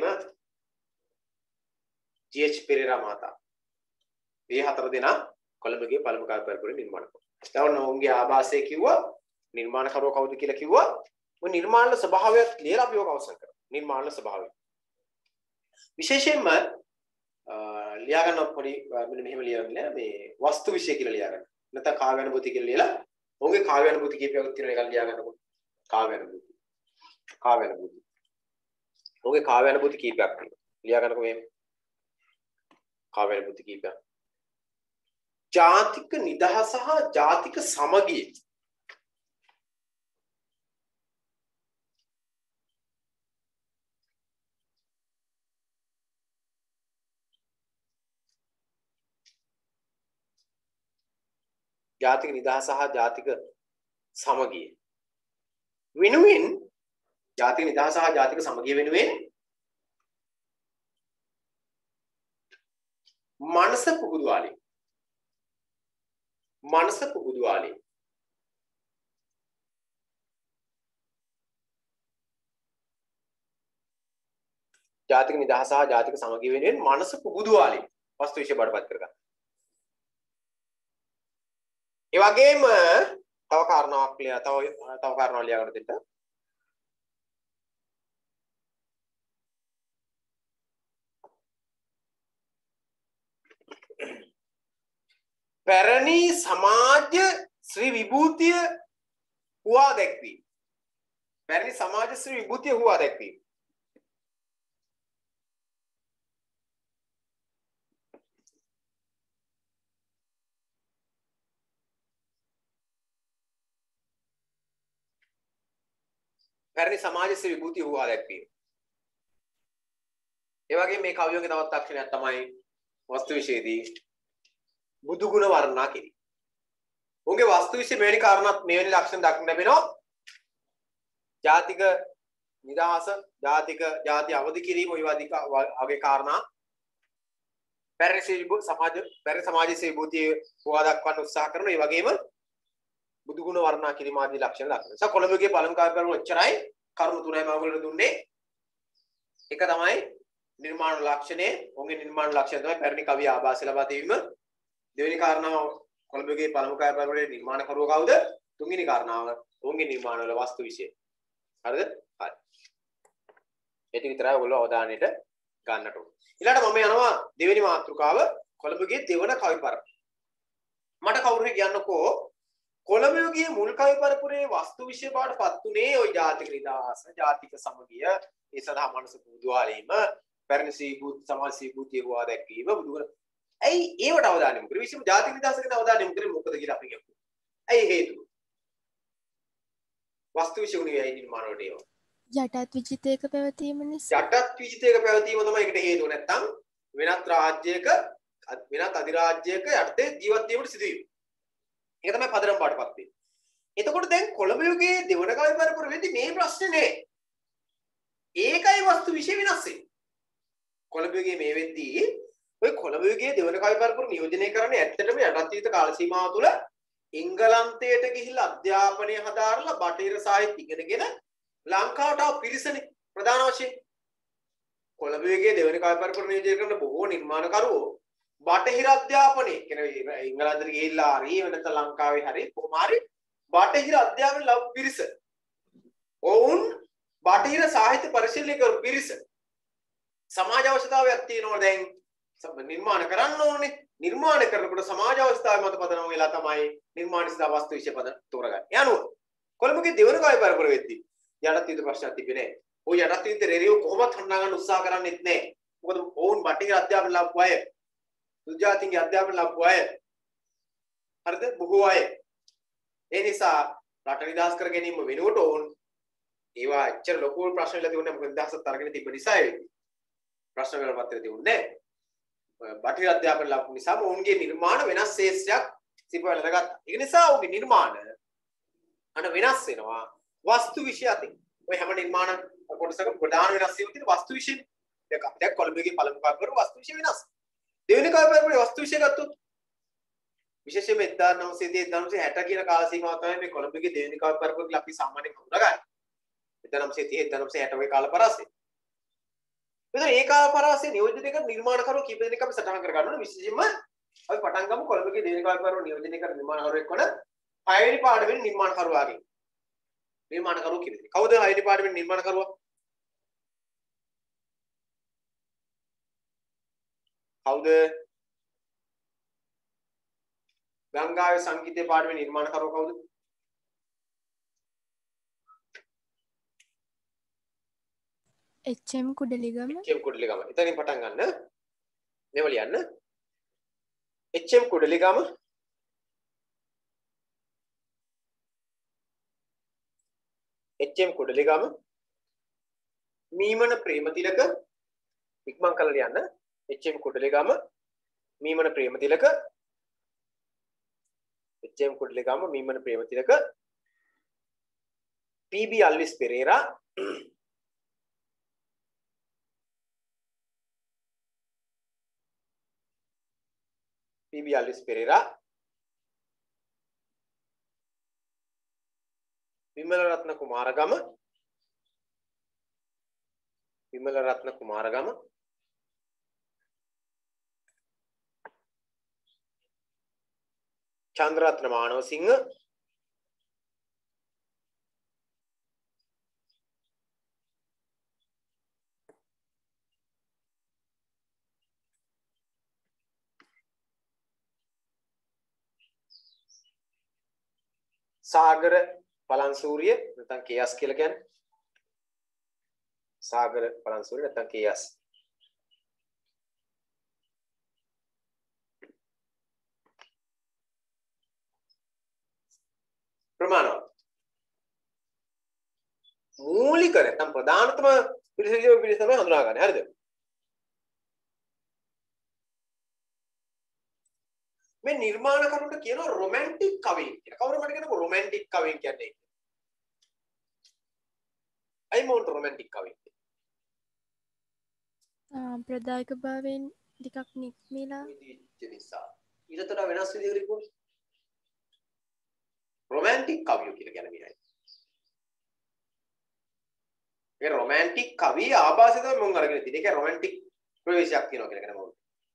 [SPEAKER 1] ජී.එච්. පෙරේරා මහතා. මේ හතර දෙනා කොළඹගේ පළමු කාව්‍ය පරපුර නිර්මාණකරුවෝ. දැන් ඔවුන්ගේ ආభాසය කිව්වා, නිර්මාණකරුවෝ කවුද කියලා කිව්වා. ඔය නිර්මාණ ස්වභාවයත් ලියලා අපි ඔක අවසන් කරමු. නිර්මාණ ස්වභාවය. විශේෂයෙන්ම ලියා ගන්න පොඩි මෙන්න මෙහෙම ලියන්නේ මේ වස්තු විශ්ය කියලා ලියා ගන්න. නැත්නම් කාව්‍ය අනුභූති කියලා ලියලා ඔවුන්ගේ කාව්‍ය අනුභූති කීපයක් තියෙන එකක් ලියා ගන්නකො. කාව්‍ය අනුභූති. කාව්‍ය අනුභූති. ඔවුන්ගේ කාව්‍ය අනුභූති කීපයක් තියෙනවා. ලියා ගන්නකො මේ කාව්‍ය අනුභූති කීපයක්. ජාතික නිදහස සහ ජාතික සමගිය. ජාතික නිදහස සහ ජාතික සමගිය වෙනුවෙන් ජාතික නිදහස සහ ජාතික සමගිය වෙනුවෙන් මනස පුබුදුවාලි මනස පුබුදුවාලි ජාතික නිදහස සහ ජාතික සමගිය වෙනුවෙන් මනස පුබුදුවාලි වස්තු විශ්ය බඩපත් කරගන්න. ඒ වගේම තව කාරණාවක් ලියා තව තව කාරණාවක් ලියා ගන්න දෙන්න. පැරණි සමාජ ශ්‍රී විභූතිය හුවා දැක්වීම. පැරණි සමාජ ශ්‍රී විභූතිය හුවා දැක්වීම. පැරණි සමාජ ශ්‍රී විභූතිය හුවා දැක්වීම. ඒ වගේම මේ කවියෝගේ තවත් අක්ෂරයක් තමයි වස්තු විශේෂයේදී බුදු ගුණ වර්ණනා කිරීම. උන්ගේ වස්තු විශේෂ මෙවැනි කාරණාත් මෙවැනි ලක්ෂණ දක්වන්න ලැබෙනවා. ජාතික නිදහස, ජාතික ජාති අවදි කිරීම ඔය වගේ කාරණා පැරණි සමාජ පැරණි සමාජයේ විභූතිය හුවා දක්වන්න උත්සාහ කරන ඒ වගේම බුදු ගුණ වර්ණනා කිරීම ආදී ලක්ෂණ දක්වනවා. නිසා කොළඹගේ පළමු කාව්‍ය පරපුර ඔච්චරයි. කරුණු තුනයි මම ඔයගොල්ලන්ට දුන්නේ. එක තමයි නිර්මාණ ලක්ෂණය. ඔවුන්ගේ නිර්මාණ ලක්ෂණය තමයි පැරණි කවිය ආభాසය ලබා දීම. දෙවෙනි කාරණාව කොළඹගේ පළමු කාව්‍ය පරපුරේ නිර්මාණකරුවෝ කවුද? තුන්වෙනි කාරණාව ඔවුන්ගේ නිර්මාණ වල වස්තු විශේෂ. හරිද? හරි. ඒක විතරයි ඔයගොල්ලෝ අවධානයට ගන්නට ඕන. ඊළඟට මම යනවා දෙවෙනි මාතෘකාව කොළඹගේ දෙවන කවි පරපුර. මට කවුරු හරි කියන්නකෝ කොළඹ යුගයේ මුල් කවි පරපුරේ වස්තු විෂය බවට පත් උනේ ওই ජාතික නිදහස, ජාතික සමගිය, ඒ සඳහා මනස පුදුවාලීම, පැරණි සීබුත් සමාජ සීබුත් යුවා දැක්වීම බුදුර. ඇයි ඒවට අවධානය යොමු කරේ? විශේෂම ජාතික නිදහස ගැන අවධානය යොමු කරේ මොකද කියලා අපි කියමු. ඇයි හේතුව? වස්තු විෂය උනේ ඇයි නිර්මාණ වලට ඒවා?
[SPEAKER 4] යටත් විජිතයක පැවතීම නිසා.
[SPEAKER 1] යටත් විජිතයක පැවතීම තමයි ඒකට හේතුව. නැත්තම් වෙනත් රාජ්‍යයක වෙනත් අධිරාජ්‍යයක යටතේ ජීවත් වීමට සිදුවීම. ඒක තමයි පදනම් පාඩපත් වෙන්නේ. එතකොට දැන් කොළඹ යුගයේ දෙවන කවි පරපුර වෙද්දි මේ ප්‍රශ්නේ නෑ. ඒකයි වස්තු විෂය වෙනස් වෙන්නේ. කොළඹ යුගයේ මේ වෙද්දී ඔය කොළඹ යුගයේ දෙවන කවි පරපුර නියෝජනය කරන්නේ ඇත්තටම යටත් විජිත කාල සීමාව තුළ එංගලන්තයට ගිහිල්ලා අධ්‍යාපනය හදාarලා බටහිර සාහිත්‍ය ඉගෙනගෙන ලංකාවට ආව පිරිසනේ ප්‍රධාන වශයෙන්. කොළඹ යුගයේ දෙවන කවි පරපුර නියෝජනය කරන බොහෝ නිර්මාණකරුවෝ බටහිර අධ්‍යාපනය කියන්නේ එංගලන්තයට ගිහිල්ලා හරි වෙනත ලංකාවේ හරි කොහොම හරි බටහිර අධ්‍යාපන ලබපු පිරිස. ඔවුන් බටහිර සාහිත්‍ය පරිශීලනය කරපු පිරිස. සමාජ අවශ්‍යතාවයක් තියෙනවා දැන් නිර්මාණ කරන්න ඕනේ. නිර්මාණ කරනකොට සමාජ අවශ්‍යතාවය මත පදනම් වෙලා තමයි නිර්මාණ සිතා වස්තු විෂය පද තෝරගන්නේ. යනුව කොළඹගේ දෙවන කවි පරපුර වෙද්දී යටත් විජිත ප්‍රශ්නයක් තිබෙන්නේ නැහැ. ඔය යටත් විජිත රේරියෝ කොහොමත් හඳුනා ගන්න උත්සාහ කරන්නේත් නැහැ. මොකද ඔවුන් බටහිර අධ්‍යාපන ලබපු අය. සුජාතිගේ අධ්‍යාපන ලබපු අය. හරිද? බොහෝ අය. ඒ නිසා රට නිදහස් කර ගැනීම වෙනුවට ඕන් ඒවා ඇත්තට ලොකු ප්‍රශ්න ඉලා තිබුණේ මොකද නිදහසත් අරගෙන තිබ්බ නිසා ඒ ප්‍රශ්න වල පත්‍රය තිබුණේ නැහැ. බටහිර අධ්‍යාපන ලබපු නිසා ඔවුන්ගේ නිර්මාණ වෙනස් ශේෂ්ත්‍රයක් සිපවල ගත්තා. ඒ නිසා ඔවුන්ගේ නිර්මාණ අන වෙනස් වෙනවා වස්තු විෂය අතින්. ඔය හැම නිර්මාණ කොටසක ප්‍රධාන වෙනස් වීම තියෙන වස්තු විෂයනේ. දැන් අපි දැන් කොළඹගේ පළමු කවි පරපුර වස්තු විෂය වෙනස්. දෙවෙනි කවි පරපුරේ වස්තු විෂය ගත්තොත් විශේෂයෙන්ම එක්දාස් නවසිය එක්දාස් නවසිය හැට කියන කාල සීමාව තමයි මේ කොළඹගේ දෙවෙනි කවි පරපුර කියලා අපි සාමාන්‍යයෙන් හඳුනගන්නේ. එක්දාස් නවසිය තිහ එක්දාස් නවසිය හැට වගේ කාල පරාසය. එතන ඒ කාල පරාසය නියෝජනය කරන නිර්මාණකරුවෝ කීප දෙනෙක් අපි සටහන් කර ගන්නවා. විශේෂයෙන්ම අපි පටන් ගමු කොළඹගේ දෙවෙනි කවි පරපුර නියෝජනය කරන නිර්මාණකරුවෙක් වන හයවෙනි පාඩමේ නිර්මාණකරුවාගෙන්. නිර්මාණකරුවෝ කීප දෙනෙක්. කවුද හයවෙනි පාඩමේ නිර්මාණකරුවා? කවුද? ගංගාවේ සංගීතයේ පාඩමේ නිර්මාණකරුවෝ කවුද?
[SPEAKER 4] H M Kudaligama.
[SPEAKER 1] H M Kudaligama. එතනින් පටන් ගන්න. මේව ලියන්න. H M Kudaligama. H M Kudaligama. Meemana Premathilaka ඉක්මන් කරලා ලියන්න. H M Kudaligama Meemana Premathilaka H M Kudaligama Meemana Premathilaka P B Alwis Perera P B Alwis Perera Wimalaratne Kumaragama Wimalaratne Kumaragama Chandraratne Manawasinghe Sagara Palansuriya නැත්නම් කේයස් කියලා කියන්නේ සාගර පලන්සූරිය නැත්නම් කේයස් ප්‍රමාණවත් මූලික නැත්නම් ප්‍රධානතම පිළිසිරිය පිළිස තමයි හඳුනා ගන්න. හරිද? මේ නිර්මාණකරුන්ට කියනවා රොමැන්ටික් කවි කියලා. කවුරු මට කියනකො රොමැන්ටික් කවි කියන්නේ? අයි මොන්ට රොමැන්ටික් කවි.
[SPEAKER 4] ප්‍රදායක භාවයෙන් ටිකක් නික්මීලා
[SPEAKER 1] විදිච්ච නිසා. ඊටතර වෙනස් විදිහකට කිව්වොත් රොමැන්ටික් කවිය කියලා කියන මේයි. ඒ රොමැන්ටික් කවිය ආభాසය තමයි මම අරගෙන තියෙන්නේ. ඒක රොමැන්ටික් ප්‍රවේශයක් කියනවා කියලා කියන මොකද?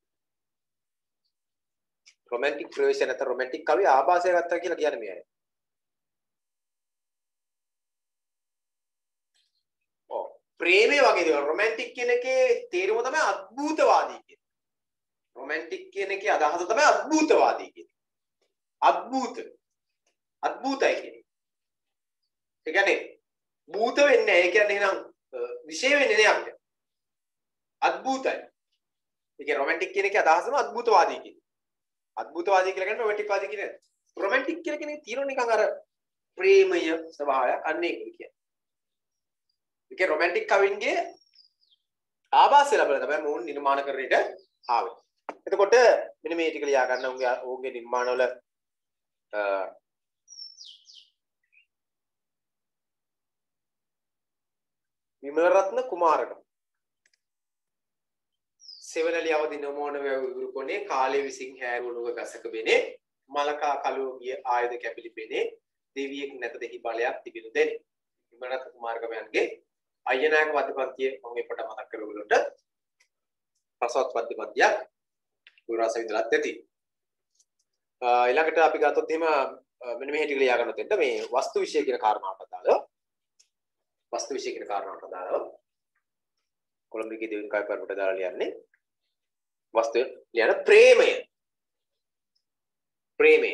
[SPEAKER 1] රොමැන්ටික් ප්‍රවේශය නැත්නම් රොමැන්ටික් කවිය ආభాසය ගත්තා කියලා කියන්නේ මේයි. ඔව්. ප්‍රේමය වගේ දේවල් රොමැන්ටික් කියන එකේ තේරුම තමයි අద్භූතවාදී කියන්නේ. රොමැන්ටික් කියන එකේ අදහස තමයි අద్භූතවාදී කියන්නේ. අద్භූත අద్භූතයි කියන්නේ. ඒ කියන්නේ භූත වෙන්නේ නැහැ. ඒ කියන්නේ එහෙනම් විශේෂ වෙන්නේ නැහැ අපිට. අద్භූතයි. ඒ කියන්නේ රොමැන්ටික් කියන එකේ අදහසම අద్භූතවාදී කියන්නේ. අద్භූතවාදී කියලා කියන්නේ රොමැන්ටික් වාදී කියන්නේ. රොමැන්ටික් කියලා කියන්නේ තියෙන නිකන් අර ප්‍රේමය ස්වභාවයක් අන්න ඒක කියන්නේ. ඒක රොමැන්ටික් කවින්ගේ ආభాසය ලැබලා තමයි මොවුන් නිර්මාණ කරන්නට ආවේ. එතකොට මෙන්න මේ ටික ලියා ගන්න උන්ගේ ඔවුන්ගේ නිර්මාණවල විමලරත්න කුමාරක සෙවණලි අවදි නොමෝන වැව ඉවුරු කොනේ කාලේ විසින් හැරුණුක ගසක බෙනේ මලකා කලෝ ගිය ආයුධ කැපිලි පෙනේ දෙවියෙක් නැත දෙහි බලයක් තිබෙනු දෙනේ. විමලරත්න කුමාරකමයන්ගේ අයනායක වද්දපන්තිය මම මේ පොඩ මතක් කරගන්නට රසවත් වද්දපන්තියක් පුරාස විඳලාත් ඇති. ඊළඟට අපි ගත්තොත් එහෙම මෙන්න මේ ටික ලියා ගන්නත් එන්න මේ වස්තු විශ්ය කියන කාරණාවට අදාළව වස්තු විශ්ය කියන කාරණාවට අදාළව කොළඹගේ දෙවියන් කයි පරිපට දාලා ලියන්නේ වස්තු ලියන ප්‍රේමය ප්‍රේමය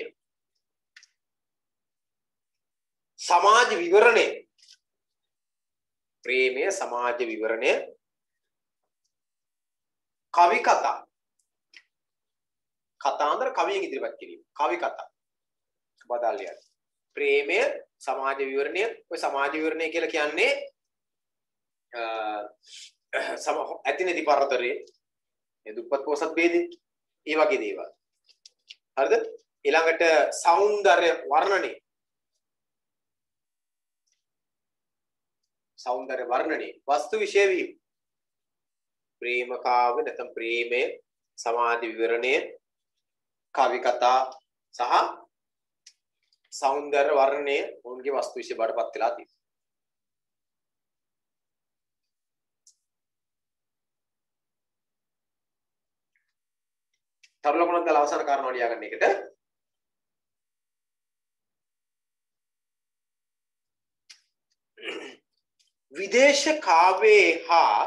[SPEAKER 1] සමාජ විවරණය ප්‍රේමය සමාජ විවරණය කවි කතා කතාන්දර කවියෙන් ඉදිරිපත් කිරීම කවි කතා බදාලියන් ප්‍රේමය සමාජ විවරණය ඔය සමාජ විවරණය කියලා කියන්නේ සම ඇතිනේදි පරතරේ දුප්පත් පොසත් ભેදේ ඒ වගේ දේවල් හරිද ඊළඟට సౌందර්ය වර්ණනේ సౌందර්ය වර්ණනේ වස්තු විශේෂ වීම ප්‍රේම කාව්‍ය නැත්නම් ප්‍රේමය සමාජ විවරණය කවි කතා සහ సౌందර්ය වර්ණනය උන්ගේ වස්තු විශේෂ බඩපත් වෙලා තියෙනවා. තරලකුණක් දාලා අවසාන කාරණාව ලියා ගන්න එකට විදේශ කාව්‍යයේ හා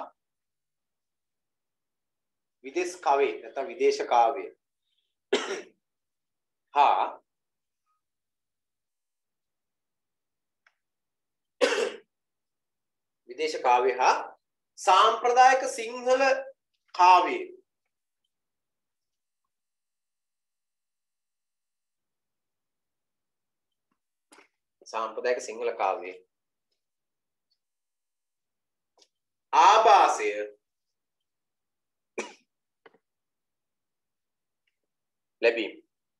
[SPEAKER 1] විදේශ කාව්‍ය නැත්නම් විදේශ කාව්‍ය හා විදේශ කාව්‍ය හා සාම්ප්‍රදායික සිංහල කාව්‍ය සාම්ප්‍රදායික සිංහල කාව්‍ය ආభాසය ලැබීම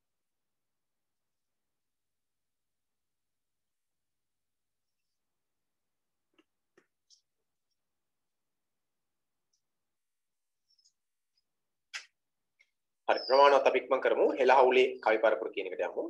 [SPEAKER 1] හරි ප්‍රමාණවත් අපි ඉක්මන් කරමු හෙළහවුලේ කවි පරපුර කියන එකට යමු.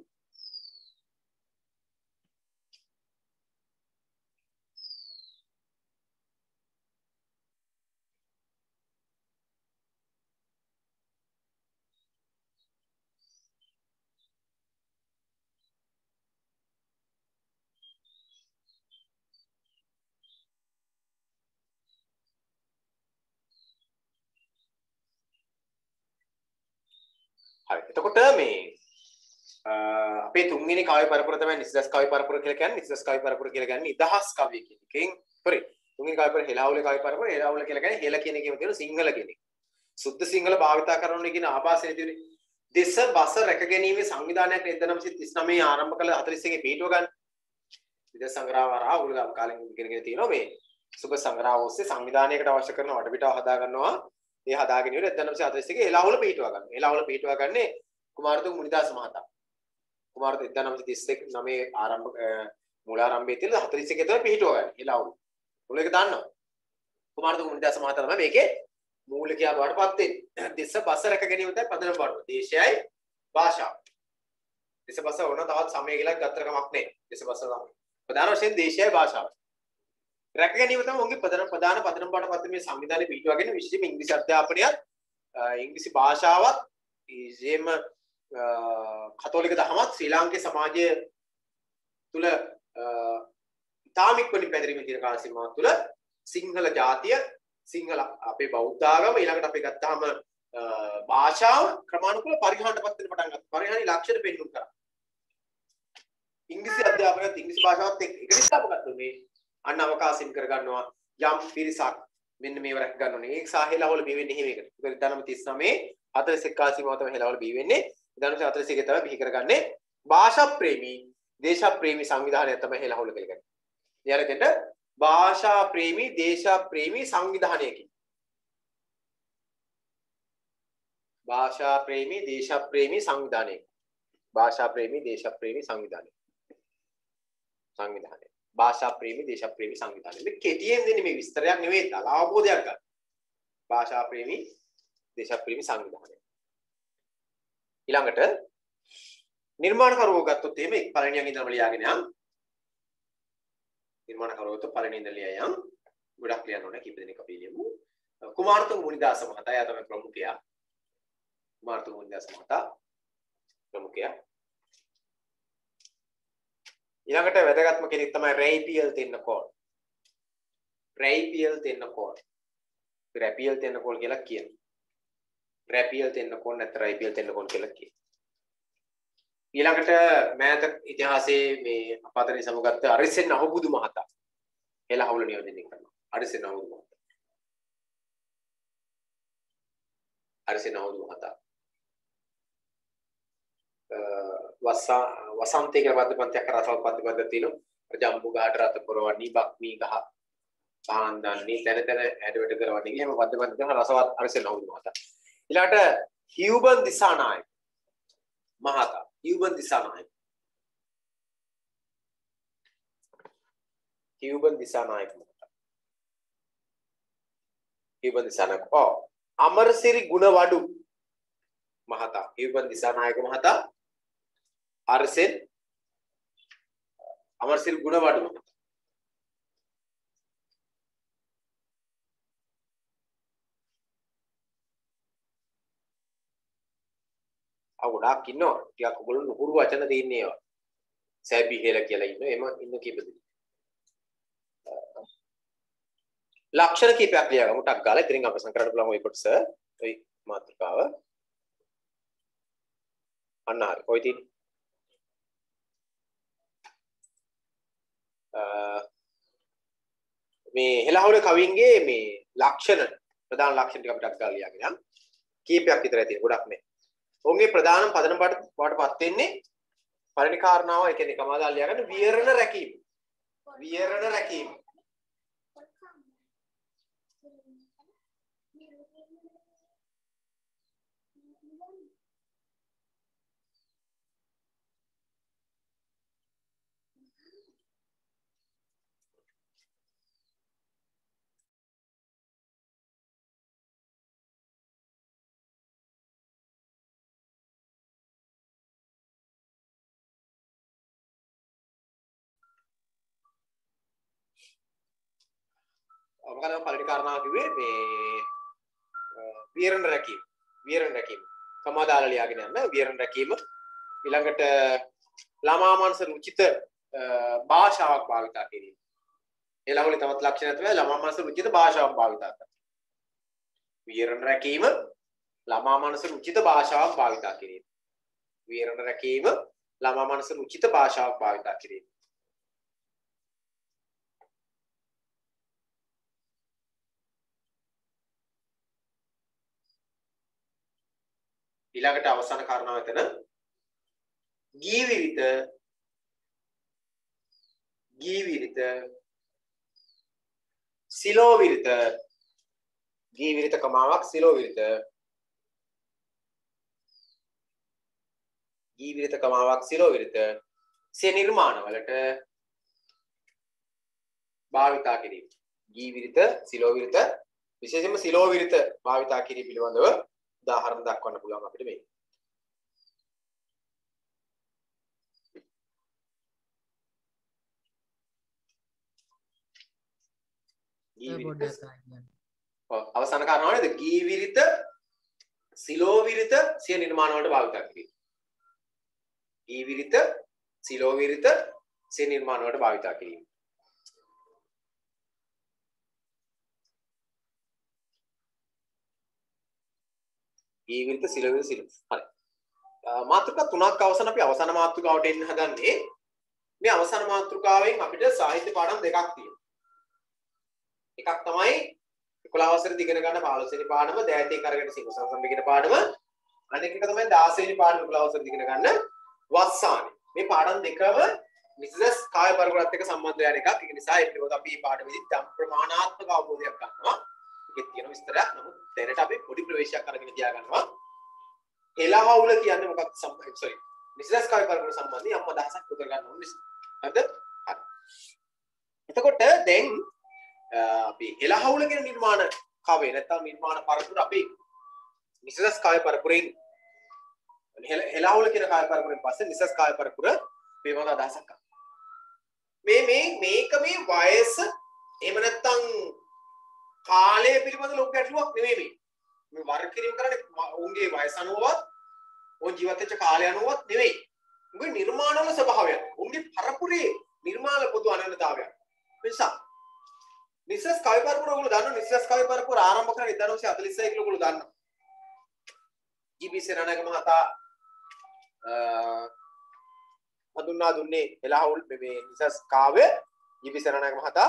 [SPEAKER 1] හරි එතකොට මේ අපේ තුන්වෙනි කවි පරපුර තමයි නිසිදස් කවි පරපුර කියලා කියන්නේ. නිසිදස් කවි පරපුර කියලා කියන්නේ නිදහස් කවිය කියන එකෙන් හරි තුන්වෙනි කවි පරපුර හෙළහවුලේ කවි පරපුර හෙළහවුල කියලා කියන්නේ හෙළ කියන එකේම තියෙන සිංහල කියන එක. සුද්ධ සිංහල භාවිතා කරනවා කියන ආభాසයේ තියෙන දෙස බස රැකගැනීමේ සංවිධානයක් එක්දහස් නවසිය තිස් නවයේ ආරම්භ කළ හතළිස් එකේ පිටුව ගන්න. විදේශ සංග්‍රහ වරා උගලම් කාලෙන් ඉගෙනගෙන තියෙනවා මේ සුබ සංග්‍රහ ඔස්සේ සංවිධානයකට අවශ්‍ය කරන වටපිටාව හදා ගන්නවා. ඒ හදාගෙන ඉවර එක්දහස් නවසිය හතළිස් එකේ හෙළහවුල පිටුව ගන්න. හෙළහවුල පිටුව ගන්නේ කුමාරතුංග මුනිදාස මහතා. කුමාරතුංග එක්දහස් නවසිය තිස් නවයේ ආරම්භ මූලාරම්භයේ තියෙන හතළිස් එකේ තමයි පිටුව ගන්න. හෙළහවුල. ඔයක දන්නවා. කුමාරතුංග මුනිදාස මහතා තමයි මේකේ මූලිකයා බවට පත් වෙන්නේ. දෙස බස රැක ගැනීම තමයි පදනම බවට. දේශයයි භාෂාව. දෙස බස වුණා තවත් සමය කියලා ගත්තර කමක් නැහැ. දෙස බස තමයි. ප්‍රධාන වශයෙන් දේශයයි භාෂාව. රැක ගැනීම තමයි උන්ගේ ප්‍රධාන ප්‍රධාන පදනම බවට පත් මේ සංවිධානයේ පිටුවගෙන විශේෂයෙන්ම ඉංග්‍රීසි අධ්‍යාපනයත් ඉංග්‍රීසි භාෂාවත් ඊජේම කතෝලික දහමත් ශ්‍රී ලාංකික සමාජය තුල තාමික් වලින් පැතිරීමේ තියෙන කාල සීමාව තුල සිංහල ජාතිය සිංහල අපේ බෞද්ධ ආගම ඊළඟට අපි ගත්තාම භාෂාව ක්‍රමානුකූල පරිහානියටපත් වෙන පටන් ගත්තා. පරිහානි ලක්ෂණ පෙන්නුම් කරා. ඉංග්‍රීසි අධ්‍යාපනයත් ඉංග්‍රීසි භාෂාවත් එක්ක එක නිසා මොකක්ද මේ අන්න අවකාශයෙන් කර ගන්නවා යම් පිරිසක් මෙන්න මේව රැක ගන්න ඕනේ. ඒක සාහෙලවල බිහි වෙන්නේ එහෙම එකට. ඒක දානම තිස් නවය හතළිස් එක් කාලේ සීමාව තමයි හෙලවල බිහි වෙන්නේ. දානම හතළිස් එකේ තමයි බිහි කරගන්නේ භාෂා ප්‍රේමී දේශ ප්‍රේමී සංවිධානය තමයි හෙලවල කියලා කියන්නේ. ඊළඟට භාෂා ප්‍රේමී දේශ ප්‍රේමී සංවිධානයකින් භාෂා ප්‍රේමී දේශ ප්‍රේමී සංවිධානයකින් භාෂා ප්‍රේමී දේශ ප්‍රේමී සංවිධානය සංවිධානය භාෂා ප්‍රේමී දේශ ප්‍රේමී සංවිධානය මේ කෙටියෙන් දෙන්නේ මේ විස්තරයක් නෙවෙයි තල අවබෝධයක් ගන්න භාෂා ප්‍රේමී දේශ ප්‍රේමී සංවිධානය ඊළඟට නිර්මාණකරුවෝ ගත්තොත් එහෙම එක් පළවෙනියෙන් ඉඳන්ම ලියාගෙන යන්න නිර්මාණකරුවෝ તો පළවෙනි ඉඳන් ලියා යන්න ගොඩක් ලියන්න ඕනේ කීප දෙනෙක් අපි ලියමු කුමාරතුංග මුනිදාස මහතා එයා තමයි ප්‍රමුඛයා කුමාරතුංග මුනිදාස මහතා ප්‍රමුඛයා ඊළඟට වැදගත්ම කෙනෙක් තමයි රැයිපියල් තෙන්නකෝන් රැයිපියල් තෙන්නකෝන් රැයිපියල් තෙන්නකෝන් කියලා කියනවා රැයිපියල් තෙන්නකෝන් නැත්නම් රැයිපියල් තෙන්නකෝන් කියලා කියනවා ඊළඟට මෑත ඉතිහාසයේ මේ අපතරින් සමුගත්ත අරිසෙන් අහුබුදු මහතා හෙළහවුල නියෝජනය කරනවා අරිසෙන් අහුබුදු මහතා අරිසෙන් අහුබුදු මහතා වසා වසන්තේ කියලා පද්‍ය පන්තියක් කරසවත් පද්‍ය පන්තියක් තියෙනවා ජම්බු ගහට රත පොරවන්නේ බක්මී ගහ පහන් දන්නේ තැන තැන ඇඩවැට කරවන්නේ එහෙම පද්‍ය පන්ති කරන රසවත් අරිසෙන් අහුබුදු මහතා ඊළඟට හියුබන් දිසානායක මහතා හියුබන් දිසානායක හියුබන් දිසානායක මහතා හියුබන් දිසානායක ඔව් අමරසිරි ගුණවඩු මහතා හියුබන් දිසානායක මහතා අරසෙන් අමරසිරි ගුණවඩු මහතා ගොඩාක් ඉන්නවා ටිකක් ඔයගොල්ලෝ නුහුරු වචන දෙන්නේ ඒවා සෑබි කියලා කියලා ඉන්නවා එම ඉන්න කීප දෙනෙක් ලක්ෂණ කීපයක් ලියගමු ටක් ගාලා ඉතින් අපසන් කරන්න බලමු ඔය කොටස ඔය මාතෘකාව අන්න හරි ඔය තියෙන මේ හෙළහවුල කවින්ගේ මේ ලක්ෂණ ප්‍රධාන ලක්ෂණ ටික අපිට ගාලා ලියගෙන යන්න කීපයක් විතරයි තියෙන්නේ ගොඩක් නෑ ඔවුන්ගේ ප්‍රධානම පදනම බවටපත් වෙන්නේ පළවෙනි කාරණාව ඒ කියන්නේ කමාදාල් ලියාගන්න විහරණ රැකීම විහරණ රැකීම මොකද පළවෙනි කාරණාව කිව්වේ මේ විහරණ රැකීම විහරණ රැකීම කමාදාල ලියාගෙන යන්න විහරණ රැකීම ඊළඟට ළමා මානස රුචිත භාෂාවක් භාවිතා කිරීම හෙළහවුලේ තවත් ලක්ෂණයක් තමයි ළමා මානස රුචිත භාෂාවක් භාවිතා කරන විහරණ රැකීම ළමා මානස රුචිත භාෂාවක් භාවිතා කිරීම විහරණ රැකීම ළමා මානස රුචිත භාෂාවක් භාවිතා කිරීම ඊළඟට අවසාන කාරණාව එතන ගීවිරිත ගීවිරිත සිලෝවිරිත ගීවිරිත කමාවක් සිලෝවිරිත ගීවිරිත කමාවක් සිලෝවිරිත සිය නිර්මාණවලට භාවිතා කිරීම ගීවිරිත සිලෝවිරිත විශේෂයෙන්ම සිලෝවිරිත භාවිතා කිරීම පිළිබඳව උදාහරණ දක්වන්න පුළුවන් අපිට මේ. අවසාන කාරණාව නේද? ගීවිරිත සිලෝවිරිත සිය නිර්මාණ වලට භාවිත කිරීම. ගීවිරිත සිලෝවිරිත සිය නිර්මාණ වලට භාවිත කිරීම. ඊවිත සිලවිත සිල. හරි. මාතෘකා තුනක් අවසන් අපි අවසාන මාතෘකාවට එන්න හදන්නේ. මේ අවසාන මාතෘකාවෙන් අපිට සාහිත්‍ය පාඩම් දෙකක් තියෙනවා. එකක් තමයි එකොළහ වසරේ ඉගෙන ගන්න පහළොස් වෙනි පාඩම දෑතේ කරගෙන සිංහ සංසම්බ කියන පාඩම. අනෙක් එක තමයි දාස වෙනි පාඩම එකොළහ වසරේ ඉගෙන ගන්න වස්සානේ. මේ පාඩම් දෙකම මිසස් කාය පරිපූර්ණත් එක්ක සම්බන්ධ යන එකක්. ඒක නිසා ඒ පිළිබඳව අපි මේ පාඩමේදී යම් ප්‍රමාණාත්මක අවබෝධයක් ගන්නවා. ඒකේ තියෙන විස්තරයක්. නමුත් දැනට අපි පොඩි ප්‍රවේශයක් අරගෙන තියා ගන්නවා. එළහවුල කියන්නේ මොකක්ද සම්බන්ධයි? sorry. මිසස් කාය පරිපූර්ණ සම්බන්ධයෙන් යම් අදහසක් උදර ගන්න ඕනේ. හරිද? හරි. එතකොට දැන් අපි එළහවුල කියන නිර්මාණ කවය නැත්නම් නිර්මාණ පරපුර අපි මිසස් කාය පරපුරෙන් එළහවුල කියන කාය පරපුරෙන් පස්සේ මිසස් කාය පරපුර පිළිබඳ අදහසක් ගන්න. මේ මේ මේක මේ වයස එහෙම නැත්නම් කාලය පිළිබඳ ලොකු ගැටලුවක් නෙමෙයි මේ. මේ වර්ග කිරීම කරන්නේ ඔවුන්ගේ වයස අනුවවත් ඔවුන් ජීවත් වෙච්ච කාලය අනුවවත් නෙමෙයි. උන්ගේ නිර්මාණවල ස්වභාවය. උන්ගේ පරපුරේ නිර්මාණ පොදු අනන්‍යතාවයක්. නිසා මිසස් කවි පරපුර ඔයගොල්ලෝ දන්නවා මිසස් කවි පරපුර ආරම්භ කරන්නේ එක්දහස් නවසිය හතළිස් කියලා ඔයගොල්ලෝ දන්නවා. ජී.බී. සේනානායක මහතා හඳුන්වා දුන්නේ එළහවුල් මේ මිසස් කාව්‍ය ජී.බී. සේනානායක මහතා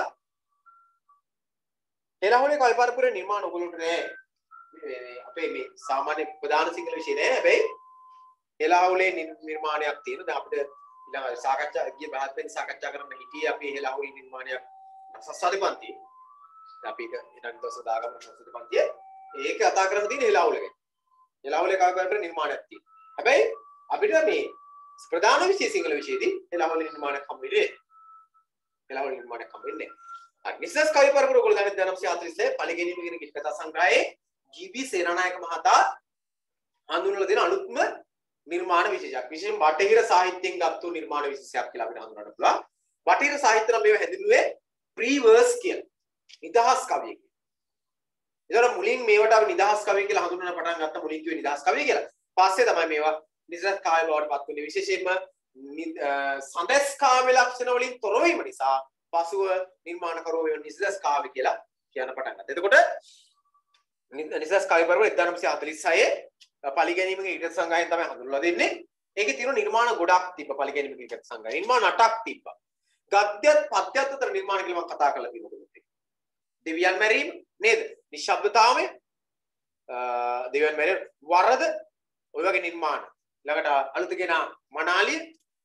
[SPEAKER 1] එළහවුලේ කවි පරපුරේ නිර්මාණ ඔයගොල්ලෝට නෑ. මේ අපේ මේ සාමාන්‍ය ප්‍රධාන සිංහල විෂය නෑ. හැබැයි එළහවුලේ නිර්මාණයක් තියෙනවා. දැන් අපිට ඊළඟ සාකච්ඡා ගිය බහත්ෙන් සාකච්ඡා කරන්න හිටියේ අපි එළහවුලේ නිර්මාණයක් සස්සාරි පන්තියේ. අපි ඒක ඊළඟ දවසේ දාගමු සස්සාරි පන්තියේ. ඒක කතා කරන්න තියෙන එළහවුල ගැන. එළහවුලේ කවි පරපුරේ නිර්මාණයක් තියෙනවා. හැබැයි අපිට මේ ප්‍රධාන විෂය සිංහල විෂයේදී එළහවුලේ නිර්මාණයක් හම්බ වෙන්නේ. එළහවුලේ නිර්මාණයක් හම්බ වෙන්නේ. හරි. මිසස් කවි පරපුර ඔයගොල්ලෝ දන්නේ එක්දහස් නවසිය හතළිස් පළගෙනීම කියන කිට්ටකතා සංග්‍රහයේ ජී.බී. සේනානායක මහතා හඳුන්වලා දෙන අලුත්ම නිර්මාණ විශේෂයක්. විශේෂයෙන් බටහිර සාහිත්‍යයෙන් ගත්තු නිර්මාණ විශේෂයක් කියලා අපිට හඳුනගන්න පුළුවන්. බටහිර සාහිත්‍ය නම් මේව හැදින්නුවේ ප්‍රී-වර්ස් කියලා. නිදහස් කවිය කියලා. ඒතර මුලින් මේවට අපි නිදහස් කවිය කියලා හඳුන්වන්න පටන් ගත්ත මුලින් කිව්වේ නිදහස් කවිය කියලා. පස්සේ තමයි මේවා නිදහස් කාව්‍ය බවට පත් වුනේ. විශේෂයෙන්ම සඳස් කාව්‍ය ලක්ෂණ වලින් තොර වීම නිසා පසුව නිර්මාණකරුවෝ මේව නිදහස් කාව්‍ය කියලා කියන පටන් ගත්තා. එතකොට නිදහස් කාව්‍ය පරපුර එක්දහස් නවසිය හතළිස් හය පරිගැනීමේ ඊට සංග්‍රහයෙන් තමයි හඳුන්වලා දෙන්නේ. ඒකේ තියෙන නිර්මාණ ගොඩක් තිබ්බා පරිගැනීමේ ඊට සංග්‍රහය. නිර්මාණ අටක් තිබ්බා. ගද්‍යත් පද්‍යත් අතර නිර්මාණ කියලා මම කතා කරලා තියෙනවා. දෙවියන් මැරීම නේද? නිශ්ශබ්දතාවය දෙවියන් මැරීම වරද ඔය වගේ නිර්මාණ. ළඟට අලුත ගෙන මනාලිය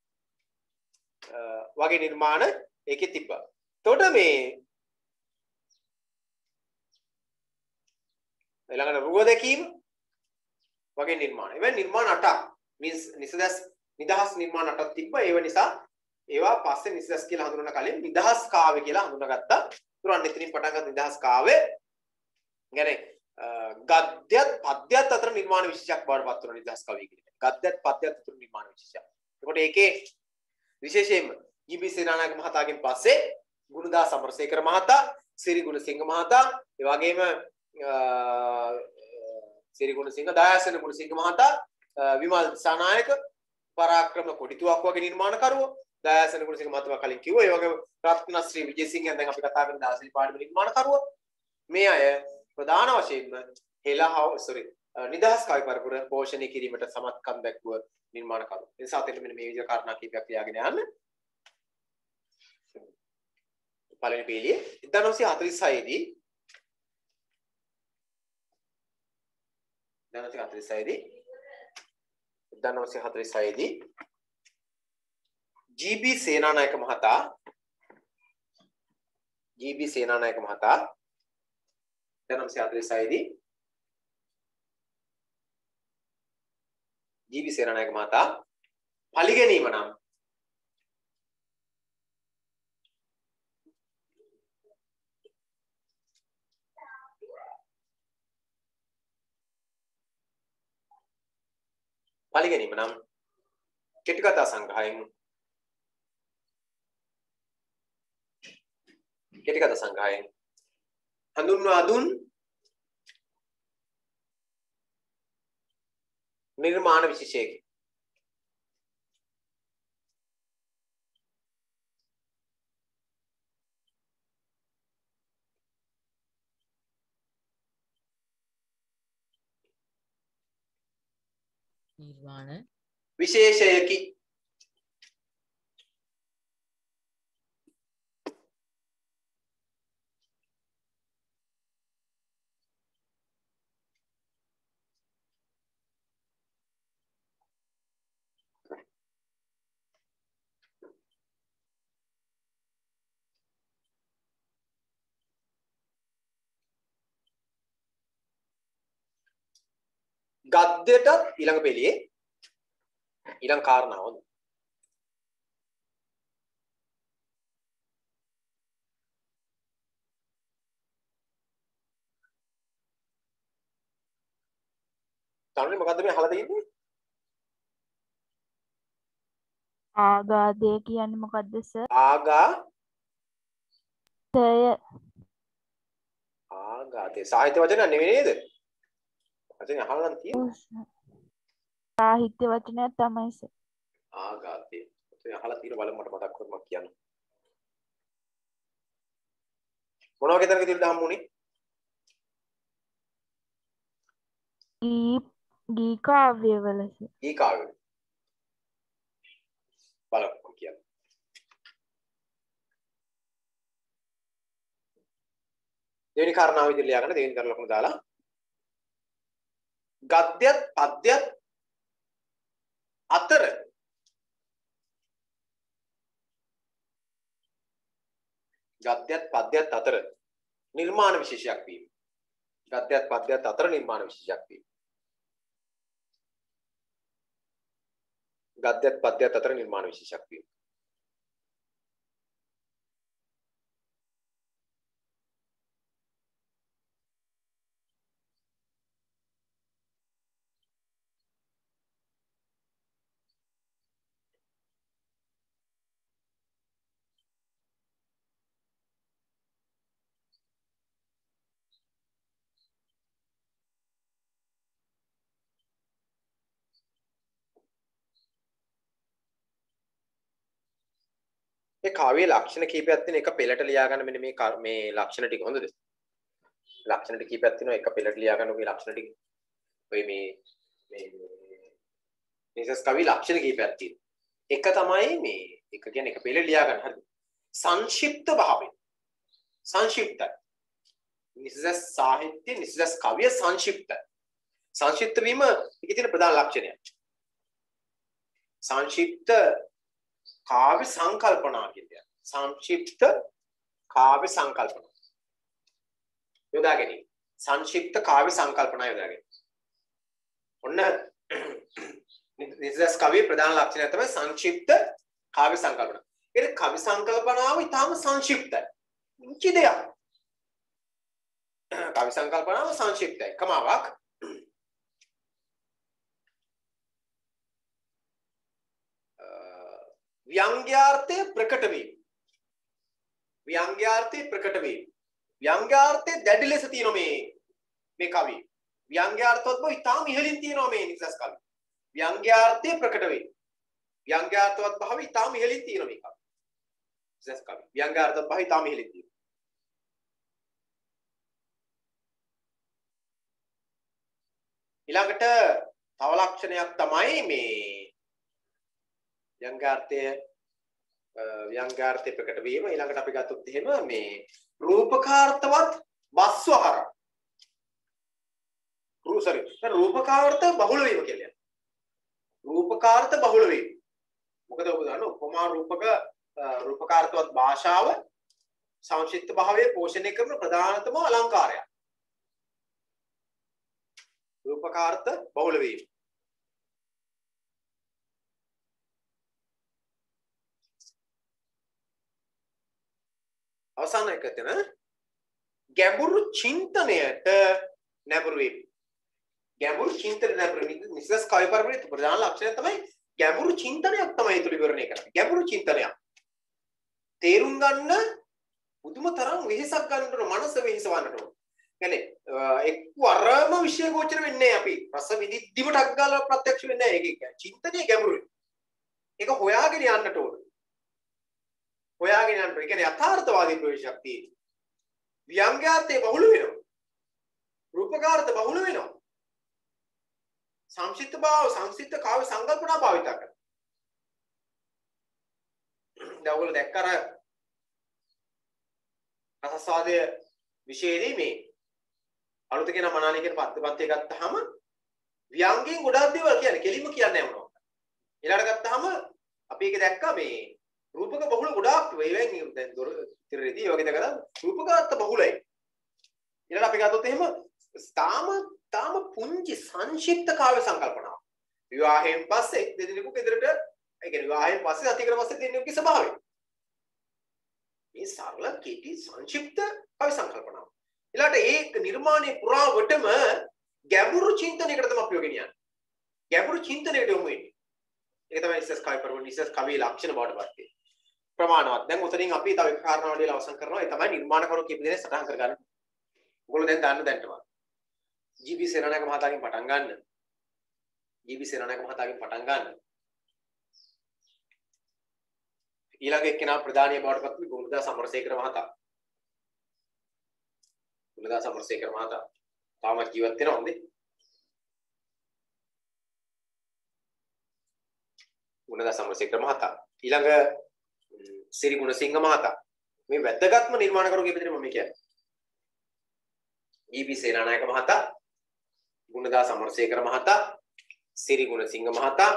[SPEAKER 1] වගේ නිර්මාණ ඒකේ තිබ්බා. එතකොට මේ ළඟට රුව දැකීම වගේ නිර්මාණ. එවැනි නිර්මාණ අටක් නිසදස් නිදහස් නිර්මාණ අටක් තිබ්බා. ඒව නිසා ඒවා පස්සේ නිසදස් කියලා හඳුනන කලින් නිදහස් කාව්‍ය කියලා හඳුනාගත්තා. තුරන් එතනින් පටන් ගත්ත නිදහස් කාව්‍ය කියන්නේ ගද්‍යත් පද්‍යත් අතර නිර්මාණ විශේෂයක් බවට පත් වුණා නිදහස් කවිය කියන්නේ. ගද්‍යත් පද්‍යත් අතර නිර්මාණ විශේෂයක්. ඒකට ඒකේ විශේෂයෙන්ම ජී.බී. සේනානායක මහතාගෙන් පස්සේ ගුණදාස අමරසේකර මහතා, සිරි ගුණසිංහ මහතා, ඒ වගේම සිරි ගුණසිංහ, දයාසන ගුණසිංහ මහතා, විමල් දිසානායක, පරාක්‍රම කොටිතුවක් වගේ නිර්මාණකරුවෝ, දයාසන ගුණසිංහ මහතා කලින් කිව්වා. ඒ වගේම රත්නශ්‍රී විජේසිංහන් දැන් අපි කතා කරන දාසනි පාඩමේ නිර්මාණකරුවෝ. මේ අය ප්‍රධාන වශයෙන්ම හෙළහව sorry නිදහස් කවි පරපුර පෝෂණය කිරීමට සමත්කම් දැක්වුව නිර්මාණකරුවෝ. ඒ නිසා අතෙන් මෙන්න මේ විදිහට කාරණා කීපයක් ලියාගෙන යන්න. පළවෙනි පේළියේ එක්දහස් නවසිය හතළිස් හය දී එක්දහස් නවසිය හතළිස් හය දී එක්දහස් නවසිය හතළිස් හය දී ජී.බී. සේනානායක මහතා ජී.බී. සේනානායක මහතා එක්දහස් නවසිය හතළිස් හය දී ජී.බී. සේනානායක මහතා පරිගැනීම නම් පරිගැනීම නම් කෙටි කතා සංග්‍රහයෙන් කෙටි කතා සංග්‍රහයෙන් හඳුන්වා දුන් නිර්මාණ විශේෂයකි.
[SPEAKER 2] නිර්වාණ
[SPEAKER 1] විශේෂයකි. ගද්‍යයට ඊළඟ පෙළියේ ඊළඟ කාරණාව තරුණි මොකද්ද මේ අහලා තියෙන්නේ?
[SPEAKER 3] ආගාදේ කියන්නේ මොකද්ද සර්?
[SPEAKER 1] ආගා
[SPEAKER 3] තය
[SPEAKER 1] ආගාතේ සාහිත්‍ය වචන නෙවෙයි නේද? වචනේ අහලා නම් තියෙනවා.
[SPEAKER 3] සාහිත්‍ය වචනයක් තමයි සර්.
[SPEAKER 1] ආගාතේ. ඔතන අහලා තියෙන බලමු මට මතක් කරගන්න කියන්න. මොන වගේ තැනකද ඉල්ල හම්බුනේ?
[SPEAKER 3] ගී ගී කාව්‍යවල සර්.
[SPEAKER 1] ඊ කාව්‍ය. බලමු කියන්න. දෙවෙනි කාරණාව විදිහට ලියා ගන්න දෙවෙනි කාරණා ලකුණු දාලා ගද්‍යත් පද්‍යත් අතර ගද්‍යත් පද්‍යත් අතර නිර්මාණ විශේෂයක් වීම. ගද්‍යත් පද්‍යත් අතර නිර්මාණ විශේෂයක් වීම. ගද්‍යත් පද්‍යත් අතර නිර්මාණ විශේෂයක් වීම. මේ කාව්‍යයේ ලක්ෂණ කීපයක් තියෙන එක පෙළට ලියා ගන්න මෙන්න මේ මේ ලක්ෂණ ටික හොඳද? ලක්ෂණ ටික කීපයක් තියෙනවා එක පෙළට ලියා ගන්න ඔය ලක්ෂණ ටික. ඔය මේ මේ නිසස් කවි ලක්ෂණ කීපයක් තියෙනවා. එක තමයි මේ එක කියන්නේ එක පෙළ ලියා ගන්න හරිද? සංක්ෂිප්ත භාවය. සංක්ෂිප්තයි. නිසස් සාහිත්‍ය නිසස් කවිය සංක්ෂිප්තයි. සංක්ෂිප්ත වීම ඒකේ තියෙන ප්‍රධාන ලක්ෂණය. සංක්ෂිප්ත කාව්‍ය සංකල්පනා කියන්නේ සංක්ෂිප්ත කාව්‍ය සංකල්පනා යොදා ගැනීම සංක්ෂිප්ත කාව්‍ය සංකල්පනා යොදා ගැනීම ඔන්න නිසස් කවියේ ප්‍රධාන ලක්ෂණය තමයි සංක්ෂිප්ත කාව්‍ය සංකල්පනා. ඒ කවි සංකල්පනාව ඊටාම සංක්ෂිප්තයි. මුචි දෙයක්. කවි සංකල්පනාව සංක්ෂිප්තයි. කමාවක් ව්‍යංග්‍යාර්ථය ප්‍රකට වීම. ව්‍යංග්‍යාර්ථය ප්‍රකට වීම. ව්‍යංග්‍යාර්ථය දැඩි ලෙස තියෙනවා මේ මේ කවි. ව්‍යංග්‍යාර්ථවත් බව ඉතාම ඉහළින් තියෙනවා මේ නිසස් කවි. ව්‍යංග්‍යාර්ථය ප්‍රකට වීම. ව්‍යංග්‍යාර්ථවත් භාවය ඉතාම ඉහළින් තියෙනවා මේ කවි. නිසස් කවි. ව්‍යංග්‍යාර්ථවත් භාවය ඉතාම ඉහළින් තියෙනවා. ඊළඟට තව ලක්ෂණයක් තමයි මේ ව්‍යංගාර්ථය ව්‍යංගාර්ථය ප්‍රකට වීම. ඊළඟට අපි ගත්තොත් එහෙම මේ රූපකාර්ථවත් බස්වහර. රූ සරි. රූපකාර්ථ බහුල වීම කියන්නේ. රූපකාර්ථ බහුල වීම. මොකද ඔබ දන්න උපමා රූපක රූපකාර්ථවත් භාෂාව සංක්ෂිප්ත භාවයේ පෝෂණය කරන ප්‍රධානතම අලංකාරයක්. රූපකාර්ථ බහුල වීම. අවසාන එක තැන ගැඹුරු චින්තනයට නැඹුරු වීම. ගැඹුරු චින්තන නැඹුරු වීම නිසස් කවි පරිපූර්ණ ප්‍රධාන ලක්ෂණය තමයි ගැඹුරු චින්තනයක් තමයි ඒතුළු විවරණය කරන්නේ. ගැඹුරු චින්තනයක්. තේරුම් ගන්න පුදුම තරම් වෙහෙසක් ගන්නට ඕන මනස වෙහෙසවන්නට ඕන. يعني එක්වරම විෂය ගෝචර වෙන්නේ අපි. රස විදිද්දිම ටක් ගාලා ප්‍රත්‍යක්ෂ වෙන්නේ නැහැ. ඒක චින්තනයේ ගැඹුරුයි. ඒක හොයාගෙන යන්නට ඕන. හොයාගෙන යන්න. ඒ කියන්නේ යථාර්ථවාදී ප්‍රවේශයක් තියෙනවා. ව්‍යංගාර්ථය බහුල වෙනවා. රූපකාර්ථ බහුල වෙනවා. සංක්ෂිප්ත භාව සංක්ෂිප්ත කාව්‍ය සංකල්පනා භාවිත කරනවා. දැන් ඔයගොල්ලෝ දැක්ක අර රසස්වාදයේ විශේෂදී මේ අලුත කියන මනාලී කියන පත්‍ය ගත්තාම ව්‍යංගයෙන් ගොඩාක් දේවල් කියන්නේ කෙලින්ම කියන්නේ මොනවද? ඊළඟට ගත්තාම අපි ඒක දැක්කා මේ රූපක බහුල ගොඩාක් වේවෙන් දැන් දොර ඉතිරෙදී වගේ දකලා රූපක අර්ථ බහුලයි. ඊළඟට අපි ගත්තොත් එහෙම තාම තාම පුංචි සංක්ෂිප්ත කාව්‍ය සංකල්පනාව. විවාහයෙන් පස්සේ දෙදෙනෙකු ගෙදරට ඒ කියන්නේ විවාහයෙන් පස්සේ අතිකර පස්සේ දෙන්නෙකුගේ ස්වභාවය. මේ සරල කෙටි සංක්ෂිප්ත කාව්‍ය සංකල්පනාව. ඊළඟට ඒක නිර්මාණයේ පුරාවටම ගැඹුරු චින්තනයකට තමයි අපි යොගෙන යන්නේ. ගැඹුරු චින්තනයකට යොමු වෙන්නේ. ඒක තමයි නිසස් කවි පරිවර්තන නිසස් කවි ලක්ෂණ බවට පත් වෙන්නේ. ප්‍රමාණවත්. දැන් උතනින් අපි තව එක කාරණාවලිය අවසන් කරනවා. ඒ තමයි නිර්මාණකරු කීප දෙනෙක් සටහන් කරගන්න. ඔයගොල්ලෝ දැන් දන්න දැන්ටම. ජී.බී. සේනානායක මහතාගෙන් පටන් ගන්න. ජී.බී. සේනානායක මහතාගෙන් පටන් ගන්න. ඊළඟ එක්කෙනා ප්‍රධානීය බවට පත් වූ ගුණදාස අමරසේකර මහතා. ගුණදාස අමරසේකර මහතා තාමත් ජීවත් වෙනවා හොඳේ. ගුණදාස අමරසේකර මහතා. ඊළඟ සිරි ගුණසිංහ මහතා. මේ වැදගත්ම නිර්මාණකරු කීප දෙනෙක් මම කියන්නේ. ජී.බී. සේනානායක මහතා, ගුණදාස අමරසේකර මහතා, සිරි ගුණසිංහ මහතා,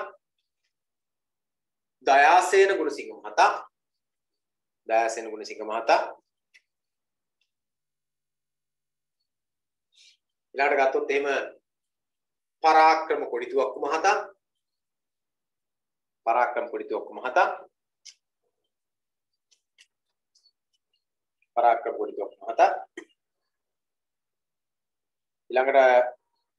[SPEAKER 1] දයාසේන ගුණසිංහ මහතා, දයාසේන ගුණසිංහ මහතා. ඊළඟට ගත්තොත් එහෙම පරාක්‍රම කොඩිතුවක්කු මහතා, පරාක්‍රම කොඩිතුවක්කු මහතා, පරාක්‍රම කොඩිතුවක්කු මහතා. ඊළඟට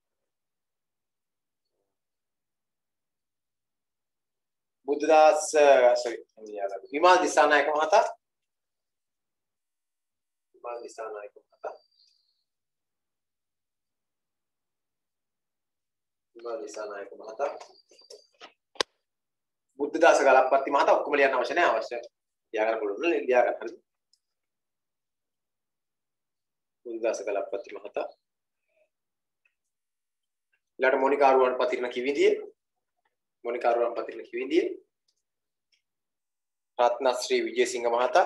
[SPEAKER 1] බුද්ධදාස sorry විමල් දිසානායක මහතා, විමල් දිසානායක මහතා, විමල් දිසානායක මහතා, බුද්ධදාස ගලප්පත්ති මහතා. ඔක්කොම ලියන්න අවශ්‍ය නැහැ. අවශ්‍ය ලියා ගන්න පුළුවන් නේ ලියා ගන්න. හරි. බුද්ධදාස ගලප්පත්ති මහතා. ඊළඟට මොනිකා අරුවන් පතිරණ කිවිඳිය, මොනිකා අරුවන් පතිරණ කිවිඳිය, රත්නශ්‍රී විජේසිංහ මහතා,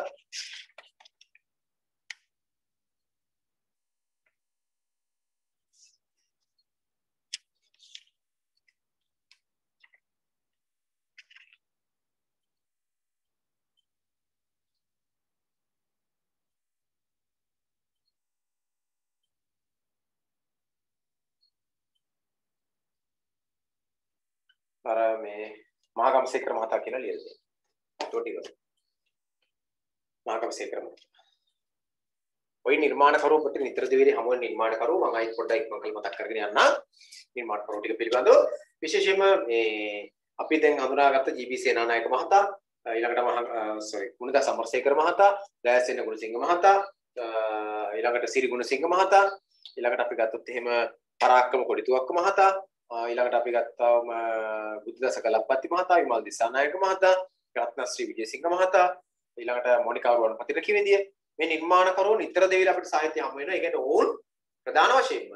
[SPEAKER 1] අර මේ මහාගම්සේකර මහතා කියලා ලියලා තියෙනවා. ටොටික. මහාගම්සේකර මහතා. ওই නිර්මාණකරුවෝ පිට නිතර දෙවිලි හමු වෙන නිර්මාණකරුවෝ මම අයිත් පොඩ්ඩක් ඉක්මන් කරලා මතක් කරගෙන යන්න. නිර්මාණකරුවෝ ටික පිළිබඳව විශේෂයෙන්ම මේ අපි දැන් හඳුනාගත්ත ජී.බී. සේනානායක මහතා, ඊළඟට මහා sorry ගුණදාස අමරසේකර මහතා, දයාසේන ගුණසිංහ මහතා, ඊළඟට සිරි ගුණසිංහ මහතා, ඊළඟට අපි ගත්තොත් එහෙම පරාක්‍රම කොඩිතුවක්ක මහතා, ඊළඟට අපි ගත්තාම බුද්ධදාස ගලප්පත්ති මහතා, විමල් දිසානායක මහතා, රත්නශ්‍රී විජේසිංහ මහතා, ඊළඟට මොනිකා අරුවන් පතිරණ කිවිඳිය. මේ නිර්මාණකරුවෝ නිතර දෙවිල අපිට සාහිත්‍ය හමු වෙනවා. ඒ කියන්නේ ඕන් ප්‍රධාන වශයෙන්ම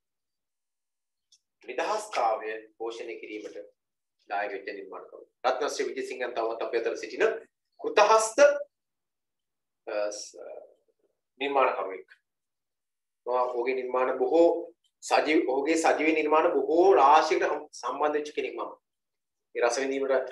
[SPEAKER 1] නිදහස් කාව්‍ය පෝෂණය කිරීමට දායක වෙච්ච නිර්මාණකරුවෝ. රත්නශ්‍රී විජේසිංහන් තවමත් අපේ අතර සිටින කෘතහස්ත නිර්මාණකරුවෙක්. ඔහුගේ නිර්මාණ බොහෝ සජීව ඔහුගේ සජීවී නිර්මාණ බොහෝ රාශියකට සම්බන්ධ වෙච්ච කෙනෙක් මම. ඒ රස විඳීමට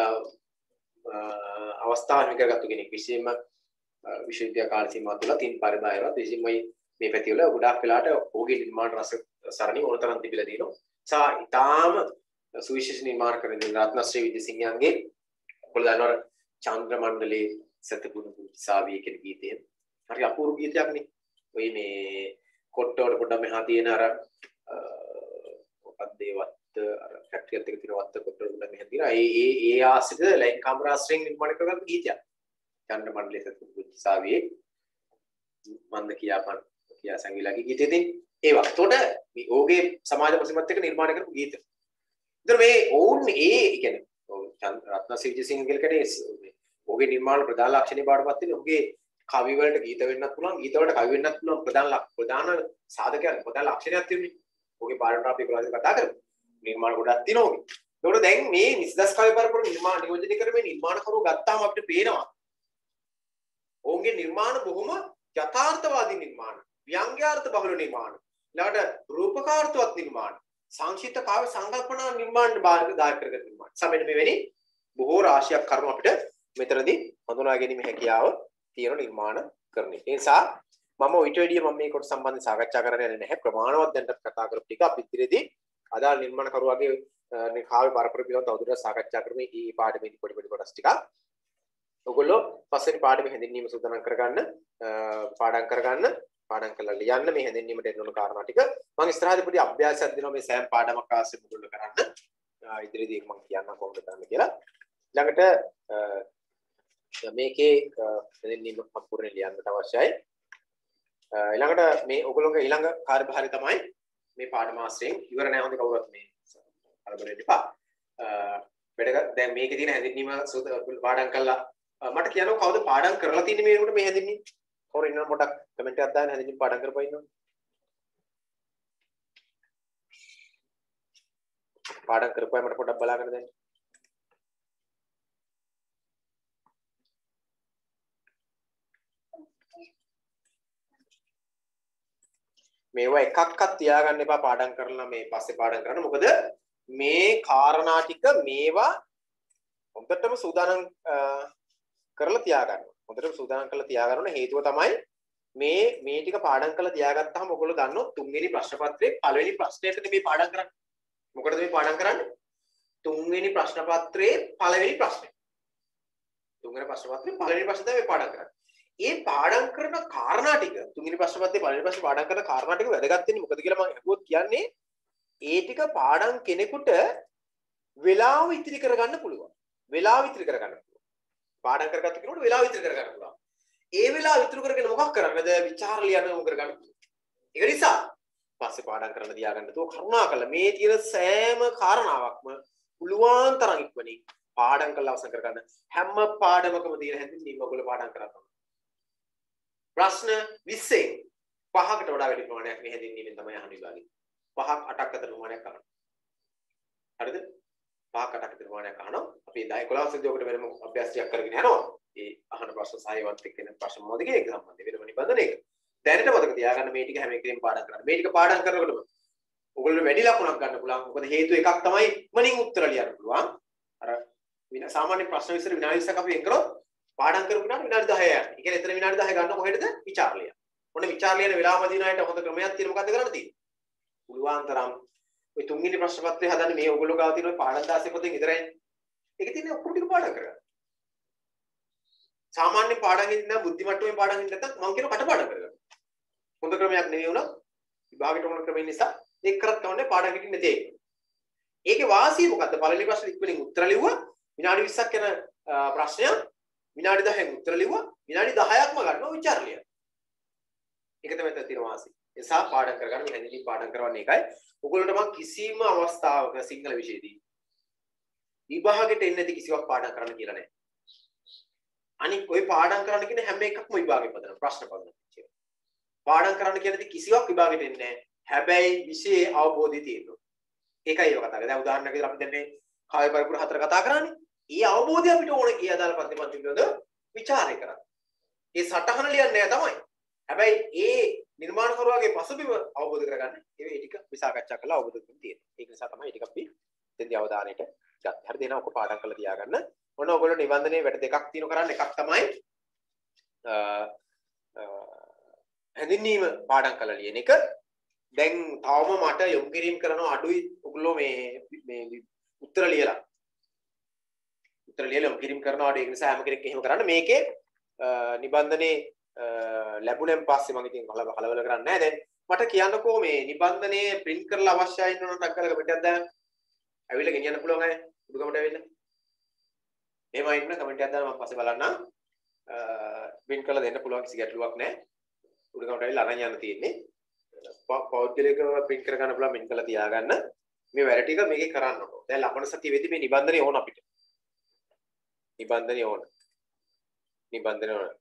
[SPEAKER 1] අවස්ථාවක් විකරගත්තු කෙනෙක්. විශේෂයෙන්ම විශ්වවිද්‍යාල කාල සීමාව තුළ තින් පරිදායවත් විශේෂයෙන්ම මේ පැතිවල ගොඩාක් වෙලාට ඔහුගේ නිර්මාණ රස සරණි ඕනතරම් තිබිලා තියෙනවා. සා ඊටාම සුවිශේෂ නිර්මාණ කරන රත්නශ්‍රී විජේසිංහයන්ගේ ඔයගොල්ලෝ දන්නවද චන්ද්‍ර මණ්ඩලයේ සතපුරු සාවිය කියන ගීතය. හරි අපූර්ව ගීතයක් නේ. ඔය මේ කොට්ටවල පොඩ්ඩක් මෙහා තියෙන අර මොකක්ද ඒවත් අර ෆැක්ටරි එකත් එක්ක තියෙන වත්ත කොට්ටවල පොඩ්ඩක් මෙහා තියෙනවා. ඒ ඒ ඒ ආශ්‍රිත ලයින් කාමරාශ්‍රයෙන් නිර්මාණය කරගත්ත ගීතයක්. චන්ද්‍ර මණ්ඩලයේ සතපුරු සාවියේ මන්ද කියාපන් කියා සංගීලගේ ගීතේ තියෙන ඒවා. එතකොට මේ ඕගේ සමාජ ප්‍රතිමත් එක්ක නිර්මාණය කරපු ගීත. ඉතින් මේ ඕන් ඒ කියන්නේ රත්නශ්‍රී විජේසිංහ කියලා ඔහුගේ නිර්මාණ ප්‍රධාන ලක්ෂණේ බාටපත් වෙන ඔහුගේ කවි වලට ගීත වෙන්නත් පුළුවන්, ගීත වලට කවි වෙන්නත් පුළුවන්. ප්‍රධාන ප්‍රධාන සාධකයක් ප්‍රධාන ලක්ෂණයක් තියෙන්නේ. ඔහුගේ පාරණාපී ප්‍රවාසය කතා කරමු. නිර්මාණ ගොඩක් තියෙනවා. ඒකට දැන් මේ නිස්දස් කවි පරපුර නිර්මාණ නියෝජනය කරමින් නිර්මාණකරුවෝ ගත්තාම අපිට පේනවා. ඔවුන්ගේ නිර්මාණ බොහොම යථාර්ථවාදී නිර්මාණ, ව්‍යංග්‍යාර්ථ බහුල නිර්මාණ, ඊළඟට රූපකාර්ථවත් නිර්මාණ, සංක්ෂිප්ත කාව්‍ය සංකල්පනා නිර්මාණ භාග දායක කරගත් නිර්මාණ. සමෙන්න මෙවැනි බොහෝ රාශියක් කරුණු අපිට මෙතනදී හඳුනා ගැනීම හැකියාව තියෙන නිර්මාණ කරන්නේ. ඒ නිසා මම ඊට වැඩිය මම මේ කොට සම්බන්ධව සාකච්ඡා කරන්න යන්නේ නැහැ. ප්‍රමාණවත් දැන්ටත් කතා කරපු ටික අපි ඉදිරියේදී අදාළ නිර්මාණකරුවාගේ මේ කාව්‍ය පරපුර පිළිබඳව තවදුරටත් සාකච්ඡා කරමු. මේ පාඩමේදී පොඩි පොඩි කොටස් ටිකක්. ඔයගොල්ලෝ පස්වෙනි පාඩමේ හැඳින්වීම සූදානම් කරගන්න, පාඩම් කරගන්න, පාඩම් කරලා ලියන්න මේ හැඳින්වීමට එන්න ඕන කාරණා ටික. මම ඉස්සරහදී පොඩි අභ්‍යාසයක් දෙනවා මේ සෑම පාඩමක් ආශ්‍රිත මුදුල්ල කරන්න. ඉදිරියේදී මම කියන්නම් කොහොමද කරන්න කියලා. ළඟට මේකේ හැඳින්වීම සම්පූර්ණ ලියන්නට අවශ්‍යයි. ඊළඟට මේ ඔයගොල්ලෝගේ ඊළඟ කාර්යභාරය තමයි මේ පාඩම ආශ්‍රයෙන් ඉවර නැහැ හොඳ කවුරුත් මේ අරගෙන ඉපා. වැඩක දැන් මේකේ තියෙන හැඳින්වීම පාඩම් කළා මට කියනවා කවුද පාඩම් කරලා තින්නේ මේකට මේ හැඳින්වීම? කවුරු ඉන්නවද පොඩක් කමෙන්ට් එකක් දාන්න හැඳින්වීම පාඩම් කරපුවා ඉන්නවද? පාඩම් කරපුවා මට පොඩක් බලාගෙන දෙන්න. මේවා එකක්වත් තියාගන්න එපා පාඩම් කරලා මේ පස්සේ පාඩම් කරන්න. මොකද මේ කාරණා ටික මේවා හොඳටම සූදානම් කරලා තියාගන්න. හොඳටම සූදානම් කරලා තියාගන්න හේතුව තමයි මේ මේ ටික පාඩම් කරලා තියාගත්තාම ඔයගොල්ලෝ දන්නෝ තුන්වෙනි ප්‍රශ්න පත්‍රයේ පළවෙනි ප්‍රශ්නයටද මේ පාඩම් කරන්නේ. මොකටද මේ පාඩම් කරන්නේ? තුන්වෙනි ප්‍රශ්න පත්‍රයේ පළවෙනි ප්‍රශ්නය. තුන්වෙනි ප්‍රශ්න පත්‍රයේ පළවෙනි ප්‍රශ්නේ තමයි පාඩම් කරන්නේ. ඒ පාඩම් කරන කාරණා ටික තුන්වෙනි ප්‍රශ්න පත්‍රයේ පළවෙනි ප්‍රශ්නේ පාඩම් කරන කාරණා ටික වැදගත් වෙන්නේ මොකද කියලා මම අහුවොත් කියන්නේ ඒ ටික පාඩම් කෙනෙකුට වෙලාව ඉතිරි කරගන්න පුළුවන්. වෙලාව ඉතිරි කරගන්න පුළුවන්. පාඩම් කරගත්ත කෙනෙකුට වෙලාව ඉතිරි කරගන්න පුළුවන්. ඒ වෙලාව ඉතුරු කරගෙන මොකක් කරන්නද? විචාර ලියන්න උග කරගන්න පුළුවන්. ඒක නිසා පස්සේ පාඩම් කරන්න තියාගන්න තෝ කරුණාකරලා මේ තියෙන සෑම කාරණාවක්ම පුළුවන් තරම් ඉක්මනින් පාඩම් කරලා අවසන් කරගන්න. හැම පාඩමකම තියෙන හැඳින්වීම ඔයගොල්ලෝ පාඩම් කරලා ප්‍රශ්න විස්සෙන් පහකට වඩා වැඩි ප්‍රමාණයක් මේ හැඳින්වීමෙන් තමයි අහන විභාගෙ. පහක් අටක් අතර ප්‍රමාණයක් අහනවා. හරිද? පහක් අටක් අතර ප්‍රමාණයක් අහනවා. අපි දහ එකොළහ සිද්ධ ඔකට වෙනම අභ්‍යාසයක් කරගෙන යනවා. ඒ අහන ප්‍රශ්න සායවත් එක්ක එන ප්‍රශ්න මොකද කියන එක සම්බන්ධ වෙනම නිබන්ධනයක. දැනට මතක තියාගන්න මේ ටික හැම එකකින්ම පාඩම් කරන්න. මේ ටික පාඩම් කරනකොටම ඔයගොල්ලෝ වැඩි ලකුණක් ගන්න පුළුවන්. මොකද හේතුව එකක් තමයි ඉක්මනින් උත්තර ලියන්න පුළුවන්. අර විනා සාමාන්‍ය ප්‍රශ්න විසර විනාඩි විස්සක් අපි එන් කරොත් පාඩම් කරපු විනාඩි විනාඩි දහය යනවා. ඒ කියන්නේ එතන විනාඩි දහය ගන්න කොහෙටද? විචාර ලියන්න. ඔන්න විචාර ලියන වෙලාව මදිනායට හොඳ ක්‍රමයක් තියෙන මොකද්ද කරන්න තියෙන්නේ? පුළුවන් තරම් ඔය තුන්වෙනි ප්‍රශ්න පත්‍රය හදන්නේ මේ ඔයගොල්ලෝ ගාව තියෙන පාඩම් දාසේ පොතෙන් විතරයි. ඒකේ තියෙන ඔක්කොම ටික පාඩම් කරගන්න. සාමාන්‍ය පාඩම් හින්දා නම් බුද්ධි මට්ටමේ පාඩම් හින්දා නැත්නම් මම කියන කට පාඩම් කරගන්න. හොඳ ක්‍රමයක් නෙවෙයි උනත් විභාගයට ඕන ක්‍රමය නිසා ඒක කරත් කවන්නේ පාඩම් හිටින්නේ නැtei. ඒකේ වාසිය මොකද්ද? පළවෙනි ප්‍රශ්නේ ඉක්මනින් උත්තර ලිව්වා. විනාඩි විස්සක් යන ප්‍රශ්නයක් විනාඩි දහයෙන් උත්තර ලිව්වා. විනාඩි දහයක්ම ගන්නවා විචාර ලියන්න. ඒක තමයි තියෙන වාසිය. ඒ නිසා පාඩම් කරගන්න මේ හැඳින්වීම පාඩම් කරවන්නේ ඒකයි. ඔයගොල්ලන්ට මම කිසිම අවස්ථාවක සිංහල විෂයේදී විභාගෙට එන්නේ නැති කිසිවක් පාඩම් කරන්න කියලා නැහැ. අනික ඔය පාඩම් කරන්න කියන හැම එකක්ම විභාගෙ පදන ප්‍රශ්න පදන කියලා. පාඩම් කරන්න කියනදී කිසිවක් විභාගෙට එන්නේ නැහැ. හැබැයි විෂයේ අවබෝධය තියෙනවා. ඒකයි ඒක කතා කරන්නේ. දැන් උදාහරණයක් විදිහට අපි දැන් මේ කාව්‍ය පරිපූර්ණ හතර කතා කරානේ. ඊ අවබෝධය අපිට ඕනේ ඒ අදාළ පද්‍ය පන්ති පිළිබඳව විචාරය කරන්න. ඒ සටහන ලියන්නේ තමයි. හැබැයි ඒ නිර්මාණකරුවාගේ පසුබිම අවබෝධ කරගන්න ඒ ටික විසාකච්ඡා කරලා අවබෝධ කරගන්න තියෙනවා. ඒක නිසා තමයි ඒ ටික අපි දෙන්දී අවධානයට ගත්තා. හරි දෙනවා ඔක පාඩම් කරලා තියාගන්න. ඔන්න ඔයගොල්ලෝ නිබන්ධනයේ වැඩ දෙකක් තියෙනවා කරන්න. එකක් තමයි හැඳින්වීම පාඩම් කරලා ලියන එක. දැන් තවම මට යොමු කිරීම කරනවා අඩුයි. ඔයගොල්ලෝ මේ මේ උත්තර ලියලා උත්තර ලියලා යොමු කිරීම කරනවා අඩුයි. ඒ නිසා හැම කෙනෙක් එහෙම කරන්න. මේකේ නිබන්ධනයේ ලැබුණෙන් පස්සේ මම ඉතින් කලබල කරන්නේ නැහැ. දැන් මට කියන්නකෝ මේ නිබන්ධනයේ print කරලා අවශ්‍යයි නෝන ටක් කරලා කමෙන්ට් එකක් දාන්න. ඇවිල්ලා ගෙනියන්න පුළුවන් අය. උඩුගමට ඇවිල්ලා. එහෙම ඉන්න කමෙන්ට් එකක් දාන්න මම පස්සේ බලන්නම්. print කරලා දෙන්න පුළුවන් කිසි ගැටලුවක් නැහැ. උඩුගමට ඇවිල්ලා අරන් යන්න තියෙන්නේ. පෞද්ගලිකව print කර ගන්න පුළුවන් print කරලා තියාගන්න. මේ වැඩ ටික මේකේ කරන්න ඕන. දැන් ලබන සතිය වෙද්දි මේ නිබන්ධනය ඕන අපිට. නිබන්ධනය ඕන. නිබන්ධනය ඕන.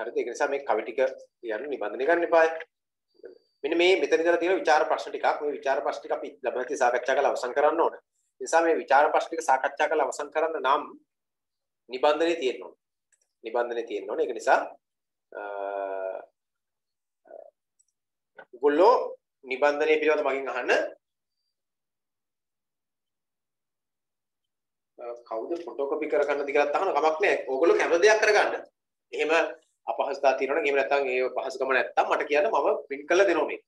[SPEAKER 1] හරිද? ඒක නිසා මේ කවි ටික යන්න නිබන්ධනය ගන්න එපා. මෙන්න මේ මෙතන ඉඳලා තියෙන විචාර ප්‍රශ්න ටිකක් මේ විචාර ප්‍රශ්න ටික අපි ලබනදී සාකච්ඡා කරලා අවසන් කරන්න ඕන. ඒ නිසා මේ විචාර ප්‍රශ්න ටික සාකච්ඡා කරලා අවසන් කරන්න නම් නිබන්ධනයේ තියෙන්න ඕන. නිබන්ධනයේ තියෙන්න ඕන. ඒක නිසා ඔයගොල්ලෝ නිබන්ධනයේ පිළිබඳව මගෙන් අහන්න. කවුද ෆොටෝකොපි කරගන්නද කියලා අහන කමක් නැහැ. ඕගොල්ලෝ කැමති දෙයක් කරගන්න. එහෙම අපහසුතාව තියෙනවනම් එහෙම නැත්නම් ඒ පහසුකම නැත්නම් මට කියන්න මම print කරලා දෙනවා මේක.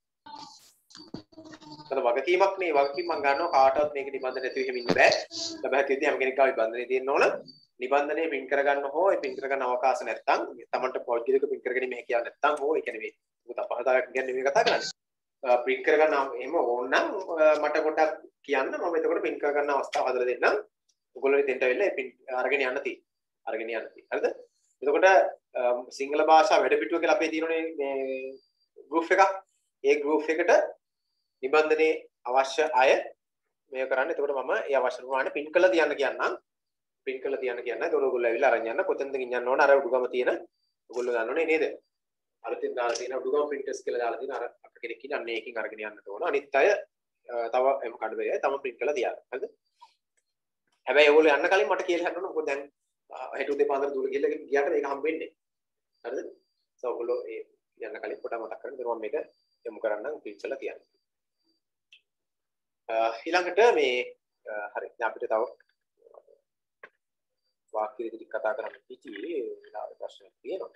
[SPEAKER 1] ඒක වගකීමක් නේ. වගකීම මම ගන්නවා කාටවත් මේක නිබන්ධන නැතුව එහෙම ඉන්න බෑ. ලබහැති විදිහ හැම කෙනෙක්ගම නිබන්ධනේ තියෙන්න ඕන. නිබන්ධනේ print කරගන්න හෝ ඒ print කරගන්න අවකාශ නැත්නම් තමන්ට පෞද්ගලික print කරගෙන මේ කියන්න නැත්නම් හෝ ඒ කියන්නේ මේ මොකද අපහසුතාවයක් කියන්නේ මේ කතා කරන්නේ. print කරගන්න එහෙම ඕන නම් මට පොඩ්ඩක් කියන්න මම එතකොට print කරගන්න අවස්ථාව හදලා දෙන්නම්. ඔයගොල්ලෝ ඉතින්ට වෙලා ඒ print අරගෙන යන්න තියෙයි. අරගෙන යන්න තියෙයි. හරිද? එතකොට සිංහල භාෂා වැඩපිටුව කියලා අපේ තියෙනනේ මේ ගෲප් එකක්. ඒ ගෲප් එකට නිබන්ධනේ අවශ්‍ය අය මේක කරන්න. එතකොට මම ඒ අවශ්‍ය ප්‍රමාණය print කරලා තියන්න කියන්නම්. print කරලා තියන්න කියන්න. ඒතකොට ඔයගොල්ලෝ ඇවිල්ලා අරන් යන්න. කොතනද ගෙනියන්න ඕන? අර උඩුගම තියෙන ඔයගොල්ලෝ දන්නවනේ නේද? අලුතින් දාලා තියෙන උඩුගම printers කියලා දාලා තියෙන අර අප කෙනෙක් ඉන්න අන්න ඒකෙන් අරගෙන යන්න ඕන. අනිත් අය තව එම කඩ බැරියයි තම print කරලා තියන්න. හරිද? හැබැයි ඔයගොල්ලෝ යන්න කලින් මට කියලා හන්න ඕන. මොකද දැන් හෙට උදේ පාන්දර දුර ගිහලා ගියාට මේක හම්බෙන්නේ නැහැ. හරිද? සෝ ඔයගොල්ලෝ ඒ යන්න කලින් පොඩ්ඩක් මතක් කරගන්න. ඊට මම මේක යොමු කරන්නම් print කරලා තියන්න. ඊළඟට මේ හරි දැන් අපිට තව වාක්‍ය ටික කතා කරන්න පිටියේ වෙලාවට ප්‍රශ්නයක් තියෙනවා.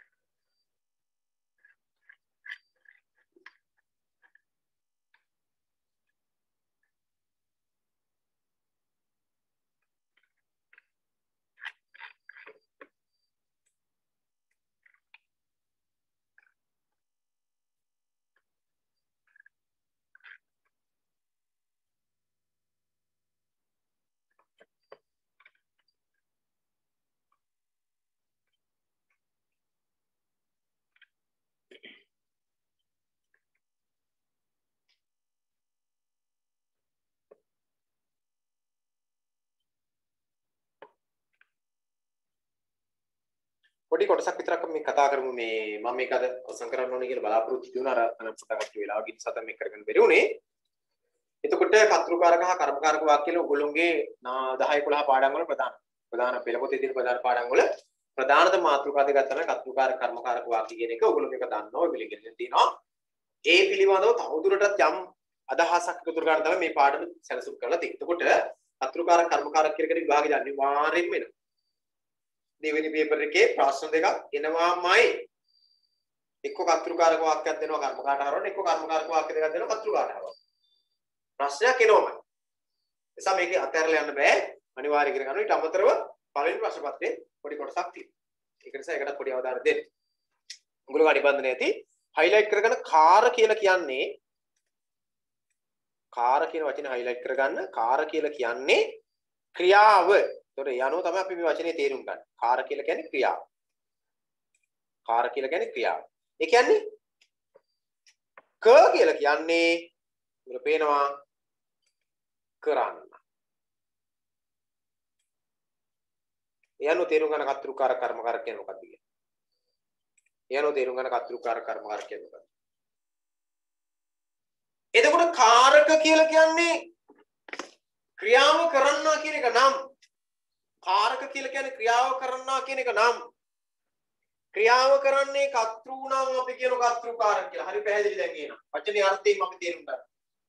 [SPEAKER 1] පොඩි කොටසක් විතරක් මේ කතා කරමු මේ මම මේක අද අවසන් කරන්න ඕනේ කියලා බලාපොරොත්තු වෙන අර අන පොටකට වෙලාව ගිහින් සතම මේක කරගෙන බැරි උනේ. එතකොට කර්තෘකාරක හා කර්මකාරක වාක්‍ය වල ඔයගොල්ලෝගේ දහ එකොළහ පාඩම් වල ප්‍රධාන ප්‍රධාන පෙළ පොතේ තියෙන ප්‍රධාන පාඩම් වල ප්‍රධානම මාතෘකා දෙකක් තමයි කර්තෘකාරක කර්මකාරක වාක්‍ය කියන එක. ඔයගොල්ලෝ මේක දන්නවා ඔය පිළිගන්න තියෙනවා. ඒ පිළිබඳව තවදුරටත් යම් අදහසක් එකතු කරගන්න තමයි මේ පාඩම සැලසුම් කරලා තියෙන්නේ. එතකොට කර්තෘකාරක කර්මකාරක කියන විභාගෙදී අනිවාර්යෙන්ම වෙනවා. දෙවෙනි පේපර් එකේ ප්‍රශ්න දෙකක් එනවාමයි. එක්ක කර්තෘකාරක වාක්‍යයක් දෙනවා කර්මකාරට හරවන්න, එක්ක කර්මකාරක වාක්‍ය දෙකක් දෙනවා කර්තෘකාරට හරවන්න. ප්‍රශ්නයක් එනවාමයි. එසා මේක අතහැරලා යන්න බෑ. අනිවාර්ය ඉගෙන ගන්න. ඊට අමතරව පළවෙනි ප්‍රශ්න පත්‍රයේ පොඩි කොටසක් තියෙනවා. ඒක නිසා ඒකට පොඩි අවධානය දෙන්න. උගලක නිබන්ධනය ඇති highlight කරගෙන කාර කියලා කියන්නේ කාර කියන වචනේ highlight කරගන්න. කාර කියලා කියන්නේ ක්‍රියාව. ඒතකොට ඒ අනුව තමයි අපි මේ වචනේ තේරුම් ගන්න. කාර කියලා කියන්නේ ක්‍රියාව. කාර කියලා කියන්නේ ක්‍රියාව. ඒ කියන්නේ ක කියලා කියන්නේ උගල පේනවා කරන්න. ඒ අනුව තේරුම් ගන්න කර්තෘකාර කර්මකාර කියන්නේ මොකක්ද කියන්නේ? ඒ අනුව තේරුම් ගන්න කර්තෘකාර කර්මකාර කියන්නේ මොකක්ද? එතකොට කාරක කියලා කියන්නේ ක්‍රියාව කරන්නා කියන එක නම් කාරක කියලා කියන්නේ ක්‍රියාව කරන්නා කියන එක නම් ක්‍රියාව කරන්නේ කර්තෘ නම් අපි කියන කර්තෘකාරක කියලා. හරි පැහැදිලි දැන් එනවා. වචනේ අර්ථයෙන් අපි තේරුම් ගන්න.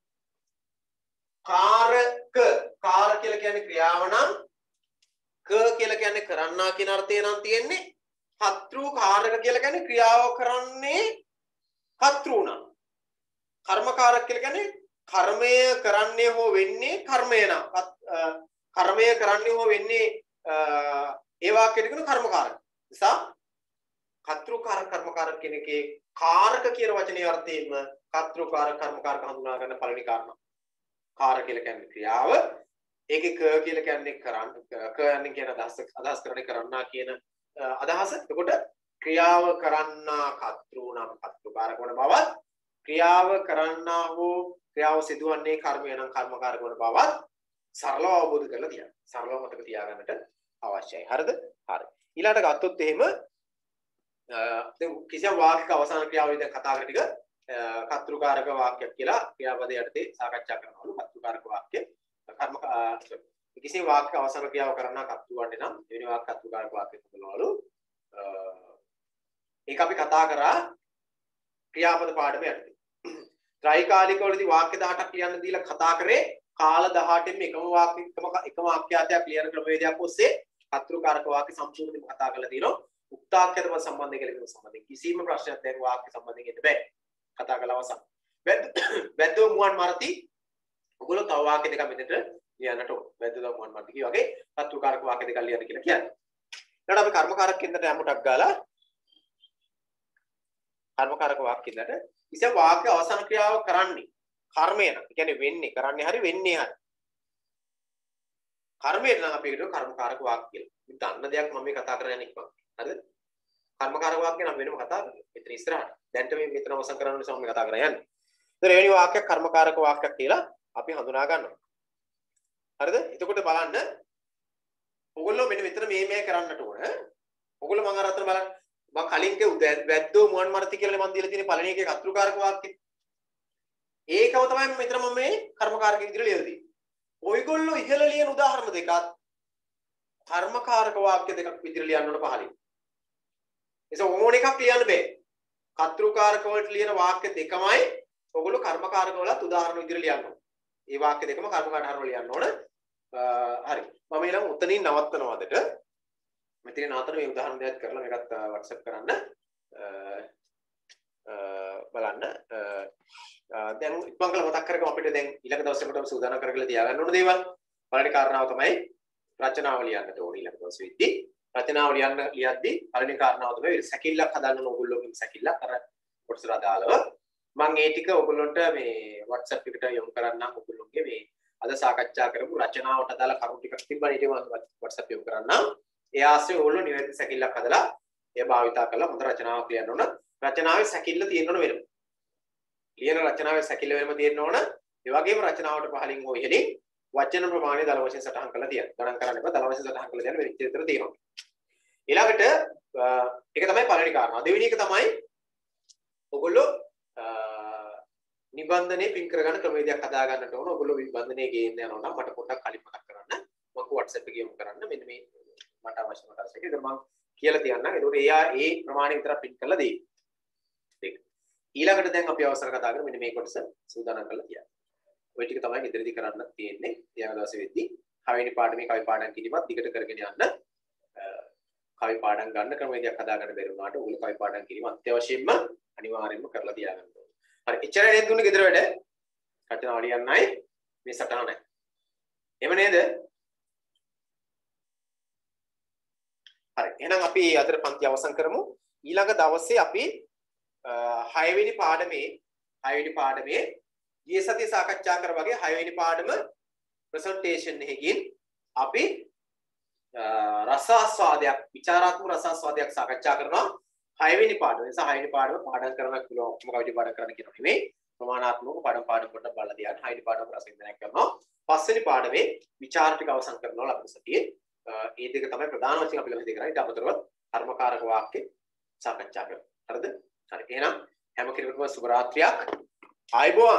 [SPEAKER 1] කාරක කාර කියලා කියන්නේ ක්‍රියාව නම් ක කියලා කියන්නේ කරන්නා කියන අර්ථය නම් තියෙන්නේ. කර්තෘ කාරක කියලා කියන්නේ ක්‍රියාව කරන්නේ කර්තෘ නම්. කර්මකාරක කියලා කියන්නේ කර්මය කරන්නේ හෝ වෙන්නේ කර්මය නම්. කර්මය කරන්නේ හෝ වෙන්නේ ඒ වාක්‍යයට කියන කර්මකාරක. නිසා කර්තෘකාරක කර්මකාරක කියන එකේ කාරක කියන වචනේ අර්ථයෙන්ම කර්තෘකාරක කර්මකාරක හඳුනා ගන්න පළවෙනි කාරණා. කාර කියලා කියන්නේ ක්‍රියාව. ඒකේ ක කියලා කියන්නේ කරන්න. ක යන්නේ කියන අදහස අදහස් කරන්නේ කරන්නා කියන අදහස. එතකොට ක්‍රියාව කරන්නා කර්තෘ නම් කර්තෘකාරක වන බවත් ක්‍රියාව කරන්නා හෝ ක්‍රියාව සිදුවන්නේ කර්මය නම් කර්මකාරක වන බවත් සරලව අවබෝධ කරලා තියන්න. සරලව මතක තියාගන්නට අවශ්‍යයි. හරිද? හරි. ඊළඟට ගත්තොත් එහෙම කිසියම් වාක්‍යක අවසාන ක්‍රියාවලිය දැන් කතා කරන ටික කර්තෘකාරක වාක්‍යයක් කියලා ක්‍රියාපදයේ යටතේ සාකච්ඡා කරනවලු. කර්තෘකාරක වාක්‍ය කර්ම කිසියම් වාක්‍යක අවසාන ක්‍රියාව කරනා කර්තෘවන්ට නම් එවැනි වාක්‍ය කර්තෘකාරක වාක්‍ය කියනවලු. ඒක අපි කතා කරා ක්‍රියාපද පාඩමේ යටතේ. ත්‍රිකාලික වලදී වාක්‍ය දහඅටක් ලියන්න දීලා කතා කරේ කාල දහඅටෙන් එකම වාක්‍ය එකම එකම වාක්‍යාර්ථයක් ලියන ක්‍රමවේදයක් ඔස්සේ කර්තෘකාරක වාක්‍ය සම්පූර්ණයෙන්ම කතා කරලා තියෙනවා. උක්තාක්‍යත පද සම්බන්ධය කියලා කියන සම්බන්ධයෙන් කිසිම ප්‍රශ්නයක් දැන් වාක්‍ය සම්බන්ධයෙන් එන්න බෑ. කතා කරලා අවසන්. වැද්දෝ මුවන් මරති. ඔයගොල්ලෝ තව වාක්‍ය දෙකක් මෙතනට ලියන්නට ඕන. වැද්දෝ මුවන් මරති කිය වගේ කර්තෘකාරක වාක්‍ය දෙකක් ලියන්න කියලා කියන්නේ. ඊට අපි කර්මකාරක කෙන්දට යමුටක් ගාලා කර්මකාරක වාක්‍යෙන්නට ඉතින් වාක්‍ය අවසන් ක්‍රියාව කරන්නේ කර්මය නම්. ඒ කියන්නේ වෙන්නේ කරන්නේ හරි වෙන්නේ හරි. කර්මය නම් අපි කියනවා කර්මකාරක වාක්‍ය කියලා. මේ දන්න දෙයක් මම මේ කතා කරගෙන යන්නේ ඉක්මන්. හරිද? කර්මකාරක වාක්‍ය නම් වෙනම කතා කරන්නේ. මෙතන ඉස්සරහට. දැන්ට මේ මෙතන අවසන් කරන්න නිසා මම කතා කරගෙන යන්නේ. ඒතර එවැනි වාක්‍යයක් කර්මකාරක වාක්‍යයක් කියලා අපි හඳුනා ගන්නවා. හරිද? එතකොට බලන්න ඔයගොල්ලෝ මෙන්න මෙතන මේ මේ කරන්නට ඕන. ඔයගොල්ලෝ මම අර අතන බලන්න. මම කලින් කිව්ව වැද්දෝ මුවන් මරති කියලා මම දීලා තියෙන පළවෙනි එකේ කර්තෘකාරක වාක්‍යය. ඒකම තමයි මෙතන මම මේ කර්මකාරක විදිහට ලියලා තියෙන්නේ. ඔයගොල්ලෝ ඉහළ ලියන උදාහරණ දෙකත් කර්මකාරක වාක්‍ය දෙකක් විදිහට ලියන්න ඕන පහලින්. ඒක ඕන එකක් ලියන්න බෑ. කර්තෘකාරක වලට ලියන වාක්‍ය දෙකමයි ඔයගොල්ලෝ කර්මකාරක වලත් උදාහරණ විදිහට ලියන්න ඕන. මේ වාක්‍ය දෙකම කර්මකාරක වල ලියන්න ඕන. හරි. මම ඊළඟ උතනින් නවත්තනවා අදට. මෙතන නවත්තන මේ උදාහරණ දෙකක් කරලා මේකත් WhatsApp කරන්න. බලන්න. දැන් ඉක්මන් කළා මතක් කරගමු අපිට දැන් ඊළඟ දවසේකට සූදානම් කරගලා තියාගන්න ඕන දේවල්. පළවෙනි කාරණාව තමයි රචනාව ලියන්නට ඕනේ ඊළඟ දවසේදී. රචනාව ලියන්න ලියද්දී පළවෙනි කාරණාව තමයි සැකිල්ලක් හදන්න ඕන ඕගොල්ලෝගෙන් සැකිල්ලක් අර කොටසට අදාළව. මම ඒ ටික ඔයගොල්ලන්ට මේ WhatsApp එකට යොමු කරන්නම් ඔයගොල්ලෝගේ මේ අද සාකච්ඡා කරපු රචනාවට අදාළ කරුණු ටිකක් තිබ්බනේ ඒක මම WhatsApp යොමු කරන්නම්. ඒ ආශ්‍රය ඕගොල්ලෝ නිවැරදි සැකිල්ලක් හදලා එය භාවිතා කරලා හොඳ රචනාවක් ලියන්න ඕන. රචනාවේ සැකිල්ල තියෙන්න ඕන වෙනම. ලියන රචනාවේ සැකිල්ල වෙනම තියෙන්න ඕන. ඒ වගේම රචනාවට පහලින් හෝ ඉහළින් වචන ප්‍රමාණය දල වශයෙන් සටහන් කරලා තියන්න. ගණන් කරන්න එපා. දල වශයෙන් සටහන් කරලා තියන්න වෙන විතර තියෙනවා. ඊළඟට ඒක තමයි පළවෙනි කාරණා. දෙවෙනි එක තමයි ඔයගොල්ලෝ නිබන්ධනේ පින් කරගන්න ක්‍රමවේදයක් හදා ගන්නට ඕන. ඔයගොල්ලෝ නිබන්ධනේ ගේන්න යනවා නම් මට පොඩ්ඩක් කලින් මතක් කරන්න. මම WhatsApp එකේ යොමු කරන්න. මෙන්න මේ මට අවශ්‍ය කොටස් එක. ඒක මම කියලා තියන්නම්. ඒකට එයා ඒ ප්‍රමාණය විතර පින් කරලා දෙයි. ඒක. ඊළඟට දැන් අපි අවසර කතා කරමු මෙන්න මේ කොටස සූදානම් කරලා තියන්න. ඔය ටික තමයි ඉදිරියදී කරන්න තියෙන්නේ. ඊළඟ දවසේ වෙද්දී හයවෙනි පාඩමේ කවි පාඩම් කිරීමත් දිගට කරගෙන යන්න. කවි පාඩම් ගන්න ක්‍රමවේදයක් හදා ගන්න බැරි වුණාට උගල කවි පාඩම් කිරීම අත්‍යවශ්‍යයෙන්ම අනිවාර්යයෙන්ම කරලා තියාගන්න ඕනේ. හරි එච්චරයි නේද දුන්නේ ගෙදර වැඩ? රචනාව ලියන්නයි මේ සටහන. එහෙම නේද? හරි එහෙනම් අපි අතර පන්ති අවසන් කරමු. ඊළඟ දවසේ අපි හයවෙනි පාඩමේ හයවෙනි පාඩමේ ගිය සතියේ සාකච්ඡා කර වගේ හයවෙනි පාඩම ප්‍රසන්ටේෂන් එකකින් අපි රසාස්වාදයක් විචාරාත්මක රසාස්වාදයක් සාකච්ඡා කරනවා. හයවෙනි පාඩම නිසා හයවෙනි පාඩම පාඩම් කරන්න පුළුවන් ඔක්කොම කවිටි පාඩම් කරන්න කියනවා නෙමෙයි. ප්‍රමාණාත්මක පාඩම් පාඩම් කොට බලලා දිහා හයවෙනි පාඩම රස වින්දනයක් කරනවා. පස්වෙනි පාඩමේ විචාර ටික අවසන් කරනවා ලබන සතියේ. ඒ දෙක තමයි ප්‍රධාන වශයෙන් අපි ළඟ දෙකරන්නේ. ඊට අමතරව කර්මකාරක වාක්‍ය සාකච්ඡා කරනවා. හරිද? හරි. එහෙනම් හැම කෙනෙකුටම සුබ රාත්‍රියක්. ආයුබෝවන්.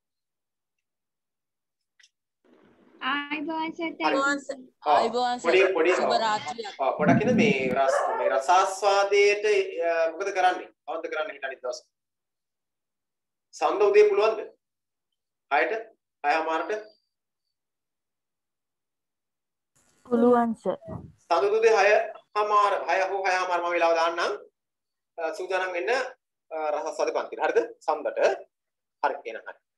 [SPEAKER 5] ආයුබෝවන් සර්.
[SPEAKER 2] ආයුබෝවන්
[SPEAKER 1] පොඩි පොඩි
[SPEAKER 2] සුබ රාත්‍රියක්.
[SPEAKER 1] ආ පොඩක් ඉන්න මේ රස මේ රසාස්වාදයට මොකද කරන්නේ? අවන්ත කරන්න හිට අනිත් දවස්. සඳ උදේ පුළුවන්ද? හයට හයමාරට
[SPEAKER 3] පුළුවන් සර්.
[SPEAKER 1] සඳ උදේ හයමාර හය හෝ හයමාර මම වෙලාව දාන්නම්. සූදානම් වෙන්න රසාස්වාද පන්තිර. හරිද? සඳට. හරි එහෙනම් හරි.